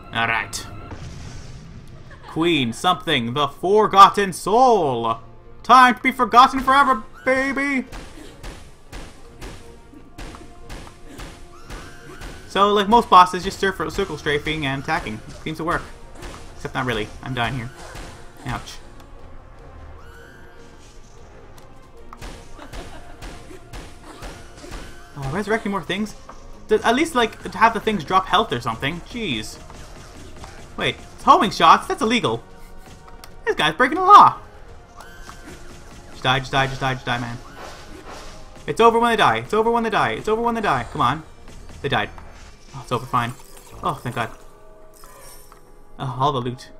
Speaker 1: Alright. Queen something, the forgotten soul. Time to be forgotten forever, baby. So, like most bosses, just circle, circle strafing and attacking. Seems to work. Except not really. I'm dying here. Ouch. Oh, resurrecting more things? At least, like, to have the things drop health or something. Jeez. Wait, it's homing shots? That's illegal. This guy's breaking the law. Just die, just die, just die, just die, man. It's over when they die. It's over when they die. It's over when they die. Come on. They died. Oh, it's over, fine. Oh, thank God. Oh, all the loot.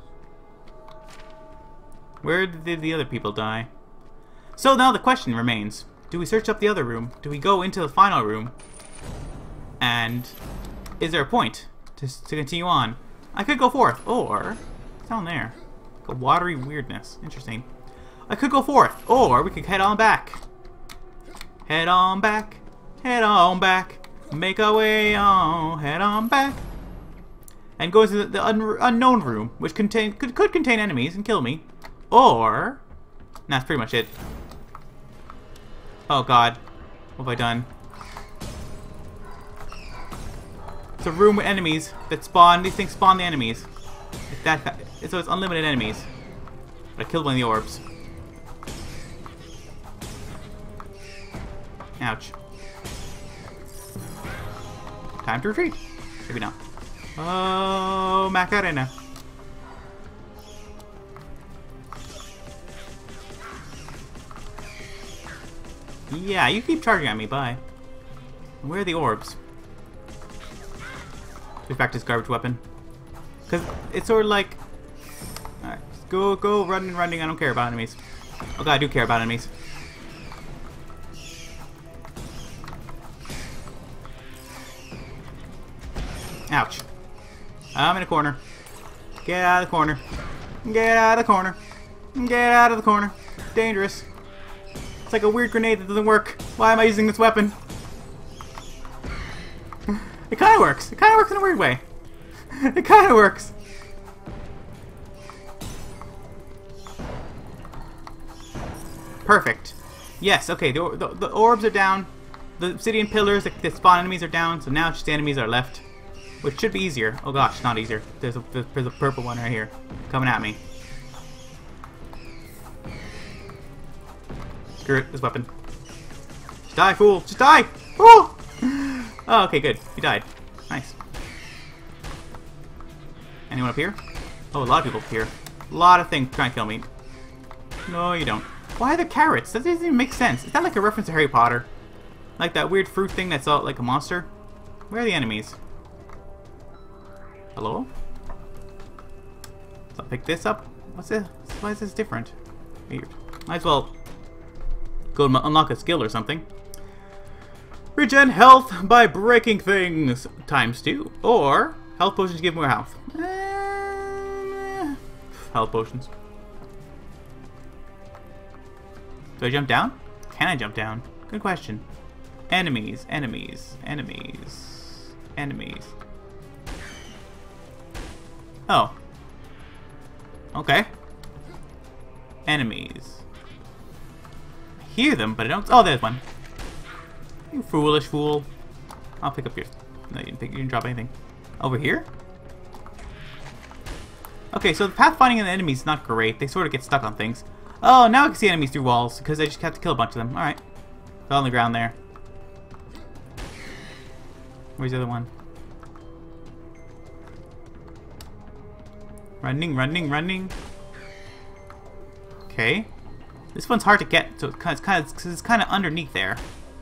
Speaker 1: Where did the other people die? So now the question remains. Do we search up the other room? Do we go into the final room? And is there a point to, to continue on? I could go forth, or it's down there. A watery weirdness. Interesting. I could go forth, or we could head on back. Head on back. Head on back. Make our way on. Head on back. And go to the, the un unknown room, which contain could, could contain enemies and kill me. Or that's pretty much it. Oh God, what have I done? It's a room with enemies that spawn. These things spawn the enemies. It's that, so it's unlimited enemies. But I killed one of the orbs. Ouch. Time to retreat. Maybe not. Oh, Macarena. Yeah, you keep charging at me. Bye. Where are the orbs? Get back to this garbage weapon. Because it's sort of like... Alright, go, go, running, running. I don't care about enemies. Oh God, I do care about enemies. Ouch. I'm in a corner. Get out of the corner. Get out of the corner. Get out of the corner. Dangerous. It's like a weird grenade that doesn't work. Why am I using this weapon? It kind of works. It kind of works in a weird way. It kind of works. Perfect. Yes, okay, the, the, the orbs are down. The obsidian pillars that, that spawn enemies are down, so now just the enemies are left. Which should be easier. Oh gosh, not easier. There's a, there's a purple one right here. Coming at me. Screw it, this weapon. Just die, fool! Just die! Fool! Oh, okay, good. You died. Nice. Anyone up here? Oh, a lot of people up here. A lot of things trying to kill me. No, you don't. Why are there carrots? That doesn't even make sense. Is that like a reference to Harry Potter? Like that weird fruit thing that's all like a monster? Where are the enemies? Hello? So I'll pick this up. What's this? Why is this different? Weird. Might as well go and unlock a skill or something. Regen health by breaking things times two. Or health potions give more health. Uh, health potions. Do I jump down? Can I jump down? Good question. Enemies, enemies, enemies, enemies. Oh. Okay. Enemies. I hear them, but I don't... Oh, there's one. You foolish fool. I'll pick up yours. No, you didn't, pick, you didn't drop anything. Over here? Okay, so the pathfinding of the enemies is not great. They sort of get stuck on things. Oh, now I can see enemies through walls, because I just have to kill a bunch of them. Alright. Fell on the ground there. Where's the other one? Running, running, running. Okay. This one's hard to get, so it's kind of, it's kind of, it's kind of underneath there.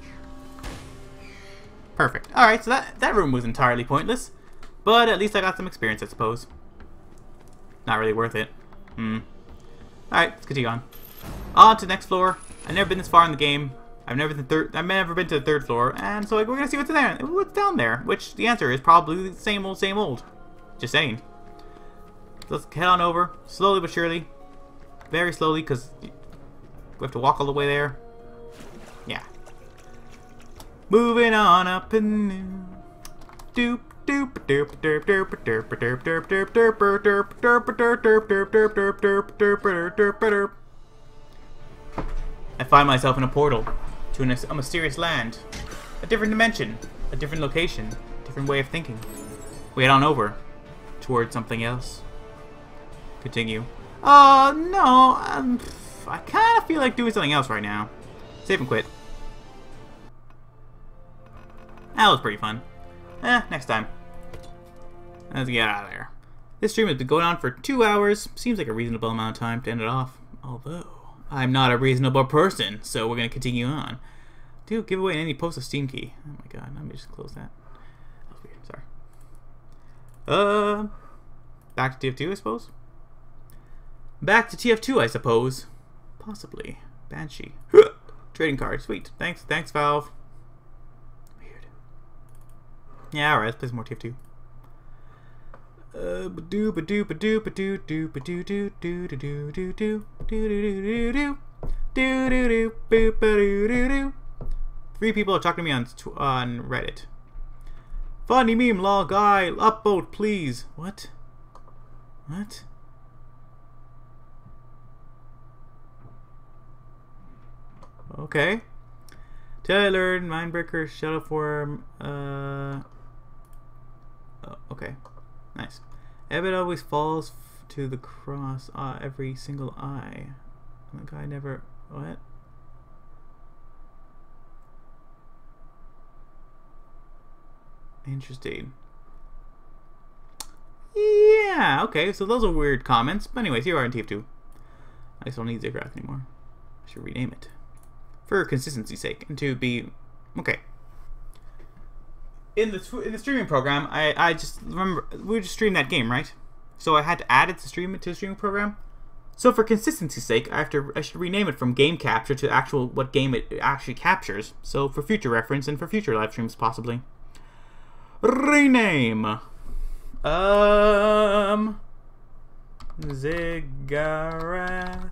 Speaker 1: Perfect. Alright, so that, that room was entirely pointless. But at least I got some experience, I suppose. Not really worth it. Hmm. Alright, let's continue on. On to the next floor. I've never been this far in the game. I've never been third. I've never been to the third floor, and so like, we're gonna see what's in there. What's down there? Which the answer is probably the same old, same old. Just saying. So let's head on over, slowly but surely, very slowly, because we have to walk all the way there. Yeah. Moving on up and doop I find myself in a portal to a mysterious land, a different dimension, a different location, a different way of thinking. We head on over towards something else. Continue. Oh, no. Um, I kind of feel like doing something else right now. Save and quit. That was pretty fun. Eh, next time. Let's get out of there. This stream has been going on for two hours. Seems like a reasonable amount of time to end it off. Although, I'm not a reasonable person, so we're going to continue on. Dude, give away any post a Steam key. Oh my god, let me just close that. That was weird, sorry. Uh, back to T F two, I suppose? Back to T F two, I suppose. Possibly. Banshee. Trading card, sweet. Thanks, thanks, Valve. Weird. Yeah, alright, let's play some more T F two. Uh, ba-doo, ba-doo, ba-doo, ba-doo, doo, ba-doo, doo, doo, doo, doo, doo, doo, doo, doo, doo, doo, doo, doo, doo, boo, ba-doo, doo, doo. Three people are talking to me on on Reddit. Funny meme, lol, guy, upvote, please. What? What? Okay. Taylor, Mindbreaker, Shadow Form, uh... Oh, okay. Nice. Ebbet always falls f to the cross uh, every single eye. The guy never... What? Interesting. Yeah, okay, so those are weird comments. But anyways, here we are in T F two. I just don't need Ziggy anymore. I should rename it. For consistency's sake. And to be... Okay. In the in the streaming program, I, I just remember... We just streamed that game, right? So I had to add it to stream it to the streaming program. So for consistency's sake, I have to I should rename it from game capture to actual what game it actually captures. So for future reference and for future live streams possibly. Rename. Um. Ziggurat.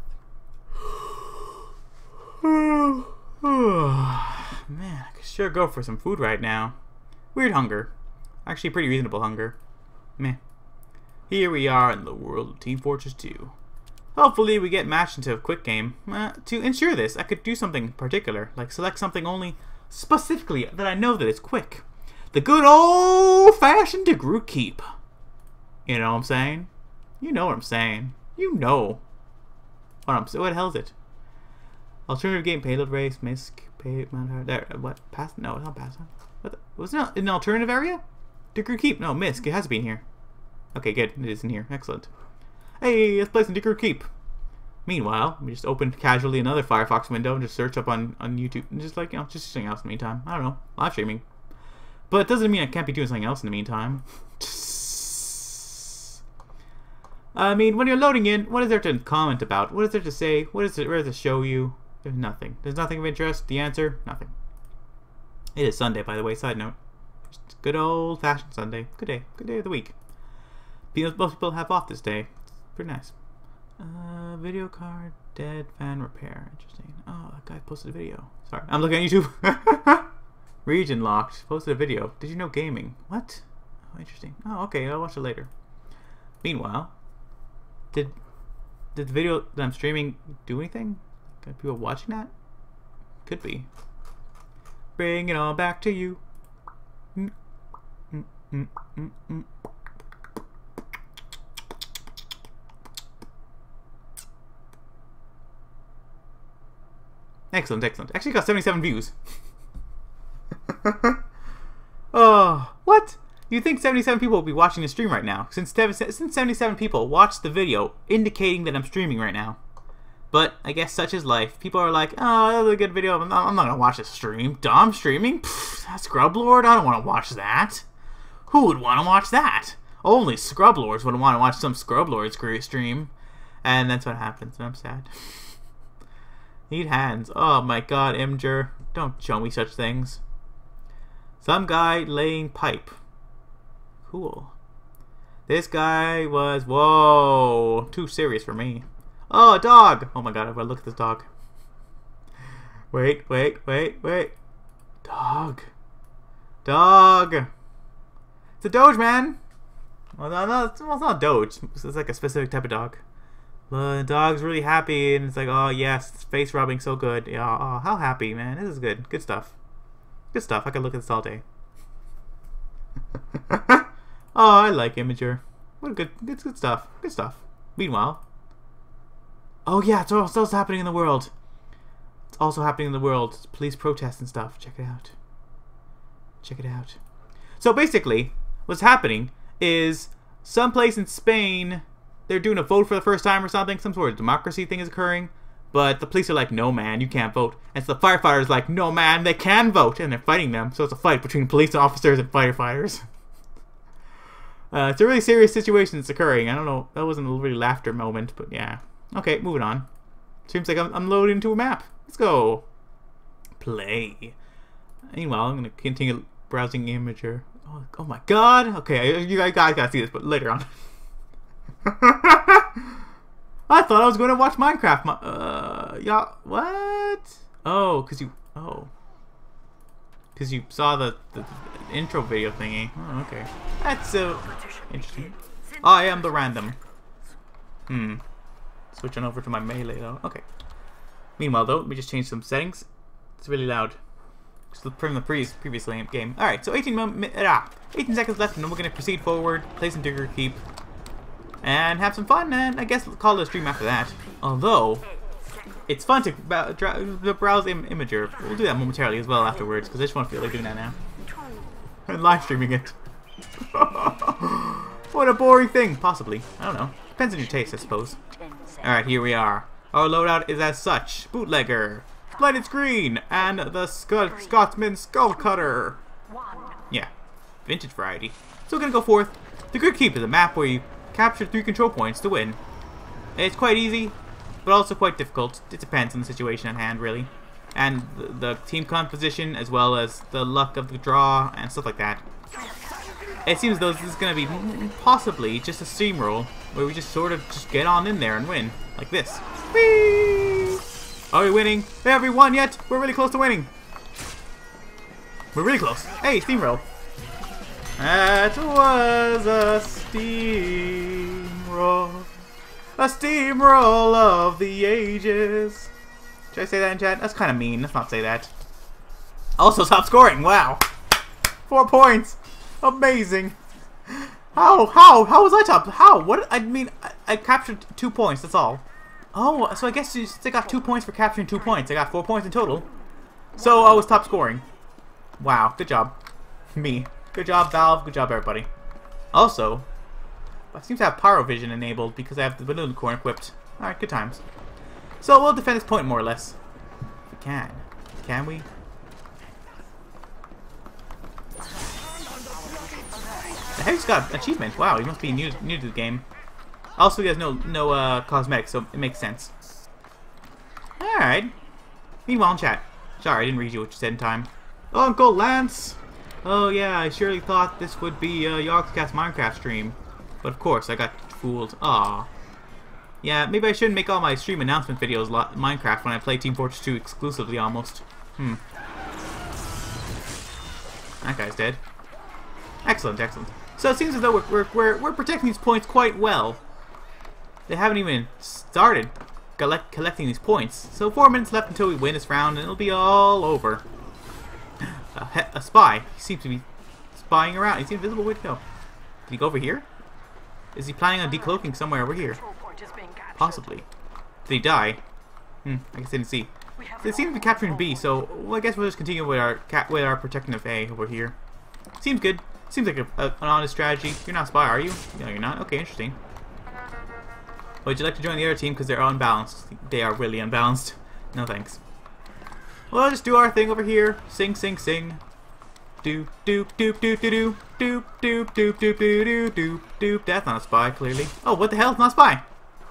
Speaker 1: Man, I could sure go for some food right now. Weird hunger. Actually, pretty reasonable hunger. Meh. Here we are in the world of Team Fortress two. Hopefully we get matched into a quick game. Uh, to ensure this, I could do something particular, like select something only specifically that I know that it's quick. The good old-fashioned Degree Keep. You know what I'm saying? You know what I'm saying. You know what I'm saying. What the hell is it? Alternative game payload race, misc, pay, there, what, pass, no, it's not pass, what the, was it an alternative area? Degree Keep, no, misc, it has to be in here. Okay, good, it is in here, excellent. Hey, let's play some Degree Keep. Meanwhile, we just open casually another Firefox window and just search up on, on YouTube, and just like, you know, just something else in the meantime, I don't know, live streaming. But it doesn't mean I can't be doing something else in the meantime. I mean, when you're loading in, what is there to comment about? What is there to say? What is it, where does it show you? There's nothing. There's nothing of interest. The answer? Nothing. It is Sunday, by the way. Side note. Just good old-fashioned Sunday. Good day. Good day of the week. Most people have off this day. It's pretty nice. Uh, video card, dead, fan repair. Interesting. Oh, that guy posted a video. Sorry. I'm looking at YouTube. Region locked. Posted a video. Did you know gaming? What? Oh, interesting. Oh, okay. I'll watch it later. Meanwhile, did did the video that I'm streaming do anything? Got people watching that? Could be. Bring it all back to you. Mm, mm, mm, mm, mm. Excellent, excellent. Actually got seventy-seven views. Oh, what? You think seventy-seven people will be watching the stream right now? Since, since seventy-seven people watched the video indicating that I'm streaming right now. But I guess such is life. People are like, oh, that was a good video. I'm not, I'm not going to watch this stream. Dumb streaming? Pfft, that Scrublord? I don't want to watch that. Who would want to watch that? Only Scrublords would want to watch some Scrublords stream. And that's what happens. And I'm sad. Need hands. Oh my god, Imgur. Don't show me such things. Some guy laying pipe. Cool. This guy was... Whoa. Too serious for me. Oh, a dog. Oh my god, I gotta look at this dog. Wait, wait, wait, wait. Dog. Dog. It's a Doge, man. Well, no, no, it's, well, it's not Doge. It's like a specific type of dog. The dog's really happy, and it's like, oh yes, it's face rubbing so good. Yeah, oh, how happy, man. This is good. Good stuff. Good stuff. I could look at this all day. Oh, I like Imager. What a good, good, good stuff. Good stuff. Meanwhile, oh yeah, it's also happening in the world. It's also happening in the world. It's police protests and stuff. Check it out. Check it out. So basically, what's happening is someplace in Spain, they're doing a vote for the first time or something. Some sort of democracy thing is occurring. But the police are like, no man, you can't vote. And so the firefighters are like, no man, they can vote. And they're fighting them. So it's a fight between police officers and firefighters. uh, it's a really serious situation that's occurring. I don't know. That wasn't a really laughter moment. But yeah. Okay, moving on. Seems like I'm, I'm loading into a map. Let's go. Play. Meanwhile, I'm going to continue browsing Imager. Oh, oh my god. Okay, you guys gotta see this, but later on. I thought I was going to watch Minecraft. Uh, yeah, what? Oh, cause you, oh, cause you saw the, the, the intro video thingy. Oh, okay, that's so interesting. I am the random. Hmm. Switching over to my melee though. Okay. Meanwhile, though, let me just change some settings. It's really loud. Just from the pre previous game. All right, so eighteen, ah, eighteen seconds left, and then we're going to proceed forward, play some Digger Keep, and have some fun, and I guess call it a stream after that. Although, it's fun to browse im Imager. We'll do that momentarily as well afterwards, because I just want to feel like doing that now. And live streaming it. What a boring thing, possibly. I don't know. Depends on your taste, I suppose. Alright, here we are. Our loadout is as such. Bootlegger, Splendid Screen, and the Sc Scotsman Skull Cutter. Yeah, vintage variety. So we're going to go forth. The Good Keep is a map where you capture three control points to win. It's quite easy, but also quite difficult. It depends on the situation at hand, really. And the, the team composition, as well as the luck of the draw, and stuff like that. It seems as though this is going to be possibly just a steamroll, where we just sort of just get on in there and win. Like this. Whee! Are we winning? Have we won yet? We're really close to winning. We're really close. Hey, steamroll. That was a steamroll. A steamroll of the ages. Should I say that in chat? That's kind of mean. Let's not say that. Also, stop scoring. Wow. Four points. Amazing. How? How? How was I top? How? What? I mean, I, I captured two points. That's all. Oh, so I guess you still got two points for capturing two points. I got four points in total. So I was top scoring. Wow. Good job. Me. Good job, Valve. Good job, everybody. Also, I seem to have Pyro Vision enabled because I have the balloon core equipped. Alright, good times. So we'll defend this point more or less. If we can. Can we? The Heavy's got achievement. Wow, he must be new, new to the game. Also, he has no no uh, cosmetics, so it makes sense. Alright. Meanwhile, in chat. Sorry, I didn't read you what you said in time. Uncle Lance! Oh yeah, I surely thought this would be a Yogscast Minecraft stream. But of course, I got fooled. Aww. Yeah, maybe I shouldn't make all my stream announcement videos Minecraft when I play Team Fortress two exclusively almost. Hmm. That guy's dead. Excellent, excellent. So it seems as though we're, we're, we're, we're protecting these points quite well. They haven't even started collect, collecting these points. So four minutes left until we win this round and it'll be all over. A, a spy. He seems to be spying around. He's invisible. Where'd he go? Did he go over here? Is he planning on decloaking somewhere over here? Possibly. Did he die? Hmm, I guess I didn't see. They seem to be capturing B, so well, I guess we'll just continue with our cat with our protecting of A over here. Seems good. Seems like a, a, an honest strategy. You're not a spy, are you? No, you're not. Okay, interesting. Would you like to join the other team because they're unbalanced? They are really unbalanced. No thanks. Well, just do our thing over here. Sing, sing, sing. Doop, doop, doop, doop, doop, doop, doop, doop, doop, doop, doop, doop, doop. That's not a spy, clearly. Oh, what the hell? It's not a spy.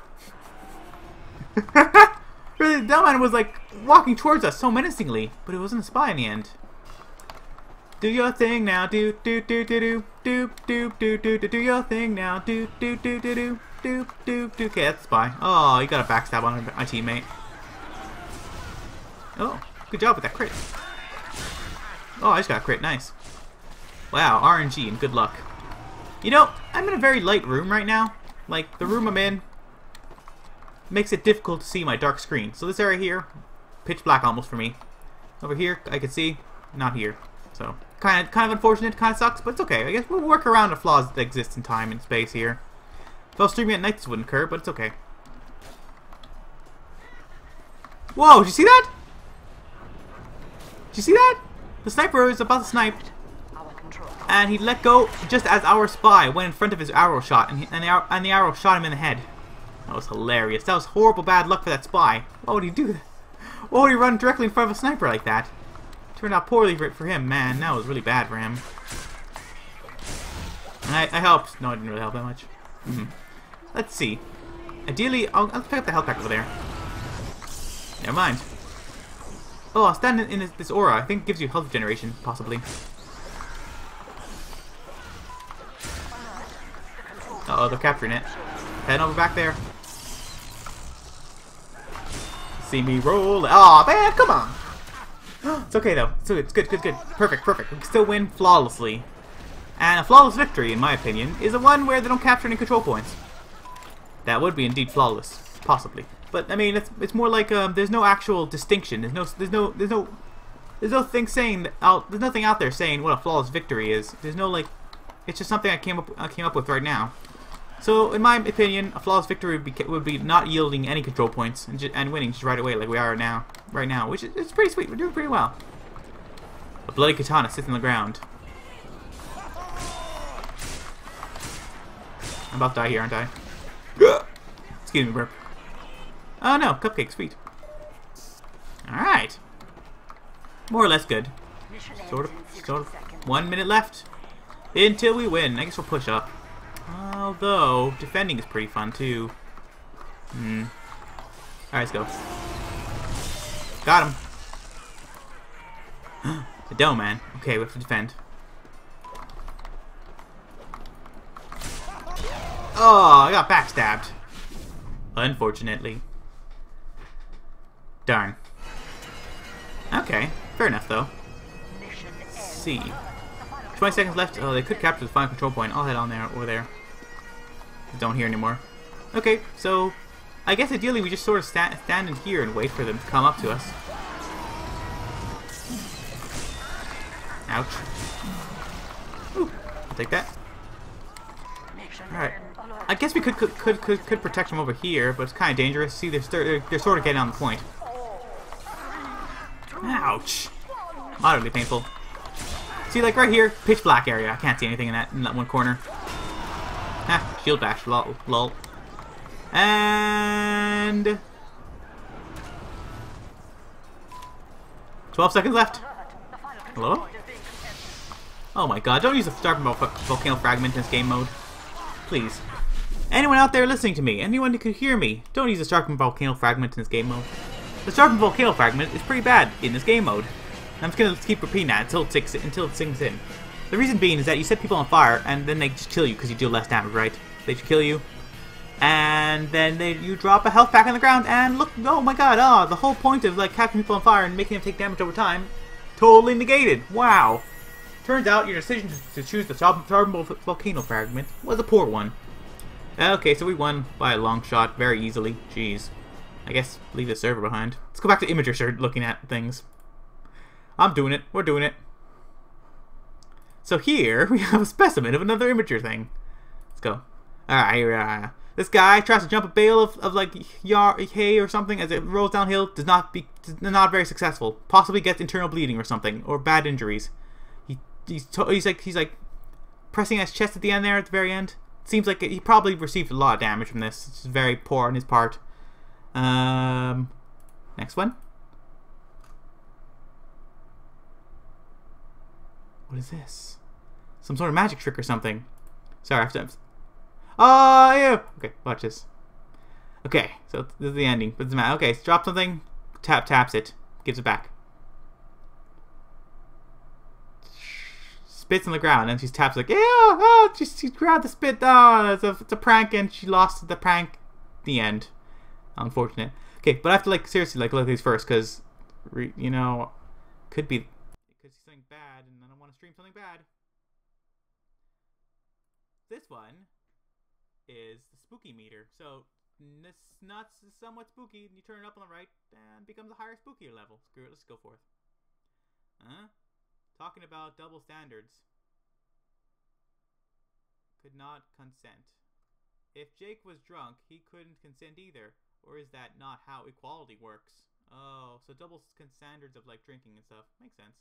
Speaker 1: Really, that man was like walking towards us so menacingly, but it wasn't a spy in the end. Do your thing now, do do do do do do do do do do do your thing now, do do do do do do do do. Okay, that's a spy. Oh, you got a backstab on my teammate. Oh, good job with that crit. Oh, I just got a crit. Nice. Wow, R N G and good luck. You know, I'm in a very light room right now. Like, the room I'm in makes it difficult to see my dark screen. So this area here, pitch black almost for me. Over here, I can see, not here. So, kind of kind of unfortunate, kind of sucks, but it's okay. I guess we'll work around the flaws that exist in time and space here. If I was streaming at night, this wouldn't occur, but it's okay. Whoa, did you see that? Did you see that? The sniper was about to snipe, and he let go just as our spy went in front of his arrow shot, and, he, and, the, arrow, and the arrow shot him in the head. That was hilarious. That was horrible bad luck for that spy. Why would he do that? Why would he run directly in front of a sniper like that? Turned out poorly for, for him. Man, that was really bad for him. And I, I helped. No, I didn't really help that much. Mm-hmm. Let's see. Ideally, I'll, I'll pick up the health pack over there. Never mind. Oh, I'll stand in, in this, this aura. I think it gives you health generation, possibly. Uh oh, they're capturing it. Head over back there. See me roll. Aw, oh, man, come on. It's okay, though. It's good, it's good, good, good. Perfect, perfect. We can still win flawlessly. And a flawless victory, in my opinion, is the one where they don't capture any control points. That would be indeed flawless. Possibly. But, I mean, it's, it's more like um, there's no actual distinction. There's no, there's no, there's no, there's no thing saying, that out, there's nothing out there saying what a flawless victory is. There's no, like, it's just something I came up, I came up with right now. So, in my opinion, a flawless victory would be, would be not yielding any control points and, just, and winning just right away, like we are now, right now, which is it's pretty sweet. We're doing pretty well. A bloody katana sits on the ground. I'm about to die here, aren't I? Excuse me, burp. Oh no, cupcake, sweet. Alright. More or less good. Sort of, sort of. One minute left until we win. I guess we'll push up. Although, defending is pretty fun too. Hmm. Alright, let's go. Got him. The dome, man. Okay, we have to defend. Oh, I got backstabbed. Unfortunately. Darn. Okay, fair enough though. Let's see. twenty seconds left. Oh, they could capture the final control point. I'll head on there over there. Don't hear anymore. Okay, so I guess ideally we just sort of sta stand in here and wait for them to come up to us. Ouch. Ooh, I'll take that. Alright. I guess we could could, could could could protect them over here, but it's kind of dangerous. See, they're, they're they're sort of getting on the point. Ouch! Moderately painful. See, like right here, pitch black area. I can't see anything in that in that one corner. Ah, shield bash. Lol. Lol. And twelve seconds left. Hello? Oh my God! Don't use the starting volcano fragment in this game mode, please. Anyone out there listening to me, anyone who could hear me, don't use the Starkman Volcano Fragment in this game mode. The Starkman Volcano Fragment is pretty bad in this game mode. I'm just gonna keep repeating that until it, sinks, until it sinks in. The reason being is that you set people on fire, and then they just kill you because you deal less damage, right? They just kill you, and then they, you drop a health pack on the ground, and look, oh my God, oh, the whole point of like catching people on fire and making them take damage over time, totally negated. Wow. Turns out your decision to choose the Starkman Volcano Fragment was a poor one. Okay, so we won by a long shot very easily. Jeez. I guess leave the server behind. Let's go back to Imager start looking at things. I'm doing it. We're doing it. So here we have a specimen of another Imager thing. Let's go. Alright, uh, this guy tries to jump a bale of, of like yar hay or something as it rolls downhill. Does not be does not very successful. Possibly gets internal bleeding or something, or bad injuries. He he's he's like he's like pressing his chest at the end there at the very end. Seems like he probably received a lot of damage from this. It's very poor on his part. Um, next one. What is this? Some sort of magic trick or something. Sorry, I have to... Oh, yeah! Okay, watch this. Okay, so this is the ending. But it doesn't matter. Okay, so drop something, tap taps it, gives it back. Spits on the ground, and she taps like, yeah, oh, she, she grabbed the spit. Oh, it's a, it's a prank, and she lost the prank. The end. Unfortunate. Okay, but I have to like seriously like look at these first, because you know, could be could see something bad, and I don't want to stream something bad. this one is the spooky meter. So this nuts is somewhat spooky, and you turn it up on the right, and it becomes a higher spookier level. Screw it, let's go forth. Huh? Talking about double standards. Could not consent. If Jake was drunk, he couldn't consent either. Or is that not how equality works? Oh, so double standards of like drinking and stuff. Makes sense.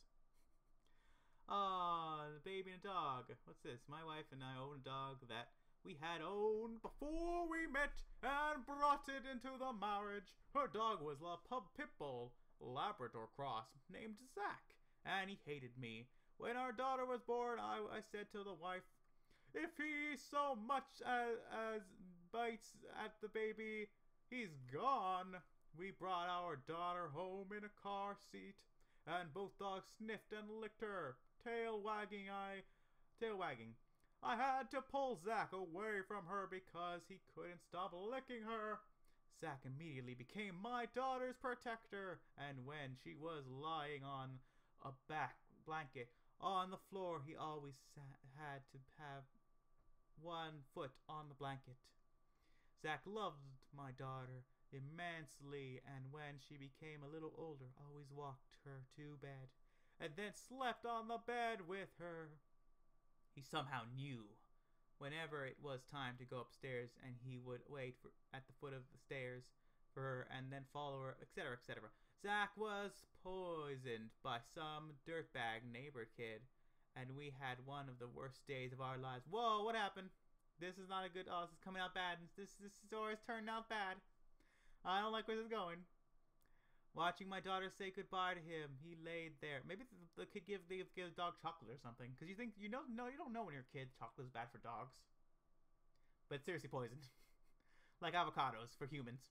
Speaker 1: Ah, oh, the baby and a dog. What's this? My wife and I own a dog that we had owned before we met and brought it into the marriage. Her dog was a pub pit bull, Labrador cross, named Zach, and he hated me. When our daughter was born, I, I said to the wife, if he so much as, as bites at the baby, he's gone. We brought our daughter home in a car seat, and both dogs sniffed and licked her, tail wagging. I, tail wagging. I had to pull Zach away from her because he couldn't stop licking her. Zach immediately became my daughter's protector, and when she was lying on a back blanket on the floor, he always sat, had to have one foot on the blanket. Zach loved my daughter immensely, and when she became a little older, always walked her to bed, and then slept on the bed with her. He somehow knew whenever it was time to go upstairs, and he would wait for, at the foot of the stairs for her, and then follow her, et cetera, et cetera. Zach was poisoned by some dirtbag neighbor kid, and we had one of the worst days of our lives. Whoa, what happened? This is not a good... Oh, this is coming out bad. This, this story is turning out bad. I don't like where this is going. Watching my daughter say goodbye to him, he laid there. Maybe the, the kid give the give the dog chocolate or something, because you think you know no you don't know when you're a kid chocolate is bad for dogs, but it's seriously poison, like avocados for humans.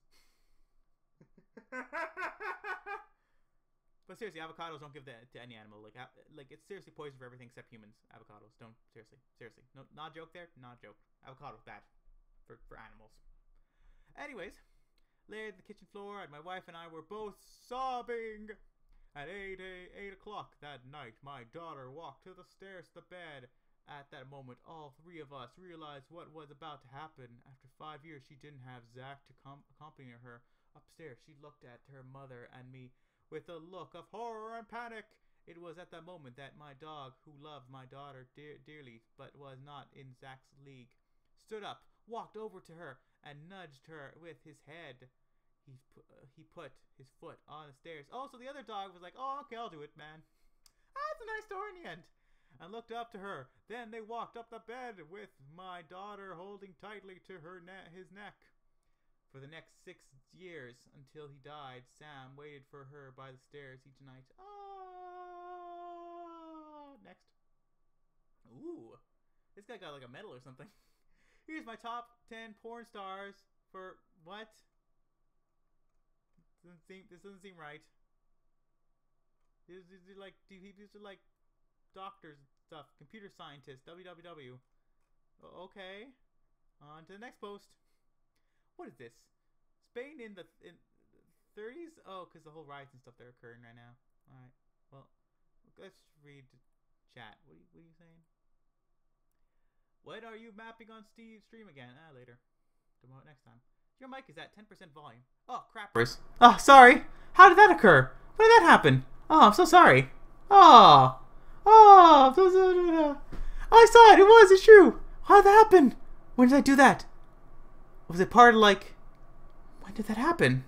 Speaker 1: But seriously, avocados don't give that to any animal. Like like it's seriously poison for everything except humans. Avocados don't seriously seriously no not a joke there not a joke. Avocados bad for for animals. Anyways. Laid on the kitchen floor, and my wife and I were both sobbing. At eight, eight, eight o'clock that night, my daughter walked to the stairs to the bed. At that moment, all three of us realized what was about to happen. After five years, she didn't have Zach to com accompany her upstairs. She looked at her mother and me with a look of horror and panic. It was at that moment that my dog, who loved my daughter dear dearly but was not in Zach's league, stood up, walked over to her, and nudged her with his head. He put, uh, he put his foot on the stairs. Oh, so the other dog was like, oh, okay, I'll do it, man. That's a nice story in the end. And looked up to her. Then they walked up the bed with my daughter holding tightly to her ne his neck. For the next six years, until he died, Sam waited for her by the stairs each night. Oh, next. Ooh, this guy got like a medal or something. Here's my top ten porn stars for what? Doesn't seem, this doesn't seem right. These, these are like these are like doctors and stuff, computer scientists, W W W. Okay, on to the next post. What is this? Spain in the in thirties? Oh, because the whole riots and stuff that are occurring right now. All right. Well, let's read chat. What are you, what are you saying? When are you mapping on Steve's stream again? Ah, later. Tomorrow, next time. Your mic is at ten percent volume. Oh, crap. Oh, sorry. How did that occur? When did that happen? Oh, I'm so sorry. Oh. Oh. I saw it. It was. It's true. How did that happen? When did I do that? Was it part of, like... When did that happen?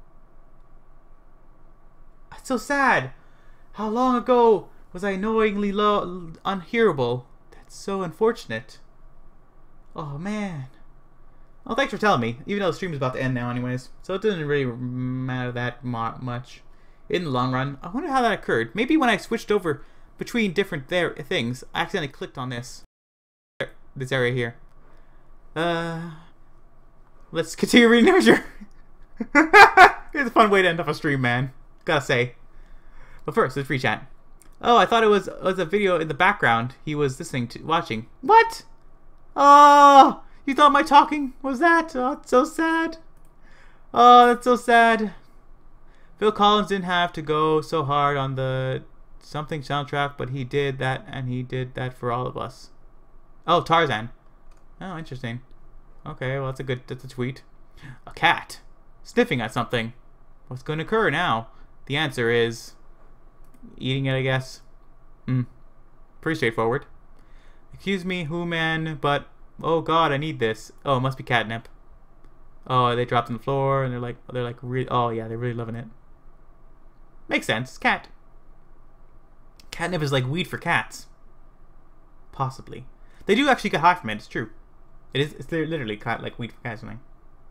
Speaker 1: That's so sad. How long ago was I annoyingly low, unhearable? That's so unfortunate. Oh, man. Well, thanks for telling me, even though the stream is about to end now anyways. So it doesn't really matter that much in the long run. I wonder how that occurred. Maybe when I switched over between different there things, I accidentally clicked on this. This area here. Uh, let's continue reading Imager. It's a fun way to end off a stream, man. Gotta say. But first, let's read chat. Oh, I thought it was, it was a video in the background he was listening to, watching. What? Oh! You thought my talking was that? Oh, it's so sad. Oh, that's so sad. Phil Collins didn't have to go so hard on the something soundtrack, but he did that, and he did that for all of us. Oh, Tarzan. Oh, interesting. Okay, well, that's a good, that's a tweet. A cat. Sniffing at something. What's going to occur now? The answer is... eating it, I guess. Hmm. Pretty straightforward. Excuse me, who man, but... oh god, I need this. Oh, it must be catnip. Oh, they dropped on the floor, and they're like... they're like... Re oh, yeah, they're really loving it. Makes sense. It's cat. Catnip is like weed for cats. Possibly. They do actually get high from it, it's true. It is, it's literally cat like weed for cats or something.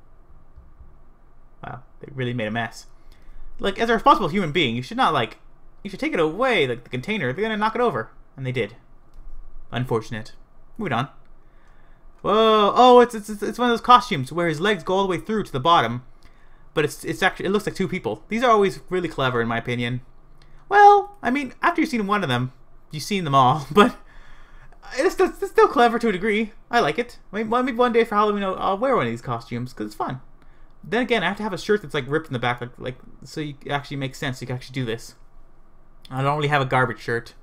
Speaker 1: Wow, they really made a mess. Like, as a responsible human being, you should not, like... you should take it away, like, the container. They're gonna knock it over. And they did. Unfortunate. Moving on. Whoa! Oh, it's, it's it's one of those costumes where his legs go all the way through to the bottom. But it's it's actually... it looks like two people. These are always really clever, in my opinion. Well, I mean, after you've seen one of them, you've seen them all. But... it's still, it's still clever to a degree. I like it. Maybe, maybe one day for Halloween I'll, I'll wear one of these costumes, because it's fun. Then again, I have to have a shirt that's like ripped in the back, like, like so you actually make sense. You can actually do this. I don't really have a garbage shirt.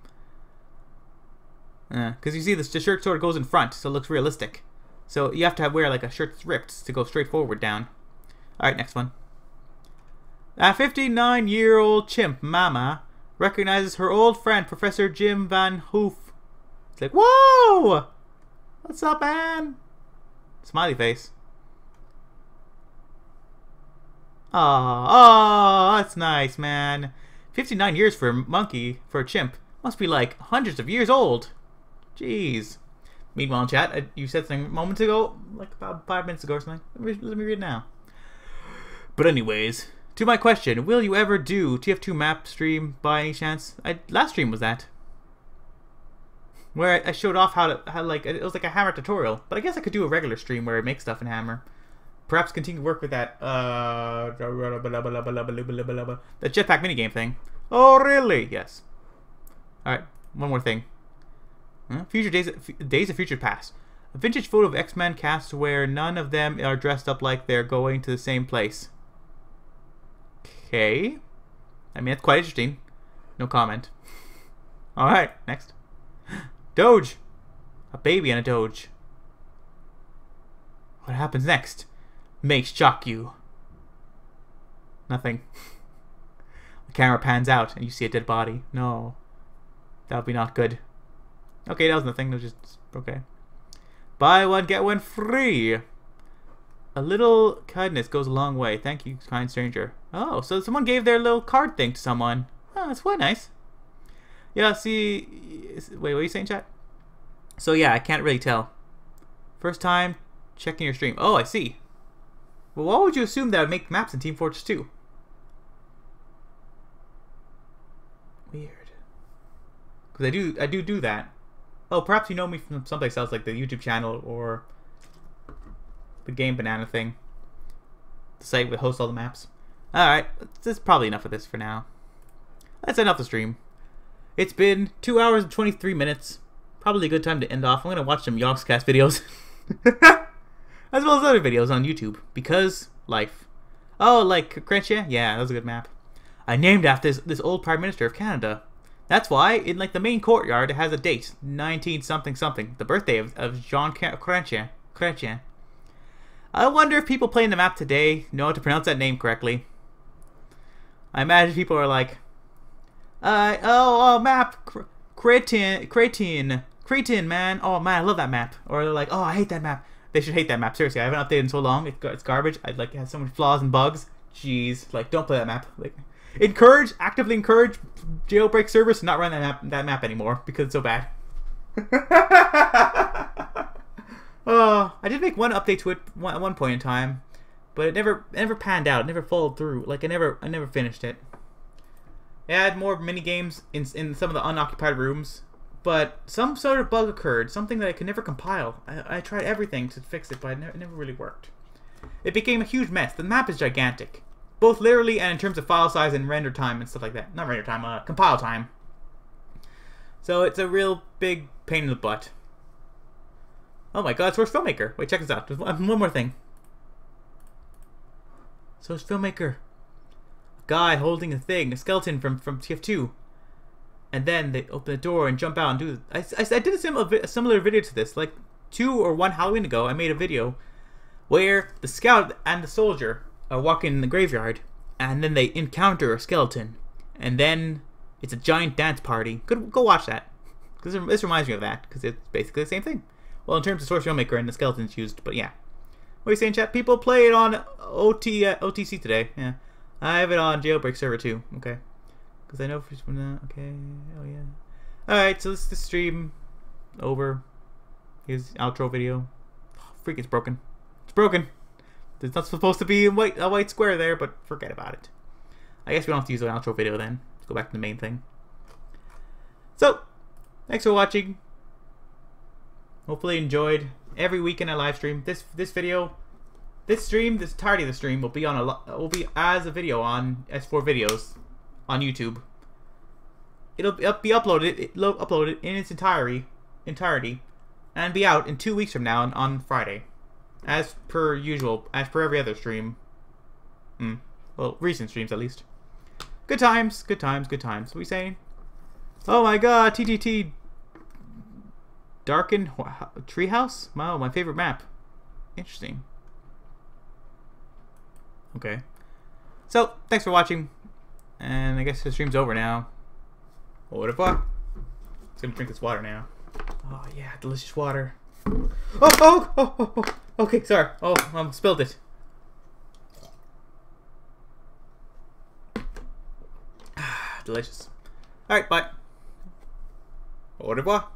Speaker 1: Because uh, you see, this the shirt sort of goes in front, so it looks realistic. So you have to have, wear like a shirt that's ripped to go straight forward down. Alright, next one. A fifty-nine-year-old chimp mama recognizes her old friend, Professor Jim Van Hoof. It's like, whoa! What's up, man? Smiley face. Oh, oh, that's nice, man. fifty-nine years for a monkey, for a chimp. Must be like hundreds of years old. Jeez. Meanwhile, in chat, you said something moments ago, like about five minutes ago or something. Let me, let me read it now. But anyways, to my question, will you ever do T F two map stream by any chance? I, last stream was that. Where I, I showed off how to, how like, it was like a Hammer tutorial. But I guess I could do a regular stream where I make stuff in Hammer. Perhaps continue to work with that, uh, the jetpack minigame thing. Oh, really? Yes. Alright, one more thing. Huh? Future Days, Days of Future Past. A vintage photo of X-Men cast where none of them are dressed up like they're going to the same place. Okay. I mean, that's quite interesting. No comment. Alright, next. Doge. A baby and a Doge. What happens next? May shock you. Nothing. The camera pans out and you see a dead body. No. That would be not good. Okay, that was nothing. That was just... okay. Buy one, get one free. A little kindness goes a long way. Thank you, kind stranger. Oh, so someone gave their little card thing to someone. Oh, that's quite nice. Yeah, see... wait, what are you saying, chat? So yeah, I can't really tell. First time checking your stream. Oh, I see. Well, why would you assume that would make maps in Team Fortress two? Weird. Because I do, I do do that. Oh, perhaps you know me from someplace else, like the YouTube channel or the Game Banana thing. The site that hosts all the maps. Alright, that's probably enough of this for now. Let's end off the stream. It's been two hours and twenty-three minutes. Probably a good time to end off. I'm going to watch some Yogscast videos. As well as other videos on YouTube. Because life. Oh, like Crenshaw? Yeah, that was a good map. I named after this, this old Prime Minister of Canada. That's why, in like the main courtyard, it has a date. nineteen something something. The birthday of, of Jean Crenshaw. Crenshaw. I wonder if people playing the map today know how to pronounce that name correctly. I imagine people are like... Uh, oh, oh, map. Cretin. Cretin. Cretin, man. Oh, man, I love that map. Or they're like, oh, I hate that map. They should hate that map. Seriously, I haven't updated in so long. It, it's garbage. I'd like it has so many flaws and bugs. Jeez, like don't play that map. Like, encourage, actively encourage jailbreak servers to not run that map, that map anymore because it's so bad. Oh, I did make one update to it one, at one point in time, but it never, it never panned out. It never followed through. Like I never, I never finished it. It had more mini games in in some of the unoccupied rooms. But some sort of bug occurred, something that I could never compile. I, I tried everything to fix it, but it never, it never really worked. It became a huge mess. The map is gigantic. Both literally and in terms of file size and render time and stuff like that. Not render time, uh, compile time. So it's a real big pain in the butt. Oh my god, Source Filmmaker. Wait, check this out. There's one, one more thing. Source Filmmaker. A guy holding a thing, a skeleton from, from T F two. And then they open the door and jump out and do... I, I, I did a, sim, a similar video to this, like, two or one Halloween ago, I made a video where the scout and the soldier are walking in the graveyard, and then they encounter a skeleton, and then it's a giant dance party. Go, go watch that, because this reminds me of that, because it's basically the same thing. Well, in terms of Source Filmmaker and the skeletons used, but yeah. What are you saying, chat? People play it on O T, uh, O T C today. Yeah, I have it on Jailbreak server too. Okay, because I know for uh, okay. Oh yeah. All right, so this is the stream over. Here's the outro video. Oh, freak, it's broken. It's broken. There's not supposed to be a white a white square there, but forget about it. I guess we don't have to use an outro video then. Let's go back to the main thing. So, thanks for watching. Hopefully you enjoyed. Every weekend I live stream. This this video, this stream, this entirety of the stream will be on a will be as a video on S four videos on YouTube. It'll be uploaded it'll uploaded in its entirety entirety and be out in two weeks from now on, on Friday, as per usual, as per every other stream. Hmm. Well, recent streams at least. Good times, good times, good times. What are we saying? Oh my God, T T T. Darkened Treehouse? Wow, my favorite map. Interesting. Okay. So, thanks for watching. And I guess the stream's over now. Au revoir. I'm gonna drink this water now. Oh yeah, delicious water. Oh, oh, oh, oh, oh. Okay, sorry. Oh, I spilled it. Delicious. Alright, bye. Au revoir.